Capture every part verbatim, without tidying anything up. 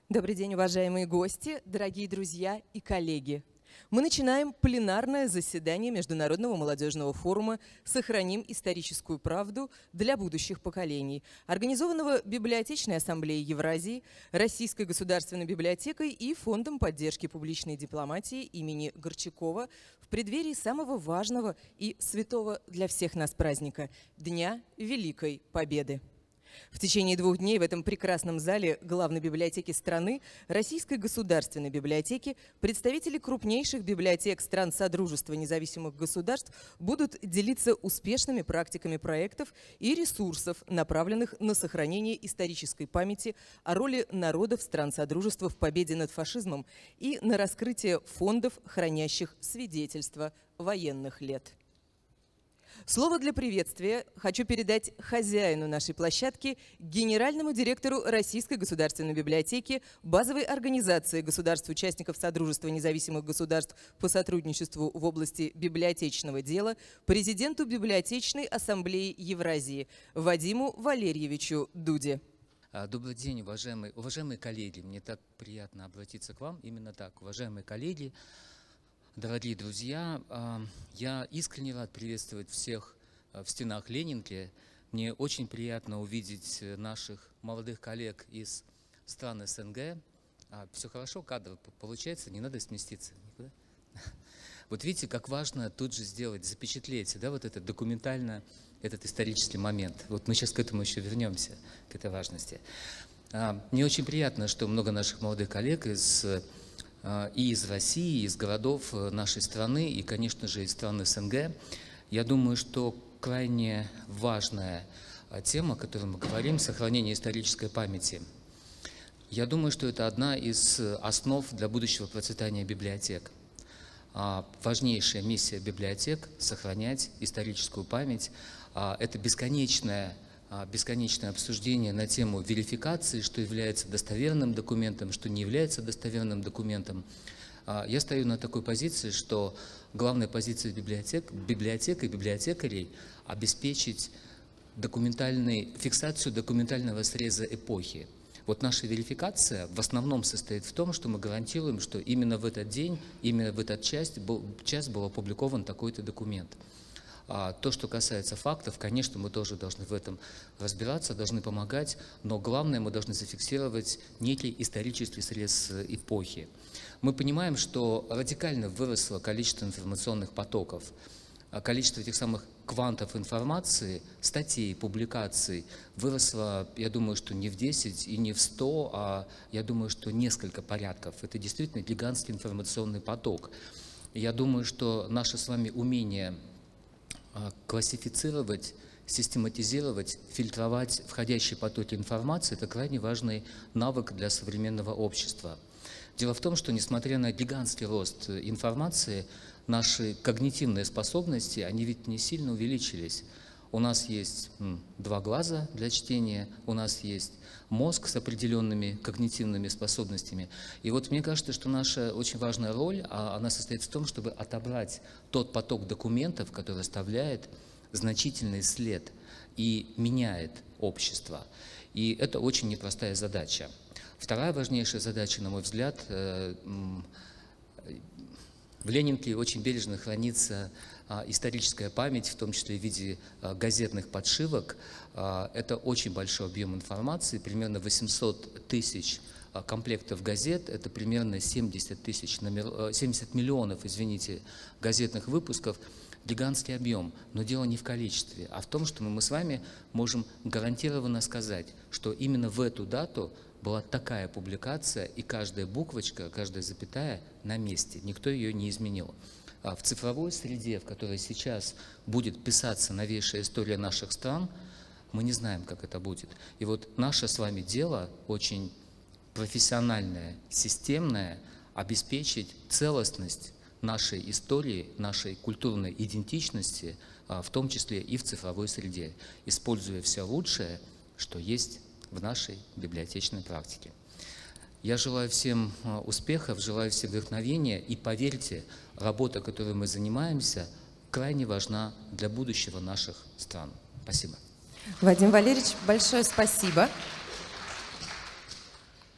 Добрый день, уважаемые гости, дорогие друзья и коллеги. Мы начинаем пленарное заседание Международного молодежного форума «Сохраним историческую правду для будущих поколений», организованного Библиотечной ассамблеей Евразии, Российской государственной библиотекой и Фондом поддержки публичной дипломатии имени Горчакова в преддверии самого важного и святого для всех нас праздника – Дня Великой Победы. В течение двух дней в этом прекрасном зале главной библиотеки страны, Российской государственной библиотеки, представители крупнейших библиотек стран Содружества независимых государств будут делиться успешными практиками проектов и ресурсов, направленных на сохранение исторической памяти о роли народов стран Содружества в победе над фашизмом и на раскрытие фондов, хранящих свидетельства военных лет. Слово для приветствия хочу передать хозяину нашей площадки, генеральному директору Российской государственной библиотеки, базовой организации государств-участников Содружества независимых государств по сотрудничеству в области библиотечного дела, президенту Библиотечной ассамблеи Евразии Вадиму Валерьевичу Дуде. Добрый день, уважаемые, уважаемые коллеги. Мне так приятно обратиться к вам. Именно так, уважаемые коллеги. Дорогие друзья, я искренне рад приветствовать всех в стенах Ленинки. Мне очень приятно увидеть наших молодых коллег из стран СНГ. Все хорошо, кадр получается, не надо сместиться никуда. Вот видите, как важно тут же сделать, запечатлеть, да, вот это документально, этот исторический момент. Вот мы сейчас к этому еще вернемся, к этой важности. Мне очень приятно, что много наших молодых коллег из и из России, и из городов нашей страны, и, конечно же, из стран СНГ. Я думаю, что крайне важная тема, о которой мы говорим, сохранение исторической памяти. Я думаю, что это одна из основ для будущего процветания библиотек. Важнейшая миссия библиотек – сохранять историческую память. Это бесконечная бесконечное обсуждение на тему верификации, что является достоверным документом, что не является достоверным документом. Я стою на такой позиции, что главная позиция библиотек, библиотек и библиотекарей – обеспечить документальный, фиксацию документального среза эпохи. Вот наша верификация в основном состоит в том, что мы гарантируем, что именно в этот день, именно в этот час был, час был опубликован такой-то документ. А то, что касается фактов, конечно, мы тоже должны в этом разбираться, должны помогать, но главное, мы должны зафиксировать некий исторический срез эпохи. Мы понимаем, что радикально выросло количество информационных потоков, количество этих самых квантов информации, статей, публикаций выросло, я думаю, что не в десять и не в сто, а я думаю, что несколько порядков. Это действительно гигантский информационный поток. Я думаю, что наше с вами умение классифицировать, систематизировать, фильтровать входящие потоки информации – это крайне важный навык для современного общества. Дело в том, что несмотря на гигантский рост информации, наши когнитивные способности, они ведь не сильно увеличились. У нас есть два глаза для чтения, у нас есть мозг с определенными когнитивными способностями. И вот мне кажется, что наша очень важная роль, она состоит в том, чтобы отобрать тот поток документов, который оставляет значительный след и меняет общество. И это очень непростая задача. Вторая важнейшая задача, на мой взгляд, в Ленинке очень бережно хранится историческая память, в том числе в виде газетных подшивок. Это очень большой объем информации, примерно восемьсот тысяч комплектов газет, это примерно семьдесят тысяч, семьдесят миллионов, извините, газетных выпусков. Гигантский объем, но дело не в количестве, а в том, что мы с вами можем гарантированно сказать, что именно в эту дату была такая публикация, и каждая буквочка, каждая запятая на месте, никто ее не изменил. В цифровой среде, в которой сейчас будет писаться новейшая история наших стран, мы не знаем, как это будет. И вот наше с вами дело очень профессиональное, системное, обеспечить целостность нашей истории, нашей культурной идентичности, в том числе и в цифровой среде, используя все лучшее, что есть в нашей библиотечной практике. Я желаю всем успехов, желаю всем вдохновения, и поверьте, работа, которой мы занимаемся, крайне важна для будущего наших стран. Спасибо. Вадим Валерьевич, большое спасибо.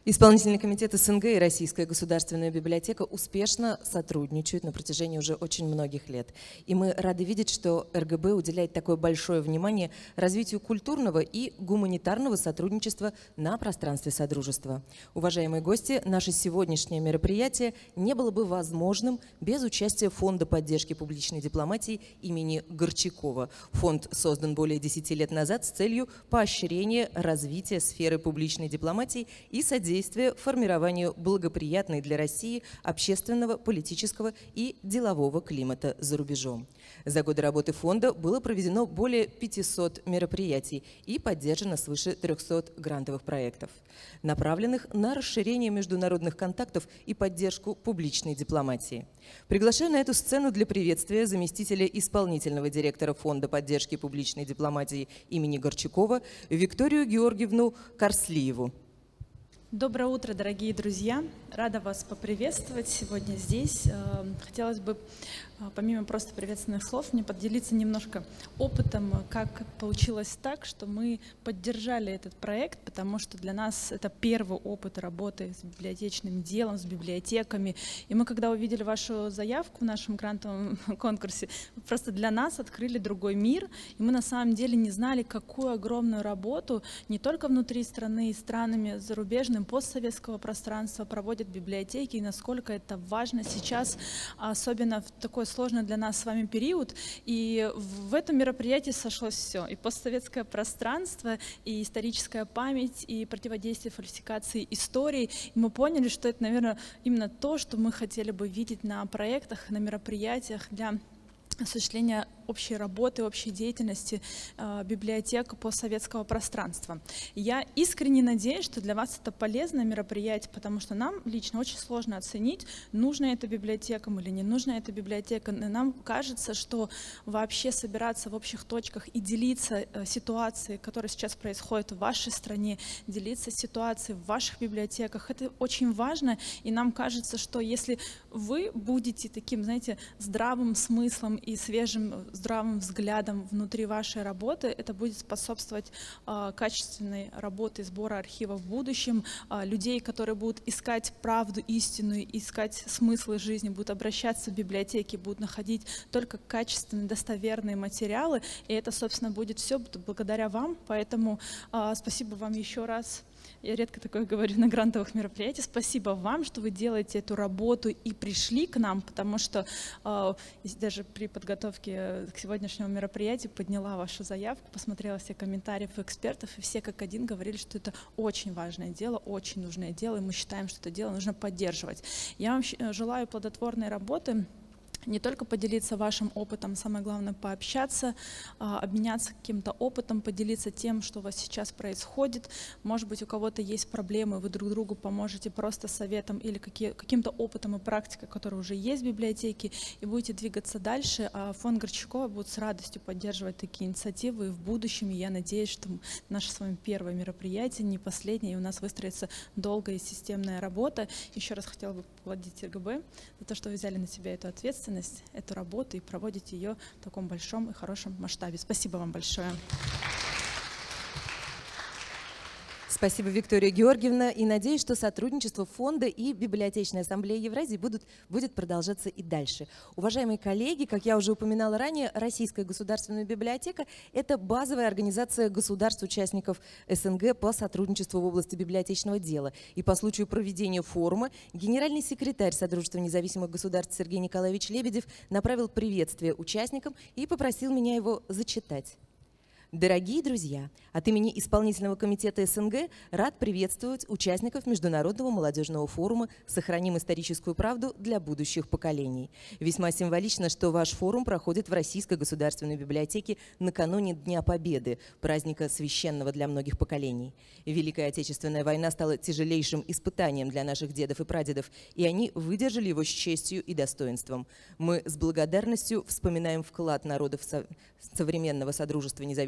Исполнительный комитет СНГ и Российская государственная библиотека успешно сотрудничают на протяжении уже очень многих лет. И мы рады видеть, что эр гэ бэ уделяет такое большое внимание развитию культурного и гуманитарного сотрудничества на пространстве Содружества. Уважаемые гости, наше сегодняшнее мероприятие не было бы возможным без участия Фонда поддержки публичной дипломатии имени Горчакова. Фонд создан более десяти лет назад с целью поощрения развития сферы публичной дипломатии и содействия формированию благоприятной для России общественного, политического и делового климата за рубежом. За годы работы фонда было проведено более пятисот мероприятий и поддержано свыше трёхсот грантовых проектов, направленных на расширение международных контактов и поддержку публичной дипломатии. Приглашаю на эту сцену для приветствия заместителя исполнительного директора Фонда поддержки публичной дипломатии имени Горчакова Викторию Георгиевну Карслиеву. Доброе утро, дорогие друзья! Рада вас поприветствовать сегодня здесь. Хотелось бы, помимо просто приветственных слов, мне поделиться немножко опытом, как получилось так, что мы поддержали этот проект, потому что для нас это первый опыт работы с библиотечным делом, с библиотеками. И мы, когда увидели вашу заявку в нашем грантовом конкурсе, просто для нас открыли другой мир, и мы на самом деле не знали, какую огромную работу не только внутри страны и странами зарубежными, постсоветского пространства проводят библиотеки, и насколько это важно сейчас, особенно в такой сложный для нас с вами период. И в этом мероприятии сошлось все. И постсоветское пространство, и историческая память, и противодействие фальсификации истории. И мы поняли, что это, наверное, именно то, что мы хотели бы видеть на проектах, на мероприятиях для осуществления общей работы, общей деятельности э, библиотек постсоветского пространства. Я искренне надеюсь, что для вас это полезное мероприятие, потому что нам лично очень сложно оценить, нужна это библиотекам или не нужна эта библиотека. И нам кажется, что вообще собираться в общих точках и делиться э, ситуацией, которая сейчас происходит в вашей стране, делиться ситуацией в ваших библиотеках, это очень важно. И нам кажется, что если вы будете таким, знаете, здравым смыслом и свежим здравым взглядом внутри вашей работы, это будет способствовать э, качественной работе сбора архива в будущем, э, людей, которые будут искать правду, истину, искать смыслы жизни, будут обращаться в библиотеки, будут находить только качественные, достоверные материалы, и это, собственно, будет все благодаря вам, поэтому э, спасибо вам еще раз. Я редко такое говорю на грантовых мероприятиях. Спасибо вам, что вы делаете эту работу и пришли к нам, потому что э, даже при подготовке к сегодняшнему мероприятию подняла вашу заявку, посмотрела все комментарии экспертов, и все как один говорили, что это очень важное дело, очень нужное дело, и мы считаем, что это дело нужно поддерживать. Я вам желаю плодотворной работы. Не только поделиться вашим опытом, самое главное пообщаться, обменяться каким-то опытом, поделиться тем, что у вас сейчас происходит. Может быть, у кого-то есть проблемы, вы друг другу поможете просто советом или каким-то опытом и практикой, который уже есть в библиотеке, и будете двигаться дальше. А фонд Горчакова будет с радостью поддерживать такие инициативы и в будущем. И я надеюсь, что наше с вами первое мероприятие, не последнее, и у нас выстроится долгая и системная работа. Еще раз хотела бы поблагодарить эр гэ бэ за то, что вы взяли на себя эту ответственность, эту работу и проводите ее в таком большом и хорошем масштабе. Спасибо вам большое. Спасибо, Виктория Георгиевна. И надеюсь, что сотрудничество фонда и Библиотечной ассамблеи Евразии будут, будет продолжаться и дальше. Уважаемые коллеги, как я уже упоминала ранее, Российская государственная библиотека – это базовая организация государств-участников эс эн гэ по сотрудничеству в области библиотечного дела. И по случаю проведения форума генеральный секретарь Содружества независимых государств Сергей Николаевич Лебедев направил приветствие участникам и попросил меня его зачитать. Дорогие друзья, от имени Исполнительного комитета эс эн гэ рад приветствовать участников Международного молодежного форума «Сохраним историческую правду для будущих поколений». Весьма символично, что ваш форум проходит в Российской государственной библиотеке накануне Дня Победы, праздника священного для многих поколений. Великая Отечественная война стала тяжелейшим испытанием для наших дедов и прадедов, и они выдержали его с честью и достоинством. Мы с благодарностью вспоминаем вклад народов современного Содружества независимых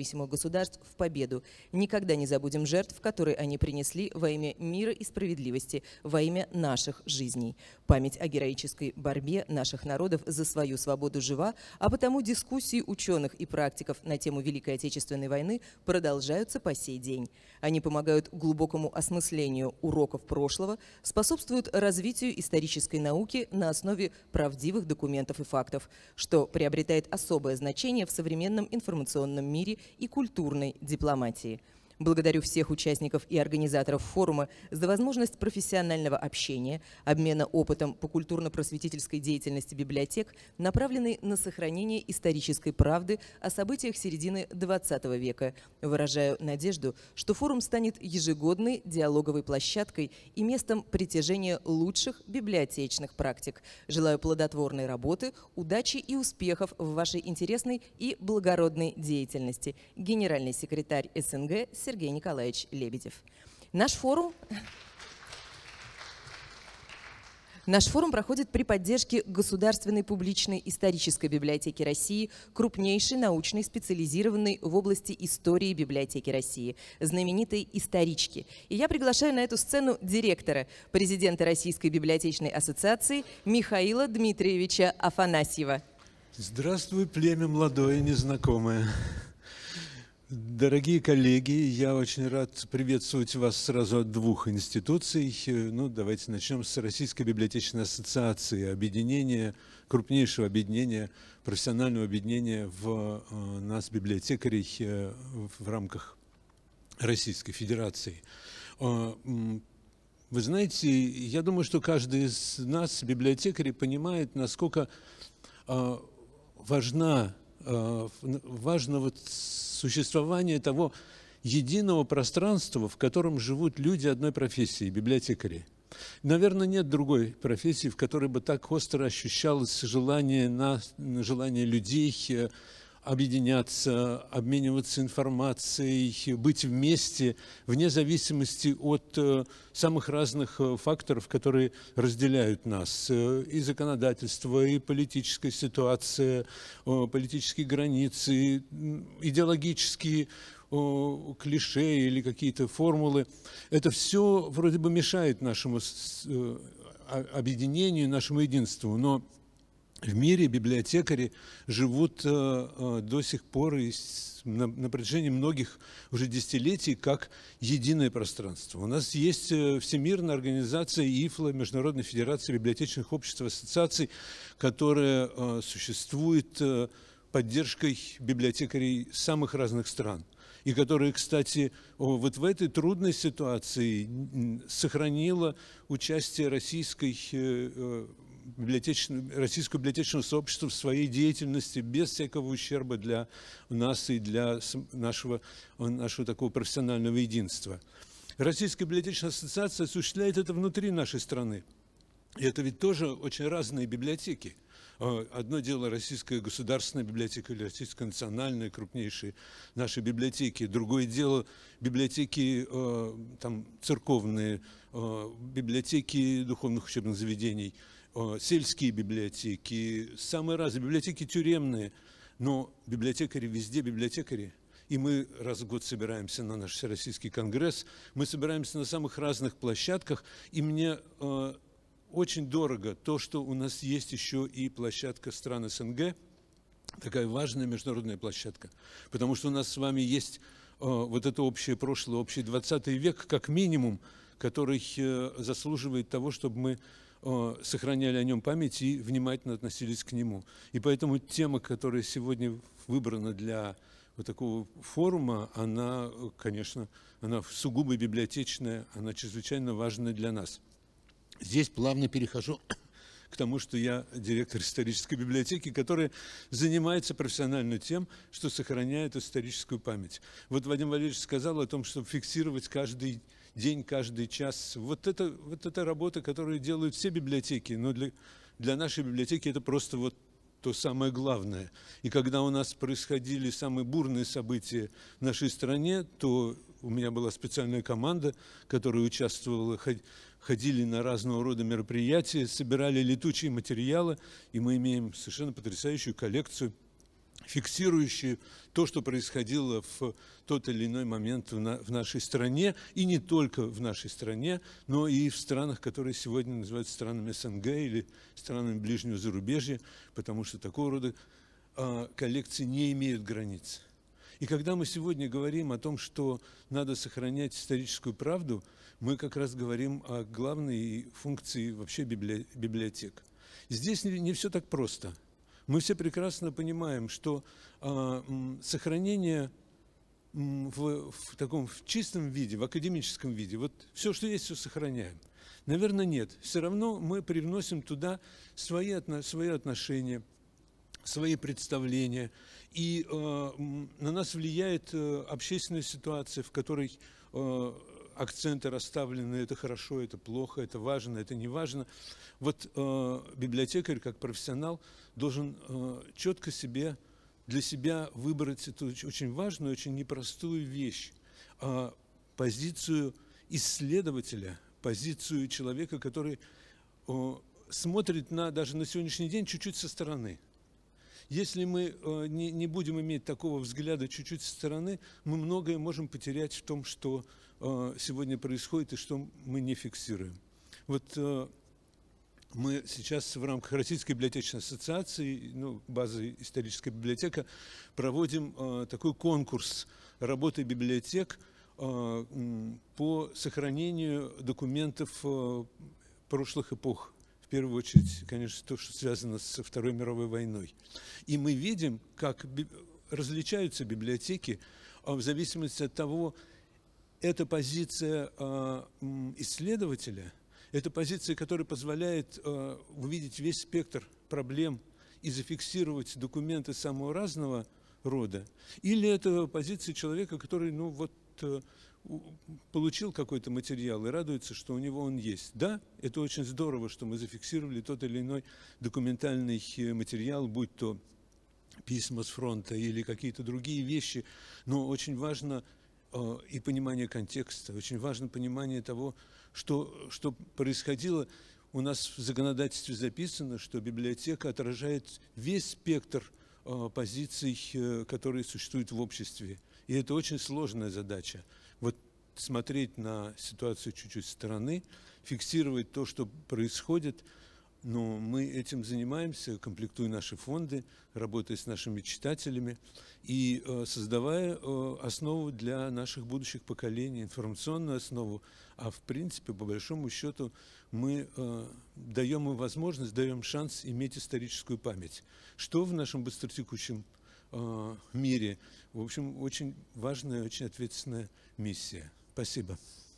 независимых государств в победу. Никогда не забудем жертв, которые они принесли во имя мира и справедливости, во имя наших жизней. Память о героической борьбе наших народов за свою свободу жива, а потому дискуссии ученых и практиков на тему Великой Отечественной войны продолжаются по сей день. Они помогают глубокому осмыслению уроков прошлого, способствуют развитию исторической науки на основе правдивых документов и фактов, что приобретает особое значение в современном информационном мире и культурной дипломатии. Благодарю всех участников и организаторов форума за возможность профессионального общения, обмена опытом по культурно-просветительской деятельности библиотек, направленной на сохранение исторической правды о событиях середины двадцатого века. Выражаю надежду, что форум станет ежегодной диалоговой площадкой и местом притяжения лучших библиотечных практик. Желаю плодотворной работы, удачи и успехов в вашей интересной и благородной деятельности. Генеральный секретарь СНГ Сергей Николаевич Лебедев. Наш форум... Наш форум проходит при поддержке Государственной публичной исторической библиотеки России, крупнейшей научной специализированной в области истории библиотеки России, знаменитой исторички. И я приглашаю на эту сцену директора, президента Российской библиотечной ассоциации Михаила Дмитриевича Афанасьева. Здравствуй, племя молодое и незнакомое. Дорогие коллеги, я очень рад приветствовать вас сразу от двух институций. Ну, давайте начнем с Российской библиотечной ассоциации, объединения, крупнейшего объединения, профессионального объединения в нас, библиотекарей, в рамках Российской Федерации. Вы знаете, я думаю, что каждый из нас, библиотекарей, понимает, насколько важна, важно вот существование того единого пространства, в котором живут люди одной профессии, библиотекари. Наверное, нет другой профессии, в которой бы так остро ощущалось желание, на, желание людей объединяться, обмениваться информацией, быть вместе, вне зависимости от самых разных факторов, которые разделяют нас. И законодательство, и политическая ситуация, политические границы, идеологические клише или какие-то формулы. Это все вроде бы мешает нашему объединению, нашему единству. Но в мире библиотекари живут э, до сих пор и с, на, на протяжении многих уже десятилетий как единое пространство. У нас есть Всемирная организация ИФЛА, Международная федерация библиотечных обществ и ассоциаций, которая э, существует э, поддержкой библиотекарей самых разных стран. И которая, кстати, вот в этой трудной ситуации сохранила участие российской э, российского библиотечного сообщества в своей деятельности без всякого ущерба для нас и для нашего, нашего такого профессионального единства. Российская библиотечная ассоциация осуществляет это внутри нашей страны. И это ведь тоже очень разные библиотеки. Одно дело российская государственная библиотека или российская национальная, крупнейшие наши библиотеки. Другое дело библиотеки там, церковные, библиотеки духовных учебных заведений, сельские библиотеки, самые разные, библиотеки тюремные, но библиотекари везде библиотекари. И мы раз в год собираемся на наш Всероссийский конгресс, мы собираемся на самых разных площадках, и мне э, очень дорого то, что у нас есть еще и площадка стран СНГ, такая важная международная площадка, потому что у нас с вами есть э, вот это общее прошлое, общий двадцатый век, как минимум, который э, заслуживает того, чтобы мы сохраняли о нем память и внимательно относились к нему. И поэтому тема, которая сегодня выбрана для вот такого форума, она, конечно, она сугубо библиотечная, она чрезвычайно важная для нас. Здесь плавно перехожу к тому, что я директор исторической библиотеки, которая занимается профессионально тем, что сохраняет историческую память. Вот Вадим Валерьевич сказал о том, чтобы фиксировать каждый день, каждый час. Вот это, вот это работа, которую делают все библиотеки, но для, для нашей библиотеки это просто вот то самое главное. И когда у нас происходили самые бурные события в нашей стране, то у меня была специальная команда, которая участвовала, ходили на разного рода мероприятия, собирали летучие материалы, и мы имеем совершенно потрясающую коллекцию фиксирующие то, что происходило в тот или иной момент в, на, в нашей стране, и не только в нашей стране, но и в странах, которые сегодня называются странами СНГ или странами ближнего зарубежья, потому что такого рода а, коллекции не имеют границ. И когда мы сегодня говорим о том, что надо сохранять историческую правду, мы как раз говорим о главной функции вообще библи... библиотек. Здесь не, не все так просто. Мы все прекрасно понимаем, что а, сохранение в, в таком в чистом виде, в академическом виде, вот все, что есть, все сохраняем. Наверное, нет. Все равно мы привносим туда свои, свои отношения, свои представления. И э, на нас влияет э, общественная ситуация, в которой э, акценты расставлены: это хорошо, это плохо, это важно, это не важно. Вот э, библиотекарь, как профессионал, должен э, четко себе, для себя выбрать эту очень важную, очень непростую вещь. Э, позицию исследователя, позицию человека, который э, смотрит на, даже на сегодняшний день чуть-чуть со стороны. Если мы э, не, не будем иметь такого взгляда чуть-чуть со стороны, мы многое можем потерять в том, что э, сегодня происходит и что мы не фиксируем. Вот э, мы сейчас в рамках Российской библиотечной ассоциации, ну, базы «Историческая библиотека», проводим э, такой конкурс работы библиотек э, по сохранению документов э, прошлых эпох. В первую очередь, конечно, то, что связано со Второй мировой войной. И мы видим, как различаются библиотеки в зависимости от того, это позиция исследователя, это позиция, которая позволяет увидеть весь спектр проблем и зафиксировать документы самого разного рода, или это позиция человека, который, ну вот, получил какой-то материал и радуется, что у него он есть. Да, это очень здорово, что мы зафиксировали тот или иной документальный материал, будь то письма с фронта или какие-то другие вещи, но очень важно э, и понимание контекста, очень важно понимание того, что, что происходило. У нас в законодательстве записано, что библиотека отражает весь спектр э, позиций, э, которые существуют в обществе. И это очень сложная задача. Вот смотреть на ситуацию чуть-чуть со стороны, фиксировать то, что происходит. Но мы этим занимаемся, комплектуя наши фонды, работая с нашими читателями и э, создавая э, основу для наших будущих поколений, информационную основу. А в принципе, по большому счету, мы э, даем им возможность, даем шанс иметь историческую память. Что в нашем быстротекущем э, мире, в общем, очень важная, очень ответственная миссия. Спасибо.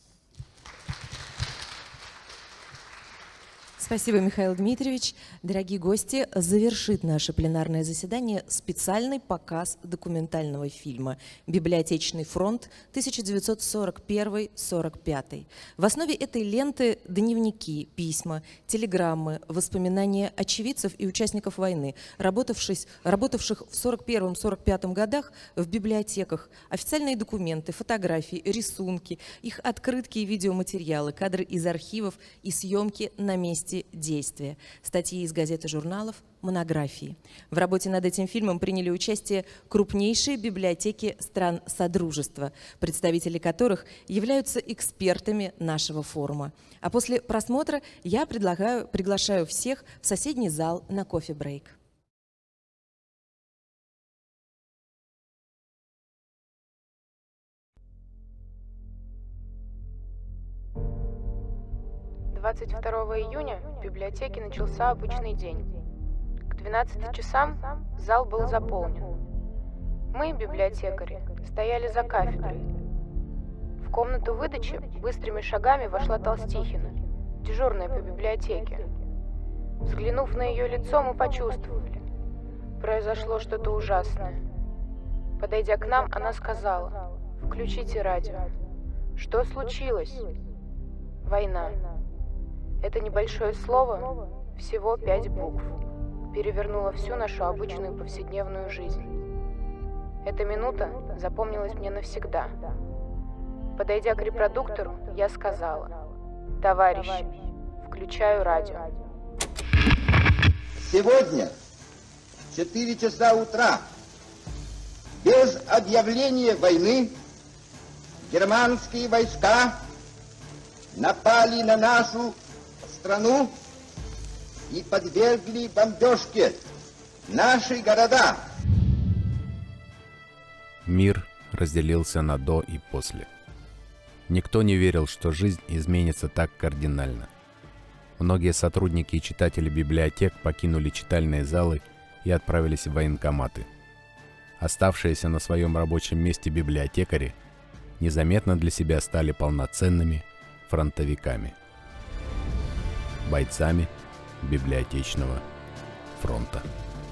Спасибо, Михаил Дмитриевич. Дорогие гости, завершит наше пленарное заседание специальный показ документального фильма «Библиотечный фронт тысяча девятьсот сорок первый — сорок пятый». В основе этой ленты дневники, письма, телеграммы, воспоминания очевидцев и участников войны, работавших, работавших в сорок первом — сорок пятом годах в библиотеках, официальные документы, фотографии, рисунки, их открытки и видеоматериалы, кадры из архивов и съемки на месте действия, статьи из газет и журналов, монографии. В работе над этим фильмом приняли участие крупнейшие библиотеки стран Содружества, представители которых являются экспертами нашего форума. А после просмотра я предлагаю, приглашаю всех в соседний зал на кофе-брейк. двадцать второго июня в библиотеке начался обычный день. К двенадцати часам зал был заполнен. Мы, библиотекари, стояли за кафедрой. В комнату выдачи быстрыми шагами вошла Толстихина, дежурная по библиотеке. Взглянув на ее лицо, мы почувствовали, произошло что-то ужасное. Подойдя к нам, она сказала: «Включите радио». Что случилось? Война. Это небольшое слово, всего пять букв, перевернуло всю нашу обычную повседневную жизнь. Эта минута запомнилась мне навсегда. Подойдя к репродуктору, я сказала: «Товарищи, включаю радио». Сегодня в четыре часа утра Без объявления войны германские войска напали на нашу страну и подвергли бомбежке наши города. Мир разделился на до и после. Никто не верил, что жизнь изменится так кардинально. Многие сотрудники и читатели библиотек покинули читальные залы и отправились в военкоматы. Оставшиеся на своем рабочем месте библиотекари незаметно для себя стали полноценными фронтовиками, бойцами библиотечного фронта.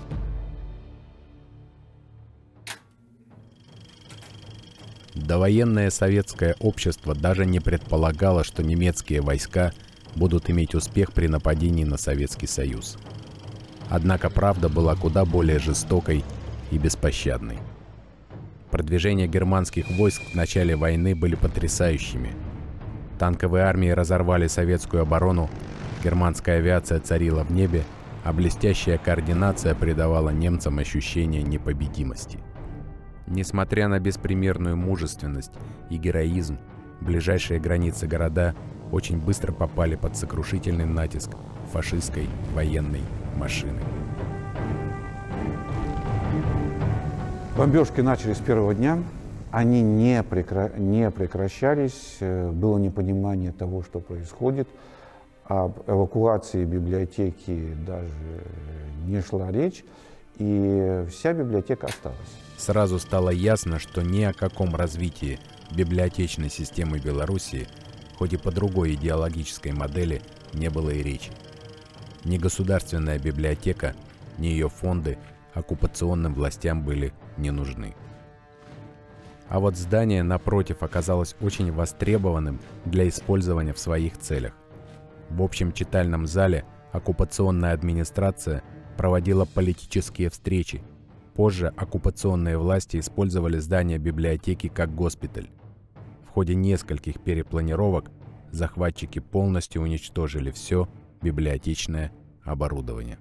Довоенное советское общество даже не предполагало, что немецкие войска будут иметь успех при нападении на Советский Союз. Однако правда была куда более жестокой и беспощадной. Продвижения германских войск в начале войны были потрясающими. Танковые армии разорвали советскую оборону, германская авиация царила в небе, а блестящая координация придавала немцам ощущение непобедимости. Несмотря на беспримерную мужественность и героизм, ближайшие границы города очень быстро попали под сокрушительный натиск фашистской военной машины. Бомбежки начались с первого дня, они не, прекра... не прекращались, было непонимание того, что происходит. Об эвакуации библиотеки даже не шла речь, и вся библиотека осталась. Сразу стало ясно, что ни о каком развитии библиотечной системы Белоруссии, хоть и по другой идеологической модели, не было и речи. Ни государственная библиотека, ни ее фонды оккупационным властям были не нужны. А вот здание, напротив, оказалось очень востребованным для использования в своих целях. В общем читальном зале оккупационная администрация проводила политические встречи. Позже оккупационные власти использовали здание библиотеки как госпиталь. В ходе нескольких перепланировок захватчики полностью уничтожили все библиотечное оборудование.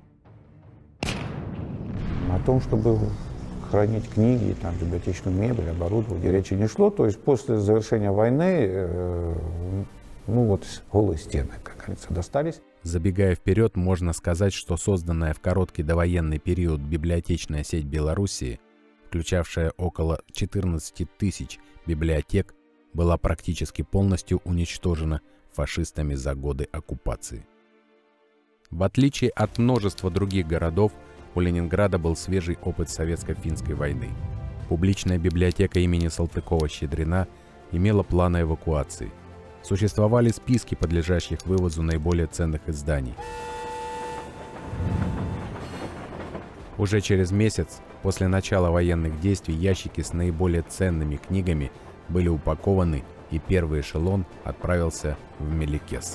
О том, чтобы хранить книги, там, библиотечную мебель, оборудование, речи не шло. То есть после завершения войны, э, ну вот, голые стены, как говорится, достались. Забегая вперед, можно сказать, что созданная в короткий довоенный период библиотечная сеть Белоруссии, включавшая около четырнадцати тысяч библиотек, была практически полностью уничтожена фашистами за годы оккупации. В отличие от множества других городов, у Ленинграда был свежий опыт советско-финской войны. Публичная библиотека имени Салтыкова-Щедрина имела планы эвакуации. Существовали списки подлежащих вывозу наиболее ценных изданий. Уже через месяц после начала военных действий ящики с наиболее ценными книгами были упакованы, и первый эшелон отправился в Меликес.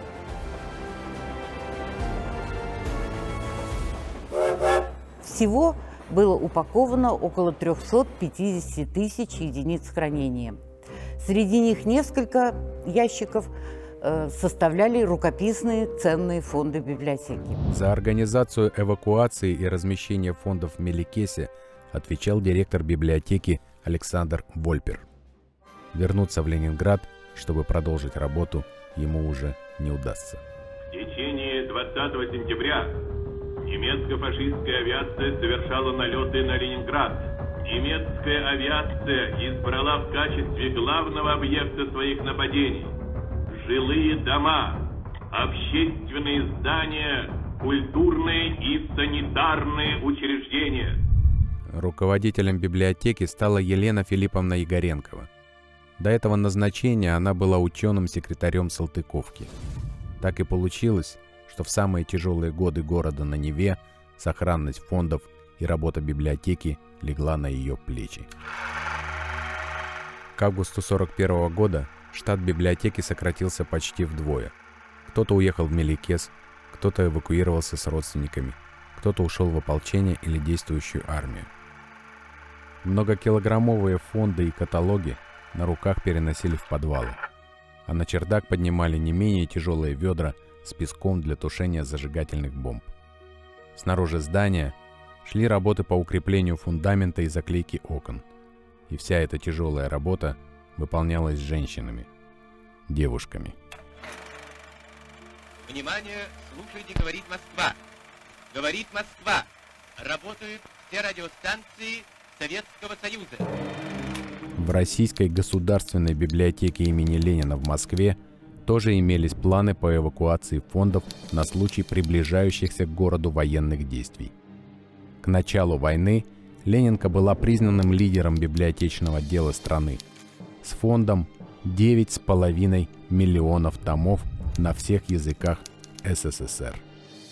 Всего было упаковано около трёхсот пятидесяти тысяч единиц хранения. Среди них несколько ящиков э, составляли рукописные ценные фонды библиотеки. За организацию эвакуации и размещение фондов в Меликесе отвечал директор библиотеки Александр Вольпер. Вернуться в Ленинград, чтобы продолжить работу, ему уже не удастся. В течение двадцатого сентября немецко-фашистская авиация совершала налеты на Ленинград. Немецкая авиация избрала в качестве главного объекта своих нападений жилые дома, общественные здания, культурные и санитарные учреждения. Руководителем библиотеки стала Елена Филипповна Егоренкова. До этого назначения она была ученым-секретарем Салтыковки. Так и получилось, что в самые тяжелые годы города на Неве сохранность фондов и работа библиотеки легла на ее плечи. К августу сорок первого года штат библиотеки сократился почти вдвое. Кто-то уехал в Меликес, кто-то эвакуировался с родственниками, кто-то ушел в ополчение или действующую армию. Многокилограммовые фонды и каталоги на руках переносили в подвалы, а на чердак поднимали не менее тяжелые ведра с песком для тушения зажигательных бомб. Снаружи здания Шли работы по укреплению фундамента и заклейке окон. И вся эта тяжелая работа выполнялась женщинами, девушками. Внимание, слушайте, говорит Москва. Говорит Москва. Работают все радиостанции Советского Союза. В Российской государственной библиотеке имени Ленина в Москве тоже имелись планы по эвакуации фондов на случай приближающихся к городу военных действий. К началу войны Ленинка была признанным лидером библиотечного дела страны с фондом девять с половиной миллионов томов на всех языках эс эс эс эр.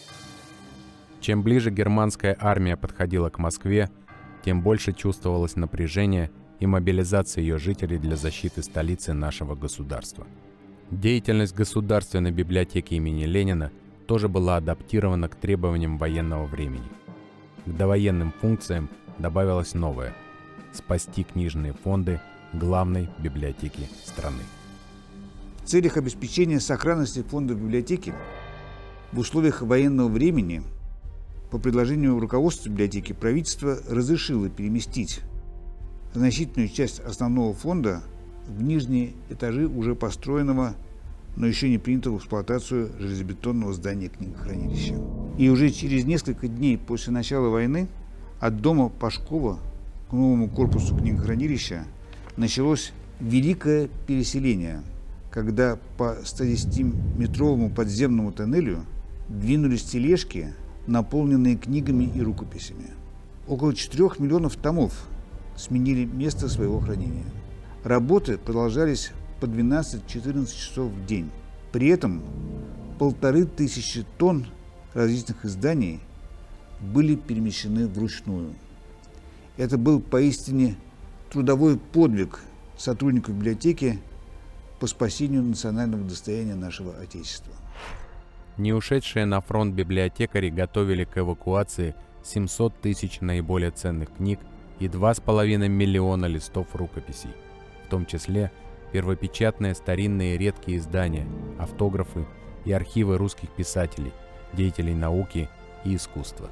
Чем ближе германская армия подходила к Москве, тем больше чувствовалось напряжение и мобилизация ее жителей для защиты столицы нашего государства. Деятельность Государственной библиотеки имени Ленина тоже была адаптирована к требованиям военного времени. К довоенным функциям добавилось новое – спасти книжные фонды главной библиотеки страны. В целях обеспечения сохранности фондов библиотеки в условиях военного времени по предложению руководства библиотеки правительство разрешило переместить значительную часть основного фонда в нижние этажи уже построенного, но еще не принятого в эксплуатацию железобетонного здания книгохранилища. И уже через несколько дней после начала войны от дома Пашкова к новому корпусу книгохранилища началось великое переселение, когда по стодесятиметровому подземному тоннелю двинулись тележки, наполненные книгами и рукописями. Около четырёх миллионов томов сменили место своего хранения. Работы продолжались по двенадцать-четырнадцать часов в день. При этом полторы тысячи тонн различных изданий были перемещены вручную. Это был поистине трудовой подвиг сотрудников библиотеки по спасению национального достояния нашего Отечества. Не ушедшие на фронт библиотекари готовили к эвакуации семьсот тысяч наиболее ценных книг и два с половиной миллиона листов рукописей, в том числе первопечатные старинные редкие издания, автографы и архивы русских писателей, деятелей науки и искусства.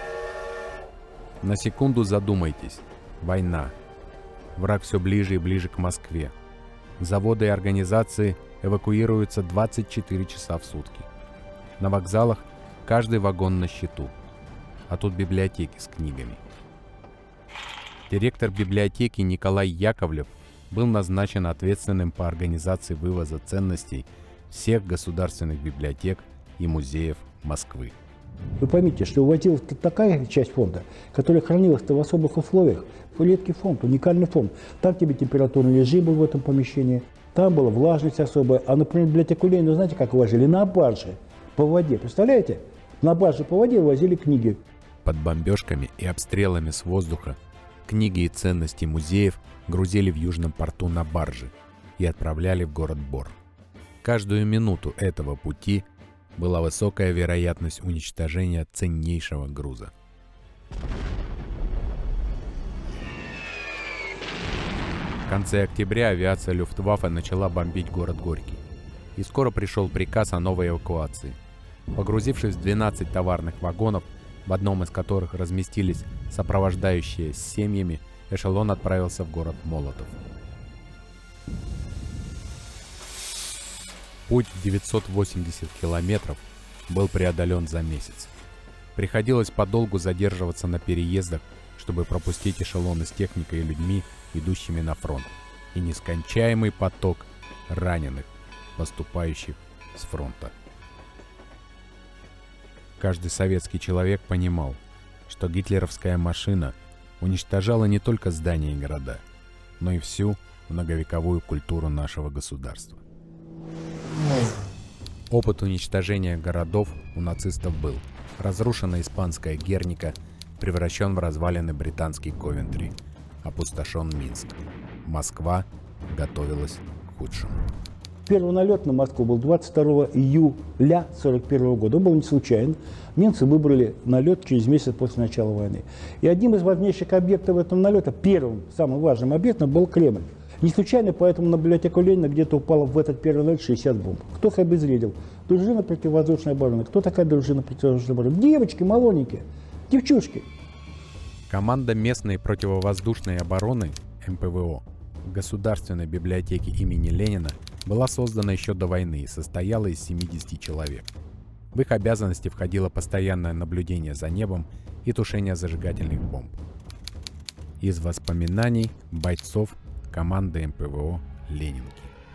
На секунду задумайтесь. Война. Враг все ближе и ближе к Москве. Заводы и организации эвакуируются двадцать четыре часа в сутки. На вокзалах каждый вагон на счету. А тут библиотеки с книгами. Директор библиотеки Николай Яковлев был назначен ответственным по организации вывоза ценностей всех государственных библиотек и музеев Москвы. Вы поймите, что увозилась такая часть фонда, которая хранилась-то в особых условиях. Редкий фонд, уникальный фонд. Там тебе температурный режим был в этом помещении, там была влажность особая. А, например, библиотеку Ленина, знаете, как возили? На барже по воде. Представляете? На барже по воде возили книги. Под бомбежками и обстрелами с воздуха книги и ценности музеев грузили в Южном порту на баржи и отправляли в город Бор. Каждую минуту этого пути была высокая вероятность уничтожения ценнейшего груза. В конце октября авиация Люфтваффе начала бомбить город Горький. И скоро пришел приказ о новой эвакуации. Погрузившись в двенадцать товарных вагонов, в одном из которых разместились сопровождающие с семьями, эшелон отправился в город Молотов. Путь в девятьсот восемьдесят километров был преодолен за месяц. Приходилось подолгу задерживаться на переездах, чтобы пропустить эшелоны с техникой и людьми, идущими на фронт, и нескончаемый поток раненых, поступающих с фронта. Каждый советский человек понимал, что гитлеровская машина уничтожала не только здания и города, но и всю многовековую культуру нашего государства. Опыт уничтожения городов у нацистов был. Разрушена испанская Герника, превращен в развалины британский Ковентри, опустошен Минск. Москва готовилась к худшему. Первый налет на Москву был двадцать второго июля сорок первого года. Он был не случайен. Немцы выбрали налет через месяц после начала войны. И одним из важнейших объектов этого налета, первым, самым важным объектом, был Кремль. Не случайно, поэтому на библиотеку Ленина где-то упало в этот первый налет шестьдесят бомб. Кто их обезвредил? Дружина противовоздушной обороны. Кто такая дружина противовоздушной обороны? Девочки малоненькие, девчушки. Команда местной противовоздушной обороны эм пэ вэ о в Государственной библиотеке имени Ленина была создана еще до войны и состояла из семидесяти человек. В их обязанности входило постоянное наблюдение за небом и тушение зажигательных бомб. Из воспоминаний бойцов команды эм пэ вэ о «Ленинки».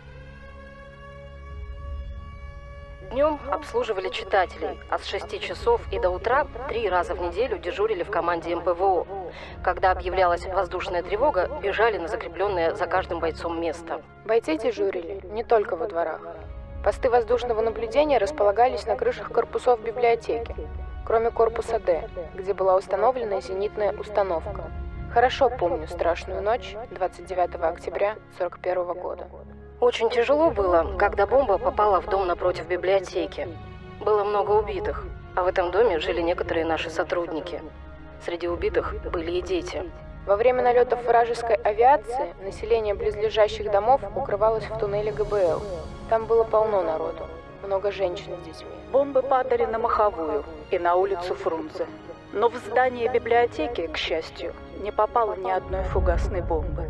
Днем обслуживали читателей, а с шести часов и до утра три раза в неделю дежурили в команде эм пэ вэ о. Когда объявлялась воздушная тревога, бежали на закрепленное за каждым бойцом место. Бойцы дежурили не только во дворах. Посты воздушного наблюдения располагались на крышах корпусов библиотеки, кроме корпуса Д, где была установлена зенитная установка. Хорошо помню страшную ночь двадцать девятого октября сорок первого года. Очень тяжело было, когда бомба попала в дом напротив библиотеки. Было много убитых, а в этом доме жили некоторые наши сотрудники. Среди убитых были и дети. Во время налетов вражеской авиации население близлежащих домов укрывалось в туннеле гэ бэ эл. Там было полно народу, много женщин с детьми. Бомбы падали на Маховую и на улицу Фрунзе. Но в здание библиотеки, к счастью, не попало ни одной фугасной бомбы.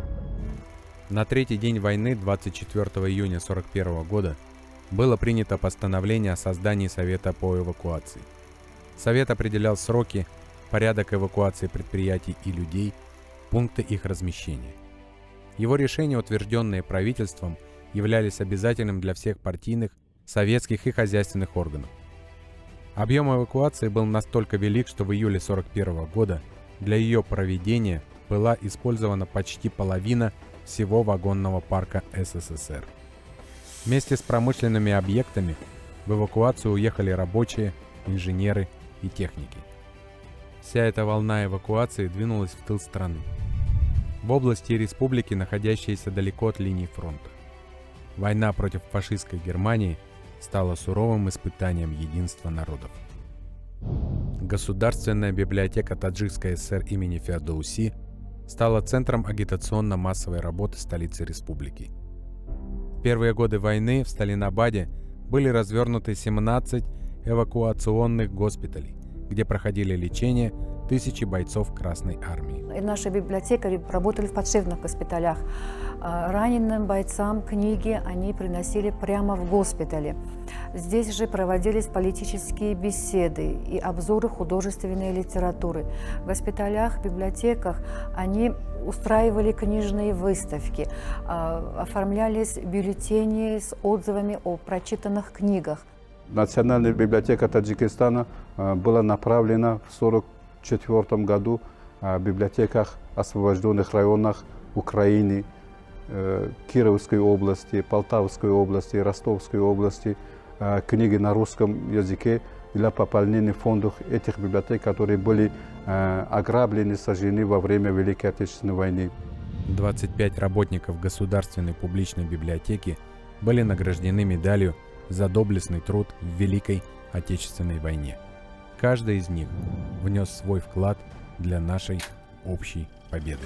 На третий день войны, двадцать четвёртого июня сорок первого года, было принято постановление о создании Совета по эвакуации. Совет определял сроки, порядок эвакуации предприятий и людей, пункты их размещения. Его решения, утвержденные правительством, являлись обязательным для всех партийных, советских и хозяйственных органов. Объем эвакуации был настолько велик, что в июле сорок первого года для ее проведения была использована почти половина всего вагонного парка эс эс эс эр. Вместе с промышленными объектами в эвакуацию уехали рабочие, инженеры и техники. Вся эта волна эвакуации двинулась в тыл страны, в области и республики, находящиеся далеко от линии фронта. Война против фашистской Германии стала суровым испытанием единства народов. Государственная библиотека Таджикской эс эс эр имени Фердоуси стала центром агитационно-массовой работы столицы республики. В первые годы войны в Сталинабаде были развернуты семнадцать эвакуационных госпиталей, где проходили лечение тысячи бойцов Красной Армии. Наши библиотекари работали в подшефных госпиталях. Раненым бойцам книги они приносили прямо в госпитале. Здесь же проводились политические беседы и обзоры художественной литературы. В госпиталях, библиотеках они устраивали книжные выставки, оформлялись бюллетени с отзывами о прочитанных книгах. Национальная библиотека Таджикистана была направлена в сорок четвёртом году в библиотеках освобожденных районах Украины, Кировской области, Полтавской области, Ростовской области, книги на русском языке для пополнения фондов этих библиотек, которые были ограблены, сожжены во время Великой Отечественной войны. двадцать пять работников Государственной публичной библиотеки были награждены медалью за доблестный труд в Великой Отечественной войне. Каждый из них внес свой вклад для нашей общей победы.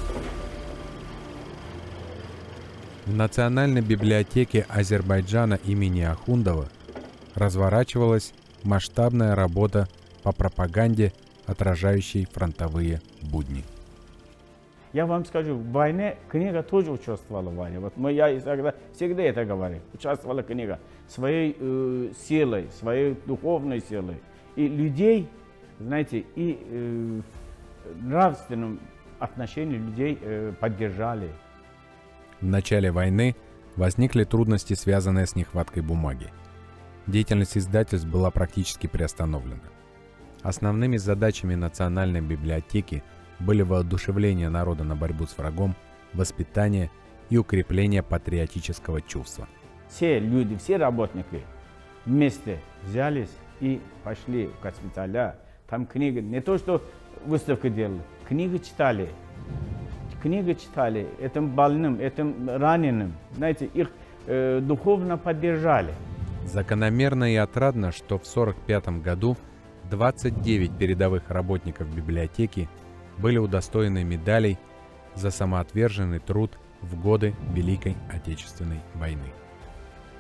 В Национальной библиотеке Азербайджана имени Ахундова разворачивалась масштабная работа по пропаганде, отражающей фронтовые будни. Я вам скажу, в войне книга тоже участвовала в войне. Вот мы, я всегда, всегда это говорю. Участвовала книга своей э, силой, своей духовной силой. И людей, знаете, и э, нравственным отношением людей э, поддержали. В начале войны возникли трудности, связанные с нехваткой бумаги. Деятельность издательств была практически приостановлена. Основными задачами Национальной библиотеки были воодушевление народа на борьбу с врагом, воспитание и укрепление патриотического чувства. Все люди, все работники вместе взялись и пошли в госпиталя. Там книги, не то что выставку делали, книги читали. Книги читали этим больным, этим раненым. Знаете, их э, духовно поддержали. Закономерно и отрадно, что в сорок пятом году двадцать девять передовых работников библиотеки были удостоены медалей за самоотверженный труд в годы Великой Отечественной войны.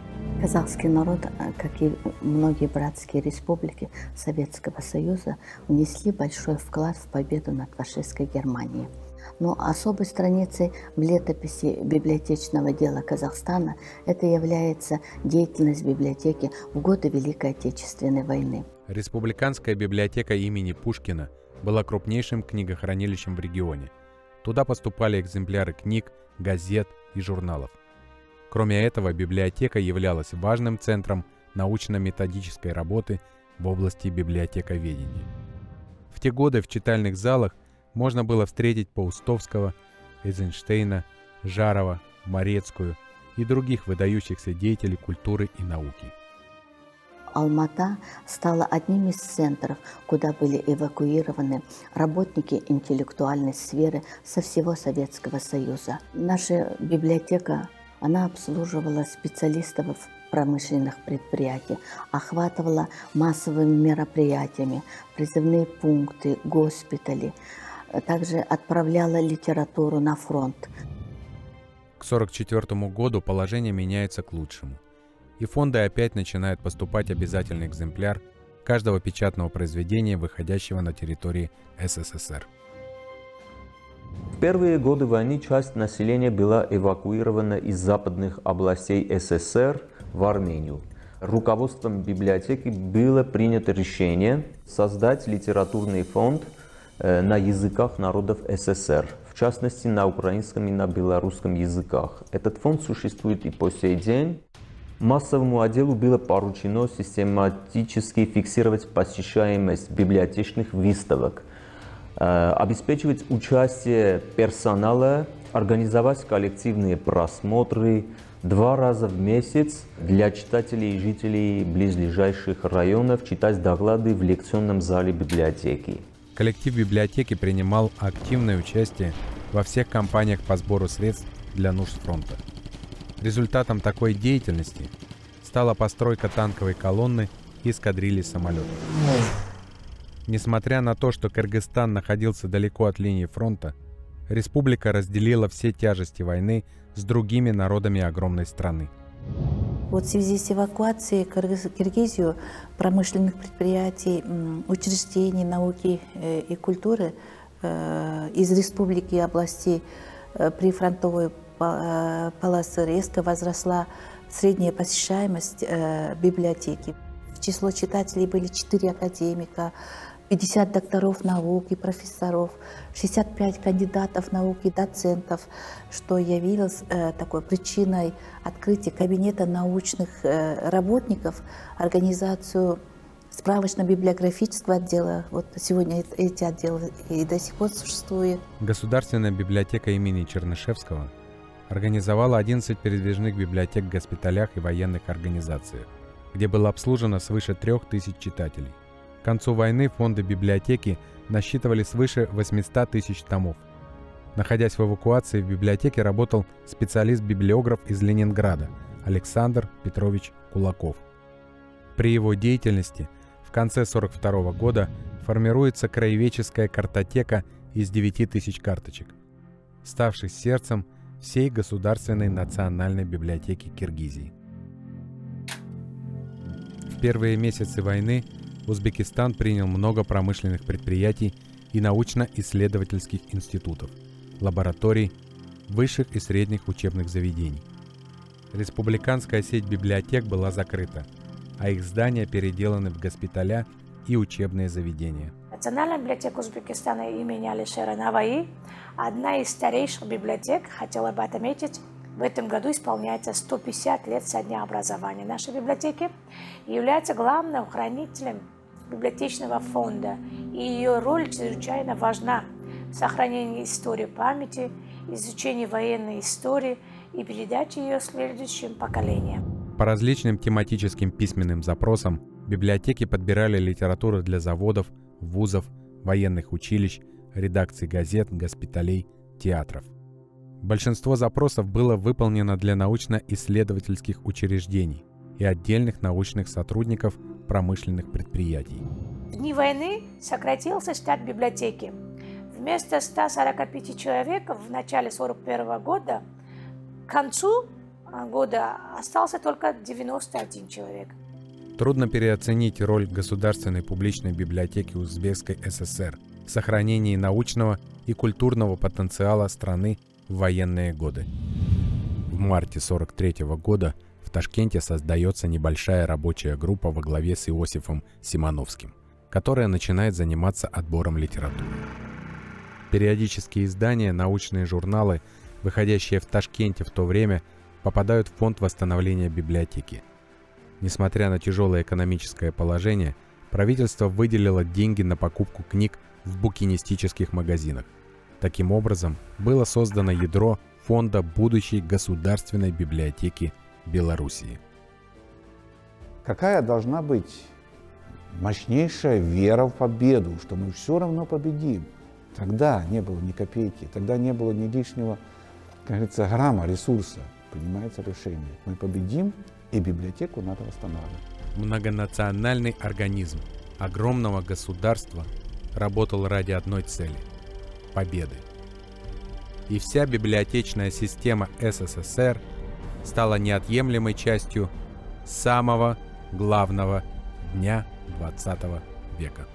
Казахский народ, как и многие братские республики Советского Союза, внесли большой вклад в победу над фашистской Германией. Но особой страницей в летописи библиотечного дела Казахстана это является деятельность библиотеки в годы Великой Отечественной войны. Республиканская библиотека имени Пушкина была крупнейшим книгохранилищем в регионе. Туда поступали экземпляры книг, газет и журналов. Кроме этого, библиотека являлась важным центром научно-методической работы в области библиотековедения. В те годы в читальных залах можно было встретить Паустовского, Эйзенштейна, Жарова, Морецкую и других выдающихся деятелей культуры и науки. Алмата стала одним из центров, куда были эвакуированы работники интеллектуальной сферы со всего Советского Союза. Наша библиотека, она обслуживала специалистов промышленных предприятий, охватывала массовыми мероприятиями, призывные пункты, госпитали, также отправляла литературу на фронт. К тысяча девятьсот сорок четвёртому году положение меняется к лучшему, и фонды опять начинают поступать обязательный экземпляр каждого печатного произведения, выходящего на территории СССР. В первые годы войны часть населения была эвакуирована из западных областей СССР в Армению. Руководством библиотеки было принято решение создать литературный фонд на языках народов СССР, в частности на украинском и на белорусском языках. Этот фонд существует и по сей день. Массовому отделу было поручено систематически фиксировать посещаемость библиотечных выставок, обеспечивать участие персонала, организовать коллективные просмотры два раза в месяц для читателей и жителей близлежащих районов, читать доклады в лекционном зале библиотеки. Коллектив библиотеки принимал активное участие во всех кампаниях по сбору средств для нужд фронта. Результатом такой деятельности стала постройка танковой колонны и эскадрильи самолетов. Несмотря на то, что Кыргызстан находился далеко от линии фронта, республика разделила все тяжести войны с другими народами огромной страны. Вот в связи с эвакуацией в Киргизию промышленных предприятий, учреждений науки и культуры из республики и областей прифронтовой полосы резко возросла средняя посещаемость библиотеки. В число читателей были четыре академика, пятьдесят докторов наук и профессоров, шестьдесят пять кандидатов наук и доцентов, что явилось э, такой причиной открытия кабинета научных э, работников, организацию справочно-библиографического отдела. Вот сегодня эти отделы и до сих пор существуют. Государственная библиотека имени Чернышевского организовала одиннадцать передвижных библиотек в госпиталях и военных организациях, где было обслужено свыше трех тысяч читателей. К концу войны фонды библиотеки насчитывали свыше восьмисот тысяч томов. Находясь в эвакуации, в библиотеке работал специалист-библиограф из Ленинграда Александр Петрович Кулаков. При его деятельности в конце сорок второго года формируется краеведческая картотека из девяти тысяч карточек, ставших сердцем всей Государственной национальной библиотеки Киргизии. В первые месяцы войны Узбекистан принял много промышленных предприятий и научно-исследовательских институтов, лабораторий, высших и средних учебных заведений. Республиканская сеть библиотек была закрыта, а их здания переделаны в госпиталя и учебные заведения. Национальная библиотека Узбекистана имени Алишера Наваи – одна из старейших библиотек, хотела бы отметить. В этом году исполняется сто пятьдесят лет со дня образования нашей библиотеки и является главным хранителем библиотечного фонда. И ее роль чрезвычайно важна в сохранении истории памяти, изучении военной истории и передаче ее следующим поколениям. По различным тематическим письменным запросам библиотеки подбирали литературу для заводов, вузов, военных училищ, редакций газет, госпиталей, театров. Большинство запросов было выполнено для научно-исследовательских учреждений и отдельных научных сотрудников промышленных предприятий. В дни войны сократился штат библиотеки. Вместо ста сорока пяти человек в начале сорок первого года к концу года остался только девяносто один человек. Трудно переоценить роль Государственной публичной библиотеки Узбекской ССР в сохранении научного и культурного потенциала страны в военные годы. В марте сорок третьего года в Ташкенте создается небольшая рабочая группа во главе с Иосифом Симоновским, которая начинает заниматься отбором литературы. Периодические издания, научные журналы, выходящие в Ташкенте в то время, попадают в фонд восстановления библиотеки. Несмотря на тяжелое экономическое положение, правительство выделило деньги на покупку книг в букинистических магазинах. Таким образом, было создано ядро фонда будущей Государственной библиотеки Белоруссии. Какая должна быть мощнейшая вера в победу, что мы все равно победим? Тогда не было ни копейки, тогда не было ни лишнего, как говорится, грамма, ресурса. Принимается решение. Мы победим, и библиотеку надо восстанавливать. Многонациональный организм огромного государства работал ради одной цели – победы. И вся библиотечная система СССР стала неотъемлемой частью самого главного дня двадцатого века.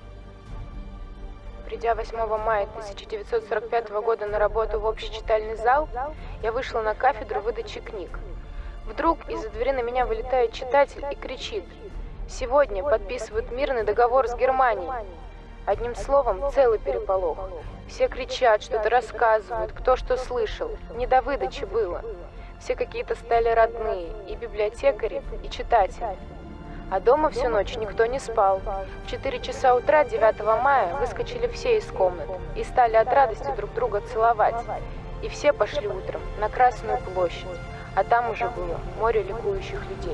Придя восьмого мая тысяча девятьсот сорок пятого года на работу в общий читальный зал, я вышла на кафедру выдачи книг. Вдруг из-за двери на меня вылетает читатель и кричит: «Сегодня подписывают мирный договор с Германией». Одним словом, целый переполох. Все кричат, что-то рассказывают, кто что слышал. Не до выдачи было. Все какие-то стали родные, и библиотекари, и читатели. А дома всю ночь никто не спал. В четыре часа утра девятого мая выскочили все из комнат и стали от радости друг друга целовать. И все пошли утром на Красную площадь, а там уже было море ликующих людей.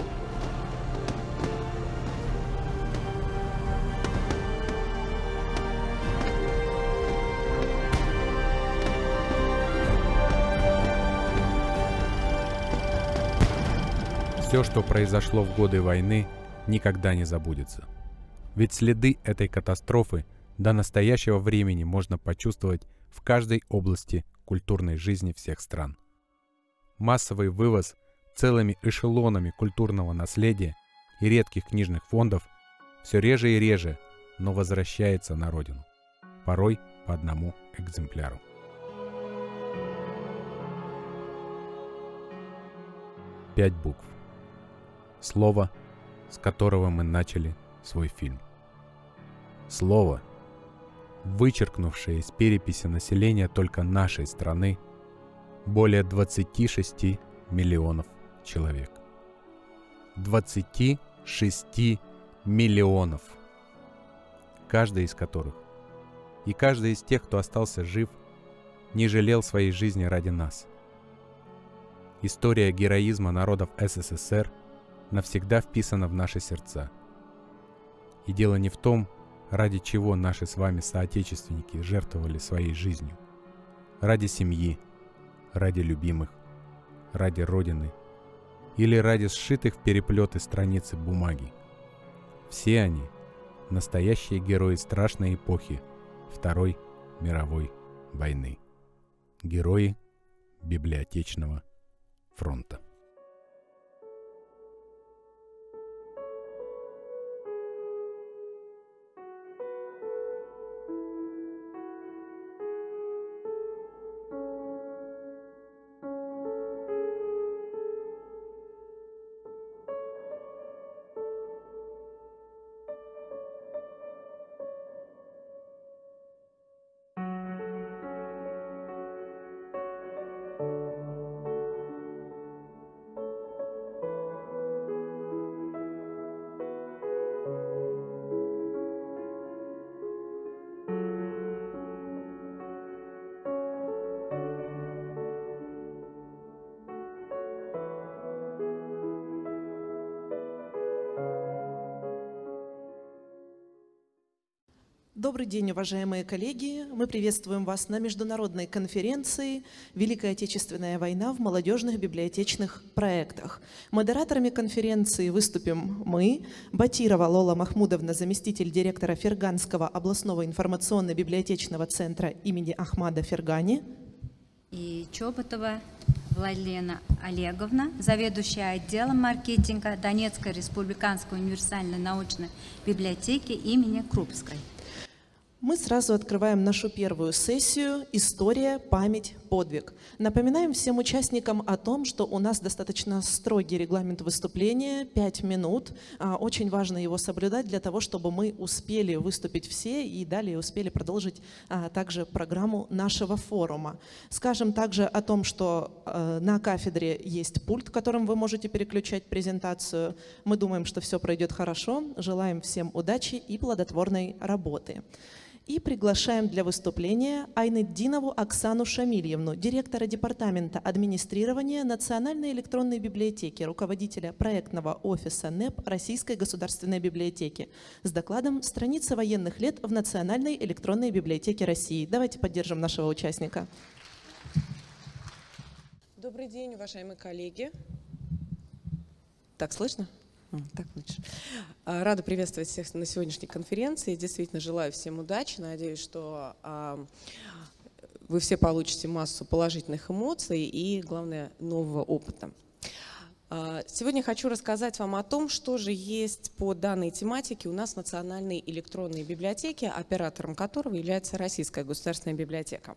Все, что произошло в годы войны, никогда не забудется. Ведь следы этой катастрофы до настоящего времени можно почувствовать в каждой области культурной жизни всех стран. Массовый вывоз целыми эшелонами культурного наследия и редких книжных фондов все реже и реже, но возвращается на родину, порой по одному экземпляру. Пять букв. Слово, с которого мы начали свой фильм. Слово, вычеркнувшее из переписи населения только нашей страны более двадцати шести миллионов человек. двадцати шести миллионов. Каждый из которых, и каждый из тех, кто остался жив, не жалел своей жизни ради нас. История героизма народов СССР навсегда вписана в наши сердца. И дело не в том, ради чего наши с вами соотечественники жертвовали своей жизнью. Ради семьи, ради любимых, ради Родины или ради сшитых в переплеты страницы бумаги. Все они – настоящие герои страшной эпохи Второй мировой войны. Герои библиотечного фронта. Добрый день, уважаемые коллеги! Мы приветствуем вас на международной конференции «Великая Отечественная война в молодежных библиотечных проектах». Модераторами конференции выступим мы, Батирова Лола Махмудовна, заместитель директора Ферганского областного информационно-библиотечного центра имени Ахмада Фергани, и Чоботова Владлена Олеговна, заведующая отделом маркетинга Донецкой республиканской универсальной научной библиотеки имени Крупской. Мы сразу открываем нашу первую сессию «История, память, подвиг». Напоминаем всем участникам о том, что у нас достаточно строгий регламент выступления, пять минут. Очень важно его соблюдать для того, чтобы мы успели выступить все и далее успели продолжить также программу нашего форума. Скажем также о том, что на кафедре есть пульт, которым вы можете переключать презентацию. Мы думаем, что все пройдет хорошо. Желаем всем удачи и плодотворной работы. И приглашаем для выступления Айнетдинову Оксану Шамильевну, директора департамента администрирования Национальной электронной библиотеки, руководителя проектного офиса НЭП Российской государственной библиотеки, с докладом «Страницы военных лет в Национальной электронной библиотеке России». Давайте поддержим нашего участника. Добрый день, уважаемые коллеги. Так, слышно? Так лучше. Рада приветствовать всех на сегодняшней конференции. Действительно, желаю всем удачи. Надеюсь, что а, вы все получите массу положительных эмоций и, главное, нового опыта. А, сегодня хочу рассказать вам о том, что же есть по данной тематике у нас в Национальной электронной библиотеке, оператором которого является Российская государственная библиотека.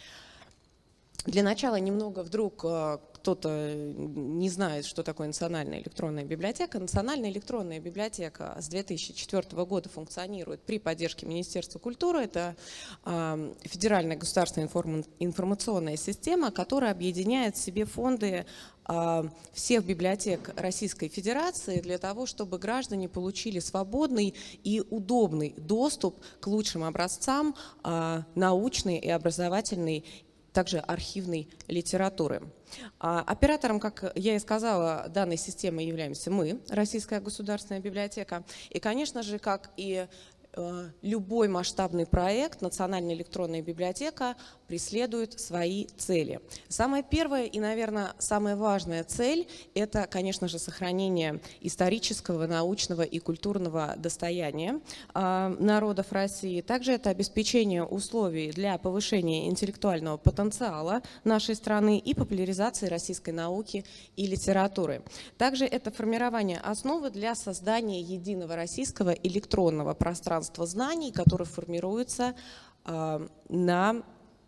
Для начала немного вдруг кто-то не знает, что такое Национальная электронная библиотека. Национальная электронная библиотека с две тысячи четвёртого года функционирует при поддержке Министерства культуры. Это э, федеральная государственная информационная система, которая объединяет в себе фонды э, всех библиотек Российской Федерации для того, чтобы граждане получили свободный и удобный доступ к лучшим образцам э, научной и образовательной, также архивной литературы. Оператором, как я и сказала, данной системы являемся мы, Российская государственная библиотека. И, конечно же, как и любой масштабный проект, Национальная электронная библиотека преследует свои цели. Самая первая и, наверное, самая важная цель – это, конечно же, сохранение исторического, научного и культурного достояния народов России. Также это обеспечение условий для повышения интеллектуального потенциала нашей страны и популяризации российской науки и литературы. Также это формирование основы для создания единого российского электронного пространства знаний, которое формируется э, на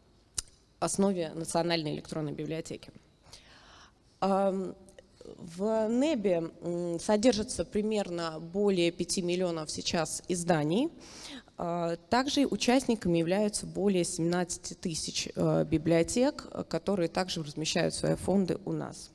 основе Национальной электронной библиотеки. Э, в НЭБе э, содержится примерно более пяти миллионов сейчас изданий. Э, также участниками являются более семнадцати тысяч э, библиотек, которые также размещают свои фонды у нас.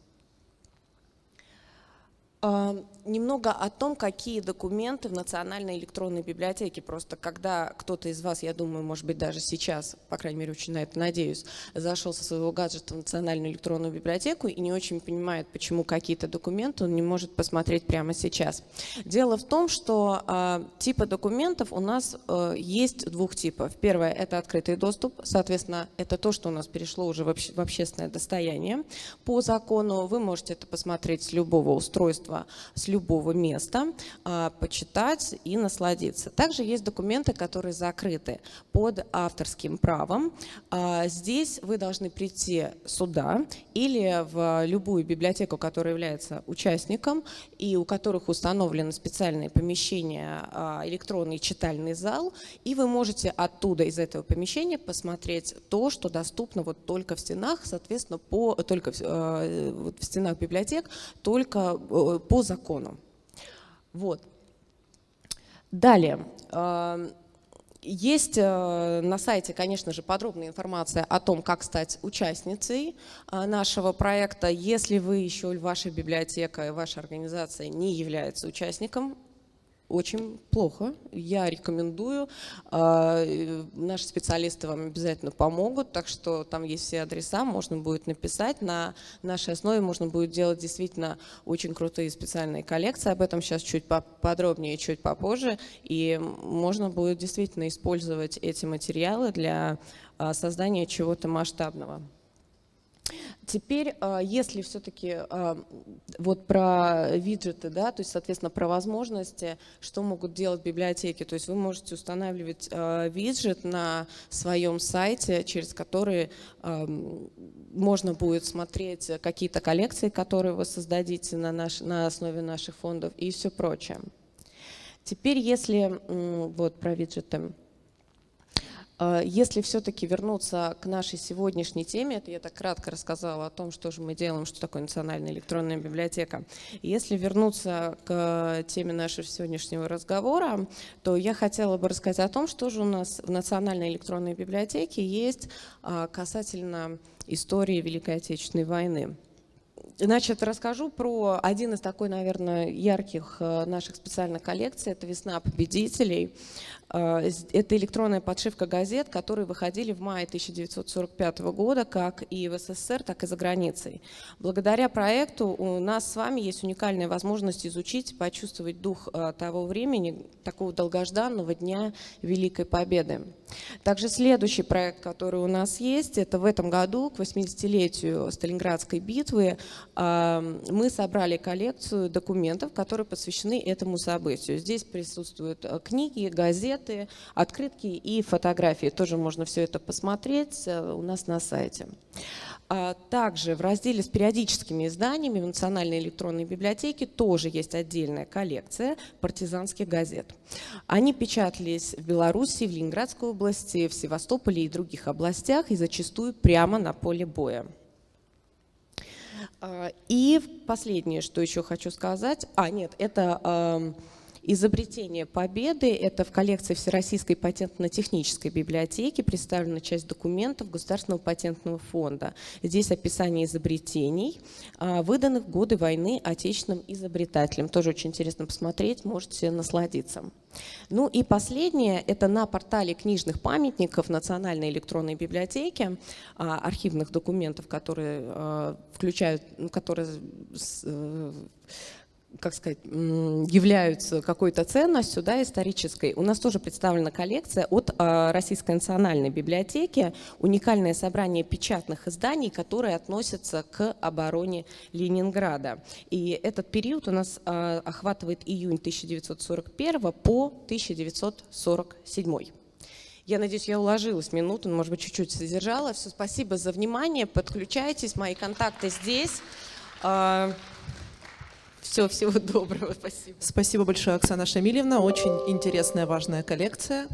Немного о том, какие документы в Национальной электронной библиотеке. Просто когда кто-то из вас, я думаю, может быть, даже сейчас, по крайней мере, очень на это надеюсь, зашел со своего гаджета в Национальную электронную библиотеку и не очень понимает, почему какие-то документы он не может посмотреть прямо сейчас. Дело в том, что э, типы документов у нас э, есть двух типов. Первое – это открытый доступ. Соответственно, это то, что у нас перешло уже в, обще в общественное достояние. По закону вы можете это посмотреть с любого устройства, с любого места, почитать и насладиться. Также есть документы, которые закрыты под авторским правом. Здесь вы должны прийти сюда или в любую библиотеку, которая является участником и у которых установлены специальные помещения, электронный читальный зал, и вы можете оттуда, из этого помещения, посмотреть то, что доступно вот только в стенах, соответственно, по, только в, в стенах библиотек, только по закону. Вот. Далее. Есть на сайте, конечно же, подробная информация о том, как стать участницей нашего проекта. Если вы еще, ваша библиотека, ваша организация не является участником, очень плохо. Я рекомендую. Наши специалисты вам обязательно помогут, так что там есть все адреса, можно будет написать. На нашей основе можно будет делать действительно очень крутые специальные коллекции. Об этом сейчас чуть подробнее, чуть попозже. И можно будет действительно использовать эти материалы для создания чего-то масштабного. Теперь, если все-таки вот про виджеты, да, то есть, соответственно, про возможности, что могут делать библиотеки, то есть вы можете устанавливать виджет на своем сайте, через который можно будет смотреть какие-то коллекции, которые вы создадите на, наш, на основе наших фондов и все прочее. Теперь, если вот про виджеты. Если все-таки вернуться к нашей сегодняшней теме, это я так кратко рассказала о том, что же мы делаем, что такое национальная электронная библиотека. Если вернуться к теме нашего сегодняшнего разговора, то я хотела бы рассказать о том, что же у нас в национальной электронной библиотеке есть касательно истории Великой Отечественной войны. Значит, расскажу про один из такой, наверное, ярких наших специальных коллекций. Это «Весна победителей». Это электронная подшивка газет, которые выходили в мае тысяча девятьсот сорок пятого года как и в СССР, так и за границей. Благодаря проекту у нас с вами есть уникальная возможность изучить, почувствовать дух того времени, такого долгожданного дня Великой Победы. Также следующий проект, который у нас есть, это в этом году, к восьмидесятилетию Сталинградской битвы, мы собрали коллекцию документов, которые посвящены этому событию. Здесь присутствуют книги, газеты, открытки и фотографии. Тоже можно все это посмотреть у нас на сайте. Также в разделе с периодическими изданиями в Национальной электронной библиотеке тоже есть отдельная коллекция партизанских газет. Они печатались в Беларуси, в Ленинградской области, в Севастополе и других областях, и зачастую прямо на поле боя. И последнее, что еще хочу сказать, а нет, это изобретение Победы, это в коллекции Всероссийской патентно-технической библиотеки представлена часть документов Государственного патентного фонда. Здесь описание изобретений, выданных в годы войны отечественным изобретателям. Тоже очень интересно посмотреть, можете насладиться. Ну и последнее, это на портале книжных памятников Национальной электронной библиотеки, архивных документов, которые включают, которые как сказать, являются какой-то ценностью, да, исторической. У нас тоже представлена коллекция от Российской национальной библиотеки, уникальное собрание печатных изданий, которые относятся к обороне Ленинграда. И этот период у нас охватывает июнь тысяча девятьсот сорок первого по тысяча девятьсот сорок седьмой. Я надеюсь, я уложилась в минуту, может быть, чуть-чуть содержала. Все, спасибо за внимание, подключайтесь, мои контакты здесь. Все, всего доброго, спасибо. Спасибо большое, Оксана Шамильевна. Очень интересная, важная коллекция.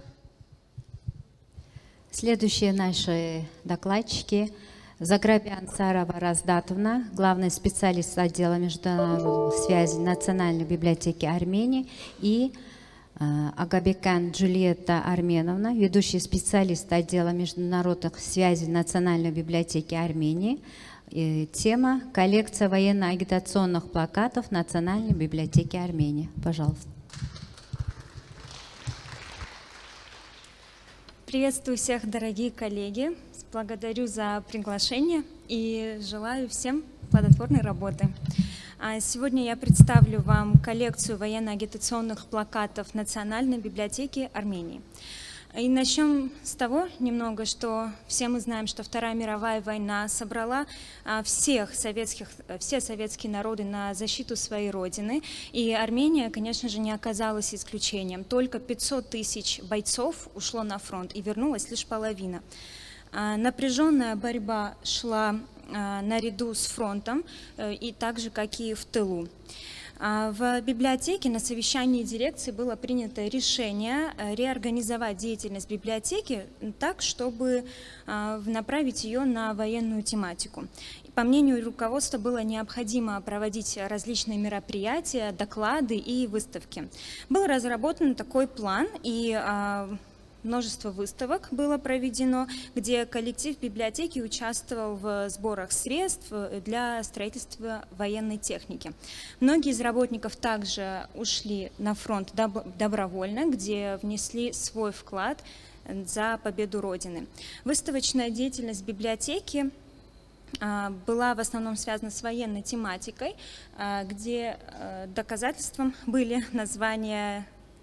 Следующие наши докладчики. Заграбян Сарова Раздатовна, главный специалист отдела международных связей Национальной библиотеки Армении, и э, Агабекян Джульетта Арменовна, ведущий специалист отдела международных связей Национальной библиотеки Армении. И тема – коллекция военно-агитационных плакатов Национальной библиотеки Армении. Пожалуйста. Приветствую всех, дорогие коллеги. Благодарю за приглашение и желаю всем плодотворной работы. Сегодня я представлю вам коллекцию военно-агитационных плакатов Национальной библиотеки Армении. И начнем с того немного, что все мы знаем, что Вторая мировая война собрала всех советских, все советские народы на защиту своей родины. И Армения, конечно же, не оказалась исключением. Только пятьсот тысяч бойцов ушло на фронт, и вернулась лишь половина. Напряженная борьба шла наряду с фронтом, и так же, как и в тылу. В библиотеке на совещании дирекции было принято решение реорганизовать деятельность библиотеки так, чтобы направить ее на военную тематику. По мнению руководства, было необходимо проводить различные мероприятия, доклады и выставки. Был разработан такой план, и множество выставок было проведено, где коллектив библиотеки участвовал в сборах средств для строительства военной техники. Многие из работников также ушли на фронт добровольно, где внесли свой вклад за победу Родины. Выставочная деятельность библиотеки была в основном связана с военной тематикой, где доказательством были названия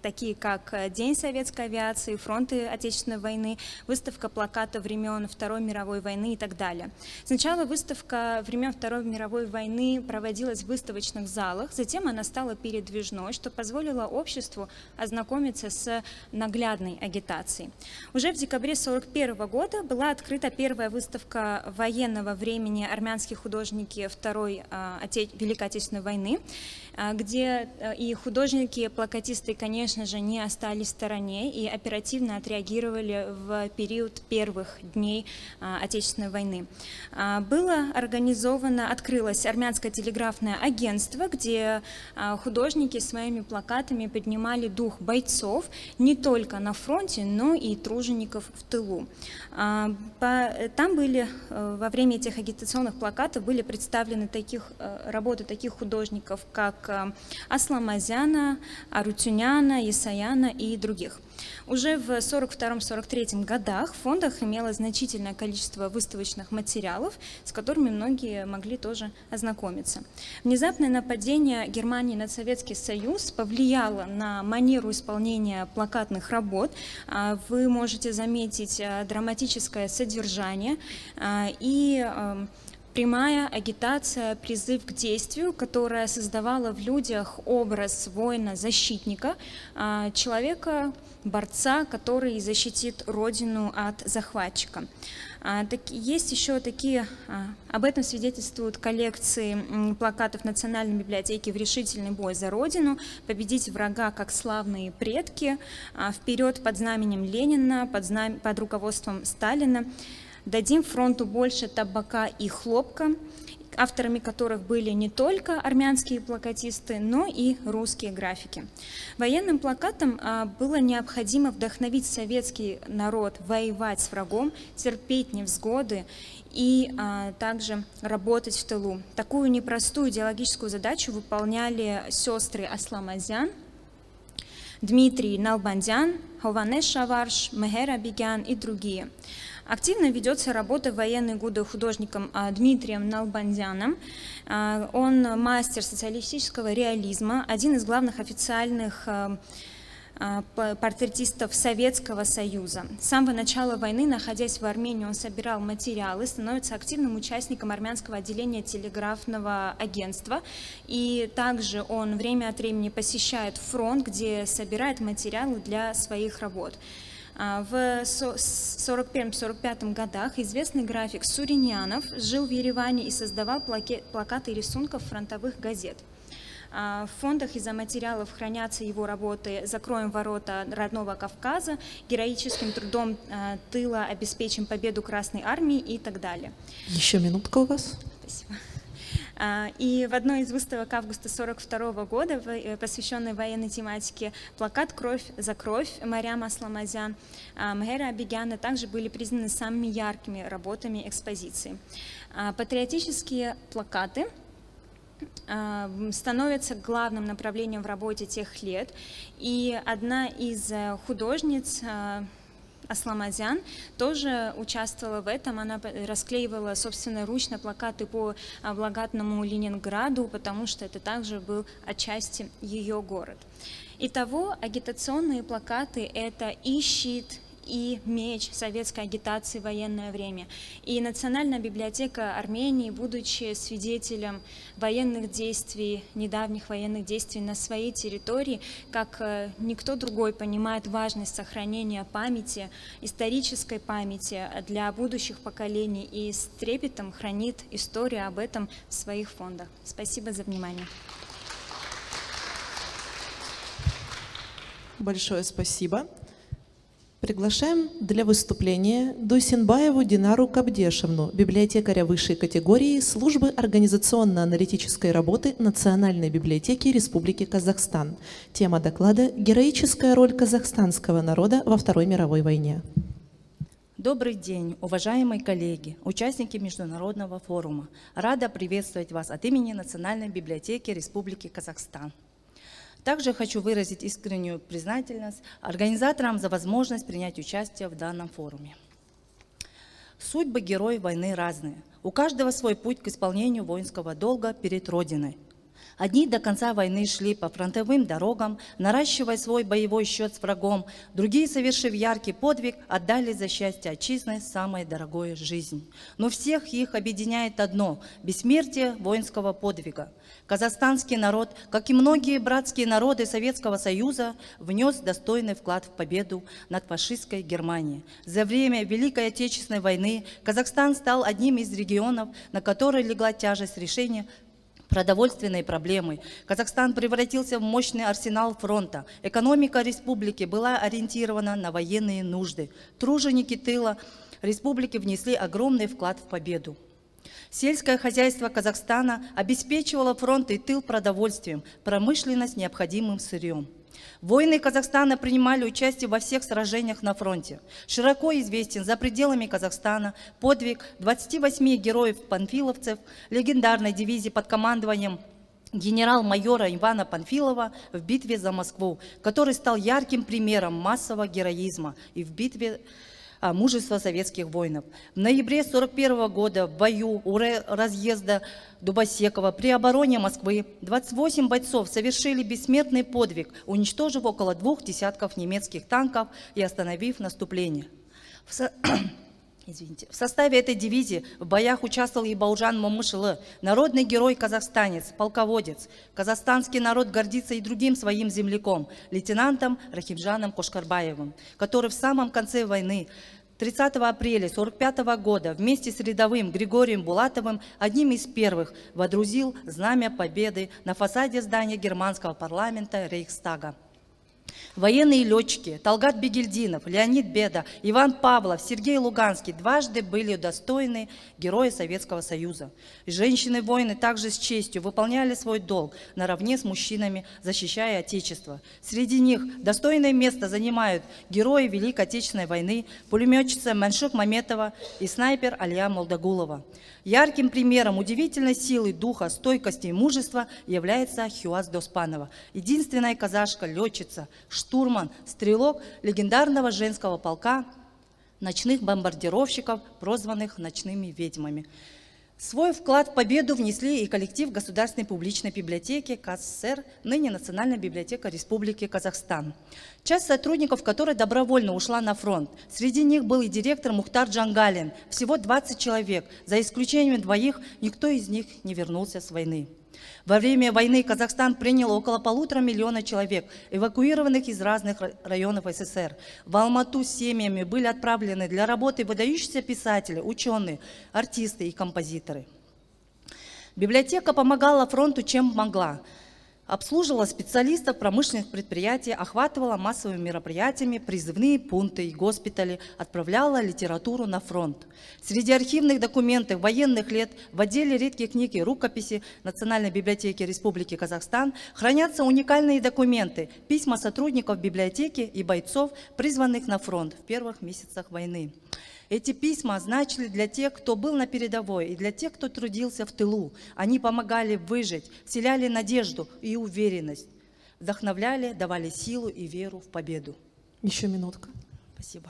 такие как День советской авиации, фронты Отечественной войны, выставка плакатов времен Второй мировой войны и так далее. Сначала выставка времен Второй мировой войны проводилась в выставочных залах, затем она стала передвижной, что позволило обществу ознакомиться с наглядной агитацией. Уже в декабре тысяча девятьсот сорок первого года была открыта первая выставка военного времени «Армянские художники Второй а, Оте... Великой Отечественной войны», а, где а, и художники, плакатисты, конечно же, не остались в стороне и оперативно отреагировали в период первых дней а, Отечественной войны. А, было организовано, открылось армянское телеграфное агентство, где а, художники своими плакатами поднимали дух бойцов не только на фронте, но и тружеников в тылу. А, по, там были во время этих агитационных плакатов были представлены таких, работы таких художников, как Асламазяна, Арутюняна, Исаяна и других. Уже в сорок втором — сорок третьем годах в фондах имелось значительное количество выставочных материалов, с которыми многие могли тоже ознакомиться. Внезапное нападение Германии на Советский Союз повлияло на манеру исполнения плакатных работ. Вы можете заметить драматическое содержание и прямая агитация, призыв к действию, которая создавала в людях образ воина-защитника, человека, борца, который защитит родину от захватчика. Есть еще такие, об этом свидетельствуют коллекции плакатов Национальной библиотеки «В решительный бой за Родину», «Победить врага, как славные предки», «Вперед под знаменем Ленина», под, знам... под руководством Сталина, «Дадим фронту больше табака и хлопка», авторами которых были не только армянские плакатисты, но и русские графики. Военным плакатам было необходимо вдохновить советский народ воевать с врагом, терпеть невзгоды и а, также работать в тылу. Такую непростую идеологическую задачу выполняли сестры Асламазян, Дмитрий Налбандян, Хованеш Шаварш, Мехер Абигян и другие. Активно ведется работа в военные годы художником Дмитрием Налбандяном. Он мастер социалистического реализма, один из главных официальных портретистов Советского Союза. С самого начала войны, находясь в Армении, он собирал материалы, становится активным участником армянского отделения телеграфного агентства. И также он время от времени посещает фронт, где собирает материалы для своих работ. В сорок первом — сорок пятом годах известный график Суриньянов жил в Ереване и создавал плакаты и рисунков фронтовых газет. В фондах из-за материалов хранятся его работы «Закроем ворота родного Кавказа», «Героическим трудом тыла обеспечим победу Красной Армии» и так далее. Еще минутка у вас. Спасибо. И в одной из выставок августа сорок второго года, посвященной военной тематике, плакат «Кровь за кровь» Марьям Асламазян, Мехера Абигяна также были признаны самыми яркими работами экспозиции. Патриотические плакаты становятся главным направлением в работе тех лет, и одна из художниц, Асламазян, тоже участвовала в этом. Она расклеивала собственноручно плакаты по благодатному Ленинграду, потому что это также был отчасти ее город. Итого, агитационные плакаты — это и щит, и меч советской агитации в военное время. И Национальная библиотека Армении, будучи свидетелем военных действий, недавних военных действий на своей территории, как никто другой понимает важность сохранения памяти, исторической памяти для будущих поколений и с трепетом хранит историю об этом в своих фондах. Спасибо за внимание. Большое спасибо. Приглашаем для выступления Дусинбаеву Динару Кабдешевну, библиотекаря высшей категории службы организационно-аналитической работы Национальной библиотеки Республики Казахстан. Тема доклада «Героическая роль казахстанского народа во Второй мировой войне». Добрый день, уважаемые коллеги, участники Международного форума. Рада приветствовать вас от имени Национальной библиотеки Республики Казахстан. Также хочу выразить искреннюю признательность организаторам за возможность принять участие в данном форуме. Судьбы героев войны разные. У каждого свой путь к исполнению воинского долга перед Родиной. Одни до конца войны шли по фронтовым дорогам, наращивая свой боевой счет с врагом, другие, совершив яркий подвиг, отдали за счастье отчизны самое дорогое — жизнь. Но всех их объединяет одно — бессмертие воинского подвига. Казахстанский народ, как и многие братские народы Советского Союза, внес достойный вклад в победу над фашистской Германией. За время Великой Отечественной войны Казахстан стал одним из регионов, на который легла тяжесть решения продовольственной проблемы. Казахстан превратился в мощный арсенал фронта. Экономика республики была ориентирована на военные нужды. Труженики тыла республики внесли огромный вклад в победу. Сельское хозяйство Казахстана обеспечивало фронт и тыл продовольствием, промышленность необходимым сырьем. Воины Казахстана принимали участие во всех сражениях на фронте. Широко известен за пределами Казахстана подвиг двадцати восьми героев-панфиловцев легендарной дивизии под командованием генерал-майора Ивана Панфилова в битве за Москву, который стал ярким примером массового героизма и в битве а, мужества советских воинов. В ноябре сорок первого года в бою у разъезда Дубосекова при обороне Москвы двадцать восемь бойцов совершили бессмертный подвиг, уничтожив около двух десятков немецких танков и остановив наступление. В, со... Извините. В составе этой дивизии в боях участвовал и Бауджан Момышылы, народный герой-казахстанец, полководец. Казахстанский народ гордится и другим своим земляком, лейтенантом Рахимжаном Кошкарбаевым, который в самом конце войны тридцатого апреля сорок пятого года вместе с рядовым Григорием Булатовым одним из первых водрузил знамя победы на фасаде здания германского парламента Рейхстага. Военные летчики Талгат Бегельдинов, Леонид Беда, Иван Павлов, Сергей Луганский дважды были удостоены Героя Советского Союза. Женщины-воины также с честью выполняли свой долг наравне с мужчинами, защищая Отечество. Среди них достойное место занимают герои Великой Отечественной войны, пулеметчица Маншук Маметова и снайпер Алия Молдагулова. Ярким примером удивительной силы духа, стойкости и мужества является Хюаз Доспанова, единственная казашка-летчица, штурман, стрелок легендарного женского полка ночных бомбардировщиков, прозванных ночными ведьмами. Свой вклад в победу внесли и коллектив Государственной публичной библиотеки КАССР, ныне Национальная библиотека Республики Казахстан. Часть сотрудников, которая добровольно ушла на фронт. Среди них был и директор Мухтар Джангалин. Всего двадцать человек. За исключением двоих, никто из них не вернулся с войны. Во время войны Казахстан принял около полутора миллиона человек, эвакуированных из разных районов СССР. В Алмату с семьями были отправлены для работы выдающиеся писатели, ученые, артисты и композиторы. Библиотека помогала фронту, чем могла. Обслуживала специалистов промышленных предприятий, охватывала массовыми мероприятиями призывные пункты и госпитали, отправляла литературу на фронт. Среди архивных документов военных лет в отделе редких книг и рукописи Национальной библиотеки Республики Казахстан хранятся уникальные документы, письма сотрудников библиотеки и бойцов, призванных на фронт в первых месяцах войны. Эти письма значили для тех, кто был на передовой, и для тех, кто трудился в тылу. Они помогали выжить, вселяли надежду и уверенность, вдохновляли, давали силу и веру в победу. Еще минутка. Спасибо.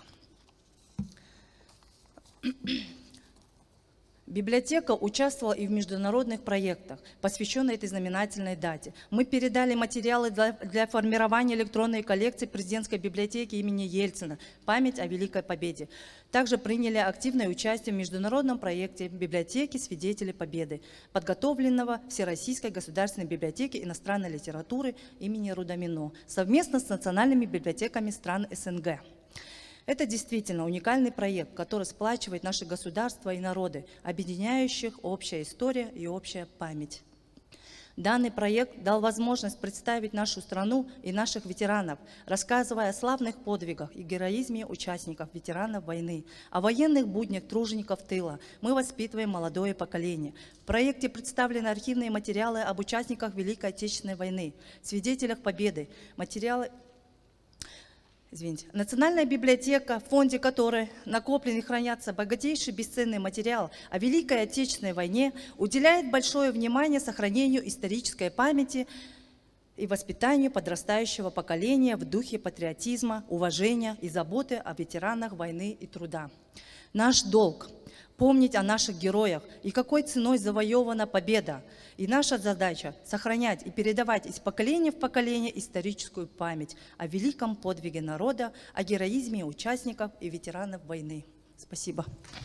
Библиотека участвовала и в международных проектах, посвященных этой знаменательной дате. Мы передали материалы для, для формирования электронной коллекции президентской библиотеки имени Ельцина «Память о Великой Победе». Также приняли активное участие в международном проекте библиотеки «Свидетели Победы», подготовленного Всероссийской государственной библиотеки иностранной литературы имени Рудамино, совместно с национальными библиотеками стран СНГ. Это действительно уникальный проект, который сплачивает наши государства и народы, объединяющих общая история и общая память. Данный проект дал возможность представить нашу страну и наших ветеранов, рассказывая о славных подвигах и героизме участников, ветеранов войны, о военных буднях тружеников тыла. Мы воспитываем молодое поколение. В проекте представлены архивные материалы об участниках Великой Отечественной войны, свидетелях Победы, материалы Извините. Национальная библиотека, в фонде которой накоплен и хранятся богатейший бесценный материал о Великой Отечественной войне, уделяет большое внимание сохранению исторической памяти и воспитанию подрастающего поколения в духе патриотизма, уважения и заботы о ветеранах войны и труда. Наш долг – помнить о наших героях и какой ценой завоевана победа. И наша задача – сохранять и передавать из поколения в поколение историческую память о великом подвиге народа, о героизме участников и ветеранов войны. Спасибо.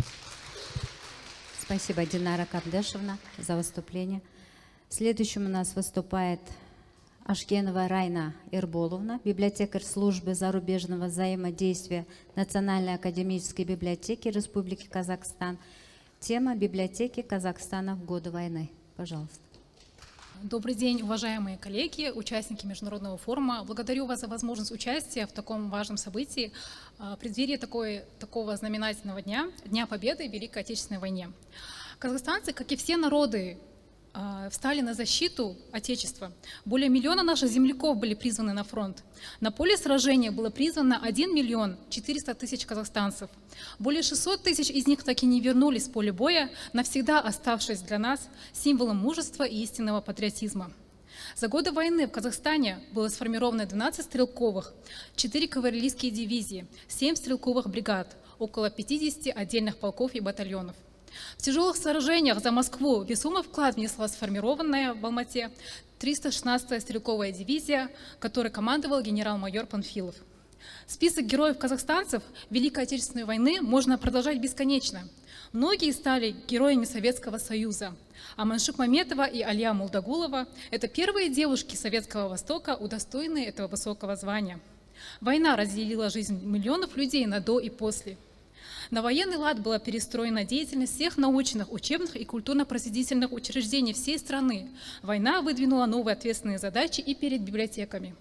Спасибо, Динара Кардешевна, за выступление. Следующим у нас выступает Ашкенова Райна Ирболовна, библиотекарь службы зарубежного взаимодействия Национальной академической библиотеки Республики Казахстан. Тема библиотеки Казахстана в годы войны. Пожалуйста. Добрый день, уважаемые коллеги, участники Международного форума. Благодарю вас за возможность участия в таком важном событии в преддверии такой, такого знаменательного дня, Дня Победы в Великой Отечественной войне. Казахстанцы, как и все народы, встали на защиту Отечества. Более миллиона наших земляков были призваны на фронт. На поле сражения было призвано один миллион четыреста тысяч казахстанцев. Более шестисот тысяч из них так и не вернулись с поля боя, навсегда оставшись для нас символом мужества и истинного патриотизма. За годы войны в Казахстане было сформировано двенадцать стрелковых, четыре кавалерийские дивизии, семь стрелковых бригад, около пятидесяти отдельных полков и батальонов. В тяжелых сражениях за Москву весомый вклад внесла сформированная в Алмате триста шестнадцатая стрелковая дивизия, которой командовал генерал-майор Панфилов. Список героев-казахстанцев Великой Отечественной войны можно продолжать бесконечно. Многие стали героями Советского Союза, а Маншук Маметова и Алия Мулдагулова – это первые девушки Советского Востока, удостоенные этого высокого звания. Война разделила жизнь миллионов людей на до и после. На военный лад была перестроена деятельность всех научных, учебных и культурно-просветительных учреждений всей страны. Война выдвинула новые ответственные задачи и перед библиотеками.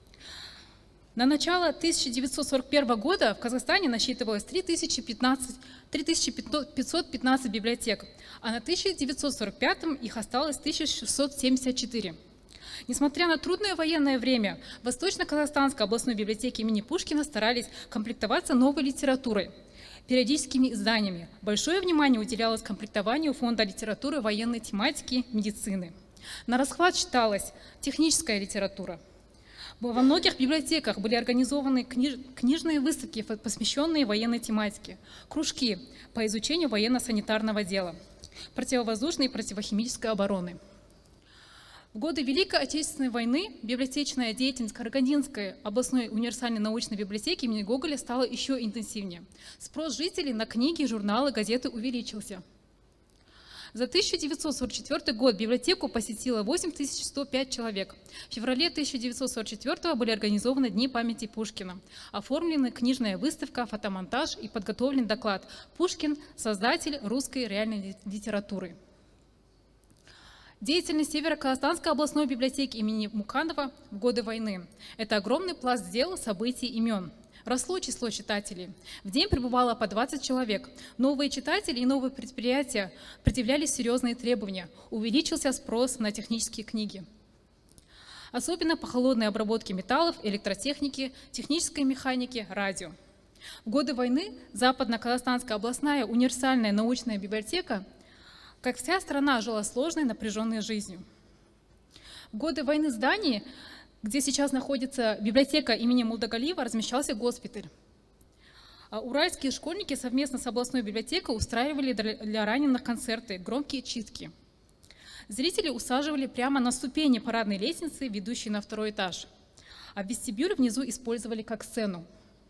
На начало тысяча девятьсот сорок первого года в Казахстане насчитывалось три тысячи пятьсот пятнадцать библиотек, а на тысяча девятьсот сорок пятом их осталось тысяча шестьсот семьдесят четыре. Несмотря на трудное военное время, в Восточно-Казахстанской областной библиотеке имени Пушкина старались комплектоваться новой литературой, периодическими изданиями. Большое внимание уделялось комплектованию фонда литературы военной тематики, медицины. На расхват читалась техническая литература. Во многих библиотеках были организованы книж... книжные выставки, посвященные военной тематике, кружки по изучению военно-санитарного дела, противовоздушной и противохимической обороны. В годы Великой Отечественной войны библиотечная деятельность Карагандинской областной универсальной научной библиотеки имени Гоголя стала еще интенсивнее. Спрос жителей на книги, журналы, газеты увеличился. За тысяча девятьсот сорок четвёртый год библиотеку посетило восемь тысяч сто пять человек. В феврале тысяча девятьсот сорок четвёртого были организованы Дни памяти Пушкина. Оформлена книжная выставка, фотомонтаж и подготовлен доклад «Пушкин – создатель русской реальной литературы». Деятельность Северо-Казахстанской областной библиотеки имени Муканова в годы войны – это огромный пласт дел, событий, имен. Росло число читателей. В день пребывало по двадцать человек. Новые читатели и новые предприятия предъявляли серьезные требования. Увеличился спрос на технические книги. Особенно по холодной обработке металлов, электротехники, технической механики, радио. В годы войны Западно-Казахстанская областная универсальная научная библиотека, как вся страна, жила сложной, напряженной жизнью. В годы войны в здании, где сейчас находится библиотека имени Мулдагалиева, размещался госпиталь. Уральские школьники совместно с областной библиотекой устраивали для раненых концерты, громкие читки. Зрители усаживали прямо на ступени парадной лестницы, ведущей на второй этаж, а вестибюль внизу использовали как сцену.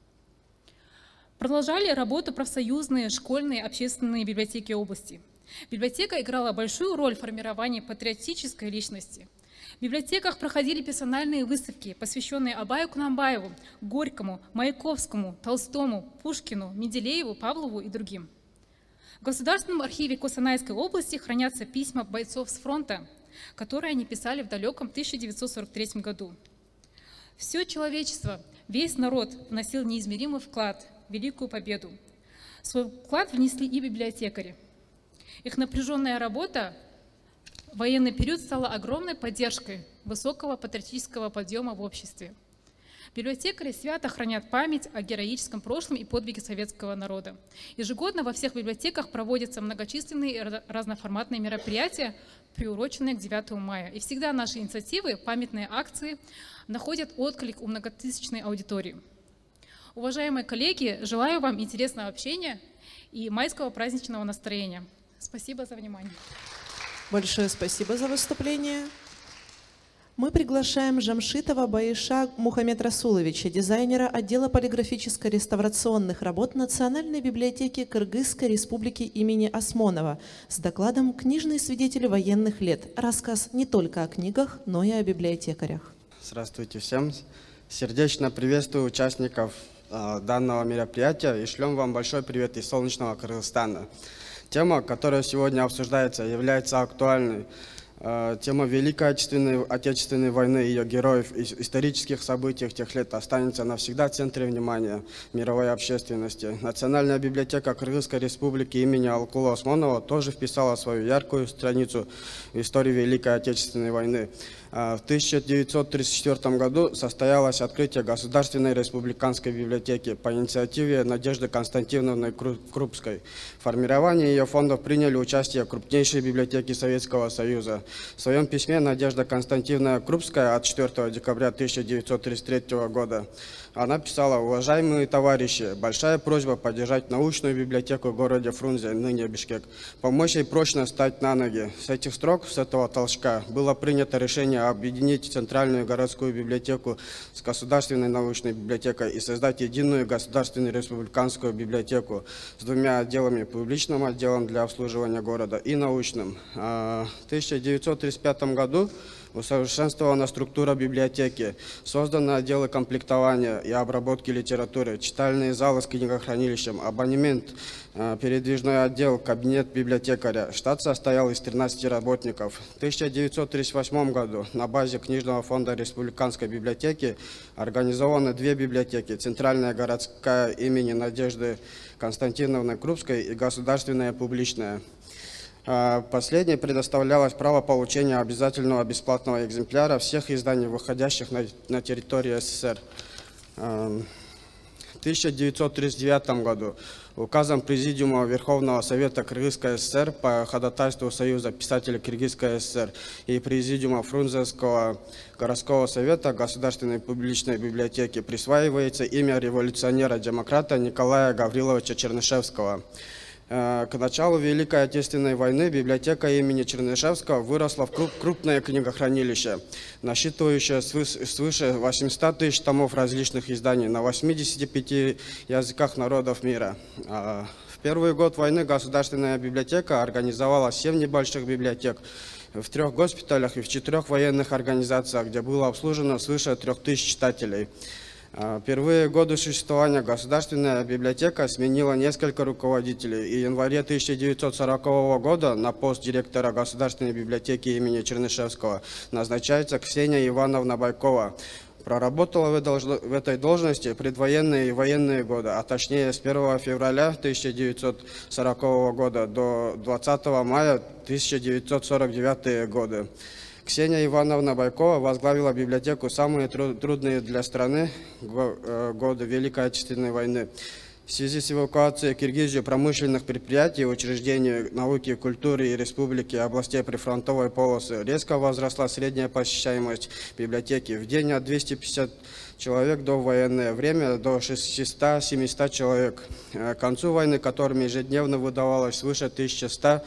Продолжали работу профсоюзные, школьные, общественные библиотеки области. Библиотека играла большую роль в формировании патриотической личности. В библиотеках проходили персональные выставки, посвященные Абаю Кунанбаеву, Горькому, Маяковскому, Толстому, Пушкину, Менделееву, Павлову и другим. В Государственном архиве Костанайской области хранятся письма бойцов с фронта, которые они писали в далеком тысяча девятьсот сорок третьем году. Все человечество, весь народ вносил неизмеримый вклад в Великую Победу. Свой вклад внесли и библиотекари. Их напряженная работа в военный период стала огромной поддержкой высокого патриотического подъема в обществе. Библиотекари свято хранят память о героическом прошлом и подвиге советского народа. Ежегодно во всех библиотеках проводятся многочисленные разноформатные мероприятия, приуроченные к девятому мая. И всегда наши инициативы, памятные акции находят отклик у многотысячной аудитории. Уважаемые коллеги, желаю вам интересного общения и майского праздничного настроения. Спасибо за внимание. Большое спасибо за выступление. Мы приглашаем Жамшитова Баиша Мухаммед Расуловича, дизайнера отдела полиграфическо-реставрационных работ Национальной библиотеки Кыргызской республики имени Осмонова с докладом «Книжные свидетели военных лет». Рассказ не только о книгах, но и о библиотекарях. Здравствуйте всем. Сердечно приветствую участников э, данного мероприятия и шлем вам большой привет из солнечного Кыргызстана. Тема, которая сегодня обсуждается, является актуальной. Тема Великой Отечественной, Отечественной войны и ее героев и исторических событий тех лет останется навсегда в центре внимания мировой общественности. Национальная библиотека Кыргызской республики имени Алкула Осмонова тоже вписала свою яркую страницу в историю Великой Отечественной войны. В тысяча девятьсот тридцать четвёртом году состоялось открытие Государственной республиканской библиотеки по инициативе Надежды Константиновны Крупской. В формировании ее фондов приняли участие крупнейшие библиотеки Советского Союза. В своем письме Надежда Константиновна Крупская от четвёртого декабря тысяча девятьсот тридцать третьего года она писала: «Уважаемые товарищи, большая просьба поддержать научную библиотеку в городе Фрунзе, ныне Бишкек, помочь ей прочно стать на ноги». С этих строк, с этого толчка, было принято решение объединить Центральную городскую библиотеку с Государственной научной библиотекой и создать единую Государственную республиканскую библиотеку с двумя отделами: публичным отделом для обслуживания города и научным. В тысяча девятьсот тридцать пятом году усовершенствована структура библиотеки, созданы отделы комплектования и обработки литературы, читальные залы с книгохранилищем, абонемент, передвижной отдел, кабинет библиотекаря. Штат состоял из тринадцати работников. В тысяча девятьсот тридцать восьмом году на базе книжного фонда Республиканской библиотеки организованы две библиотеки: Центральная городская имени Надежды Константиновны Крупской и Государственная публичная. Последней предоставлялось право получения обязательного бесплатного экземпляра всех изданий, выходящих на, на территорию СССР. В тысяча девятьсот тридцать девятом году указом Президиума Верховного Совета Кыргызской ССР по ходатайству Союза писателей Кыргызской ССР и Президиума Фрунзенского городского совета Государственной публичной библиотеки присваивается имя революционера-демократа Николая Гавриловича Чернышевского. К началу Великой Отечественной войны библиотека имени Чернышевского выросла в крупное книгохранилище, насчитывающее свыше восьмисот тысяч томов различных изданий на восьмидесяти пяти языках народов мира. В первый год войны Государственная библиотека организовала семь небольших библиотек в трех госпиталях и в четырех военных организациях, где было обслужено свыше трех тысяч читателей. В первые годы существования Государственная библиотека сменила несколько руководителей, и в январе тысяча девятьсот сорокового года на пост директора Государственной библиотеки имени Чернышевского назначается Ксения Ивановна Байкова. Проработала в этой должности предвоенные и военные годы, а точнее с первого февраля тысяча девятьсот сорокового года до двадцатого мая тысяча девятьсот сорок девятого года. Ксения Ивановна Байкова возглавила библиотеку самые трудные для страны годы Великой Отечественной войны. В связи с эвакуацией в Киргизию промышленных предприятий, учреждений науки, культуры и республики областей прифронтовой полосы резко возросла средняя посещаемость библиотеки в день от двухсот пятидесяти человек до военное время до шестисот-семисот человек. К концу войны, которыми ежедневно выдавалось свыше тысячи ста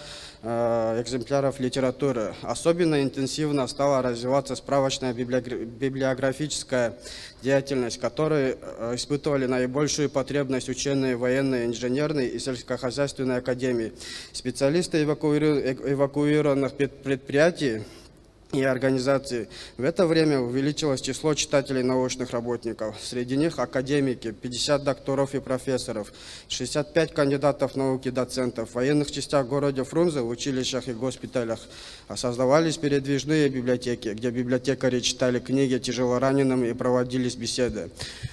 экземпляров литературы. Особенно интенсивно стала развиваться справочная библиографическая деятельность, которой испытывали наибольшую потребность ученые военные, инженерные и сельскохозяйственные академии. Специалисты эвакуированных предприятий и организаций. В это время увеличилось число читателей научных работников. Среди них академики, пятьдесят докторов и профессоров, шестьдесят пять кандидатов наук и доцентов. В военных частях в городе Фрунзе, в училищах и госпиталях создавались передвижные библиотеки, где библиотекари читали книги тяжелораненым и проводились беседы.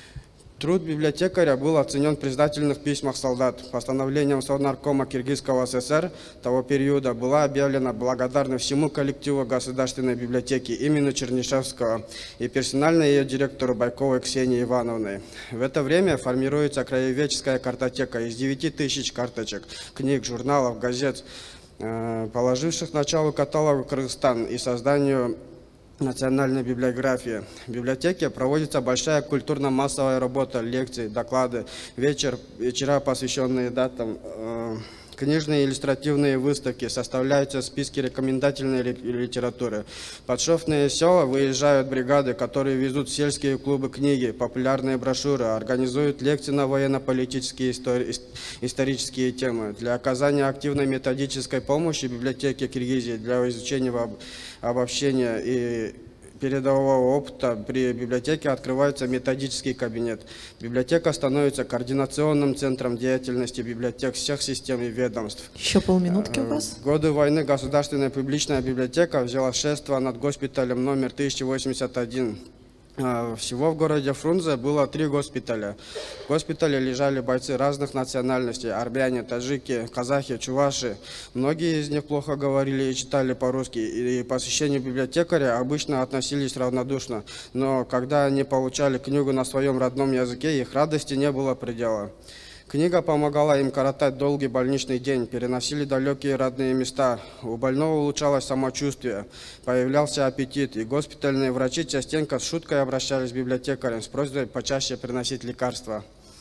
Труд библиотекаря был оценен в признательных письмах солдат. Постановлением Совнаркома Киргизского ССР того периода была объявлена благодарность всему коллективу Государственной библиотеки имени Чернышевского и персонально ее директору Байковой Ксении Ивановны. В это время формируется краеведческая картотека из девяти тысяч карточек, книг, журналов, газет, положивших начало каталогу Кыргызстан и созданию национальной библиографии. В библиотеке проводится большая культурно-массовая работа, лекции, доклады, вечер, вечера, посвященные датам, э, книжные иллюстративные выставки, составляются списки рекомендательной литературы. В подшефные села выезжают бригады, которые везут в сельские клубы книги, популярные брошюры, организуют лекции на военно-политические истори исторические темы. Для оказания активной методической помощи библиотеке Киргизии для изучения обобщения и передового опыта при библиотеке открывается методический кабинет. Библиотека становится координационным центром деятельности библиотек всех систем и ведомств. Еще полминутки у вас. В годы войны Государственная публичная библиотека взяла шефство над госпиталем номер тысяча восемьдесят один. Всего в городе Фрунзе было три госпиталя. В госпитале лежали бойцы разных национальностей: армяне, таджики, казахи, чуваши. Многие из них плохо говорили и читали по-русски, и к посещению библиотекаря обычно относились равнодушно. Но когда они получали книгу на своем родном языке, их радости не было предела. Книга помогала им коротать долгий больничный день, переносили далекие родные места. У больного улучшалось самочувствие, появлялся аппетит, и госпитальные врачи частенько с шуткой обращались к библиотекарям с просьбой почаще приносить лекарства.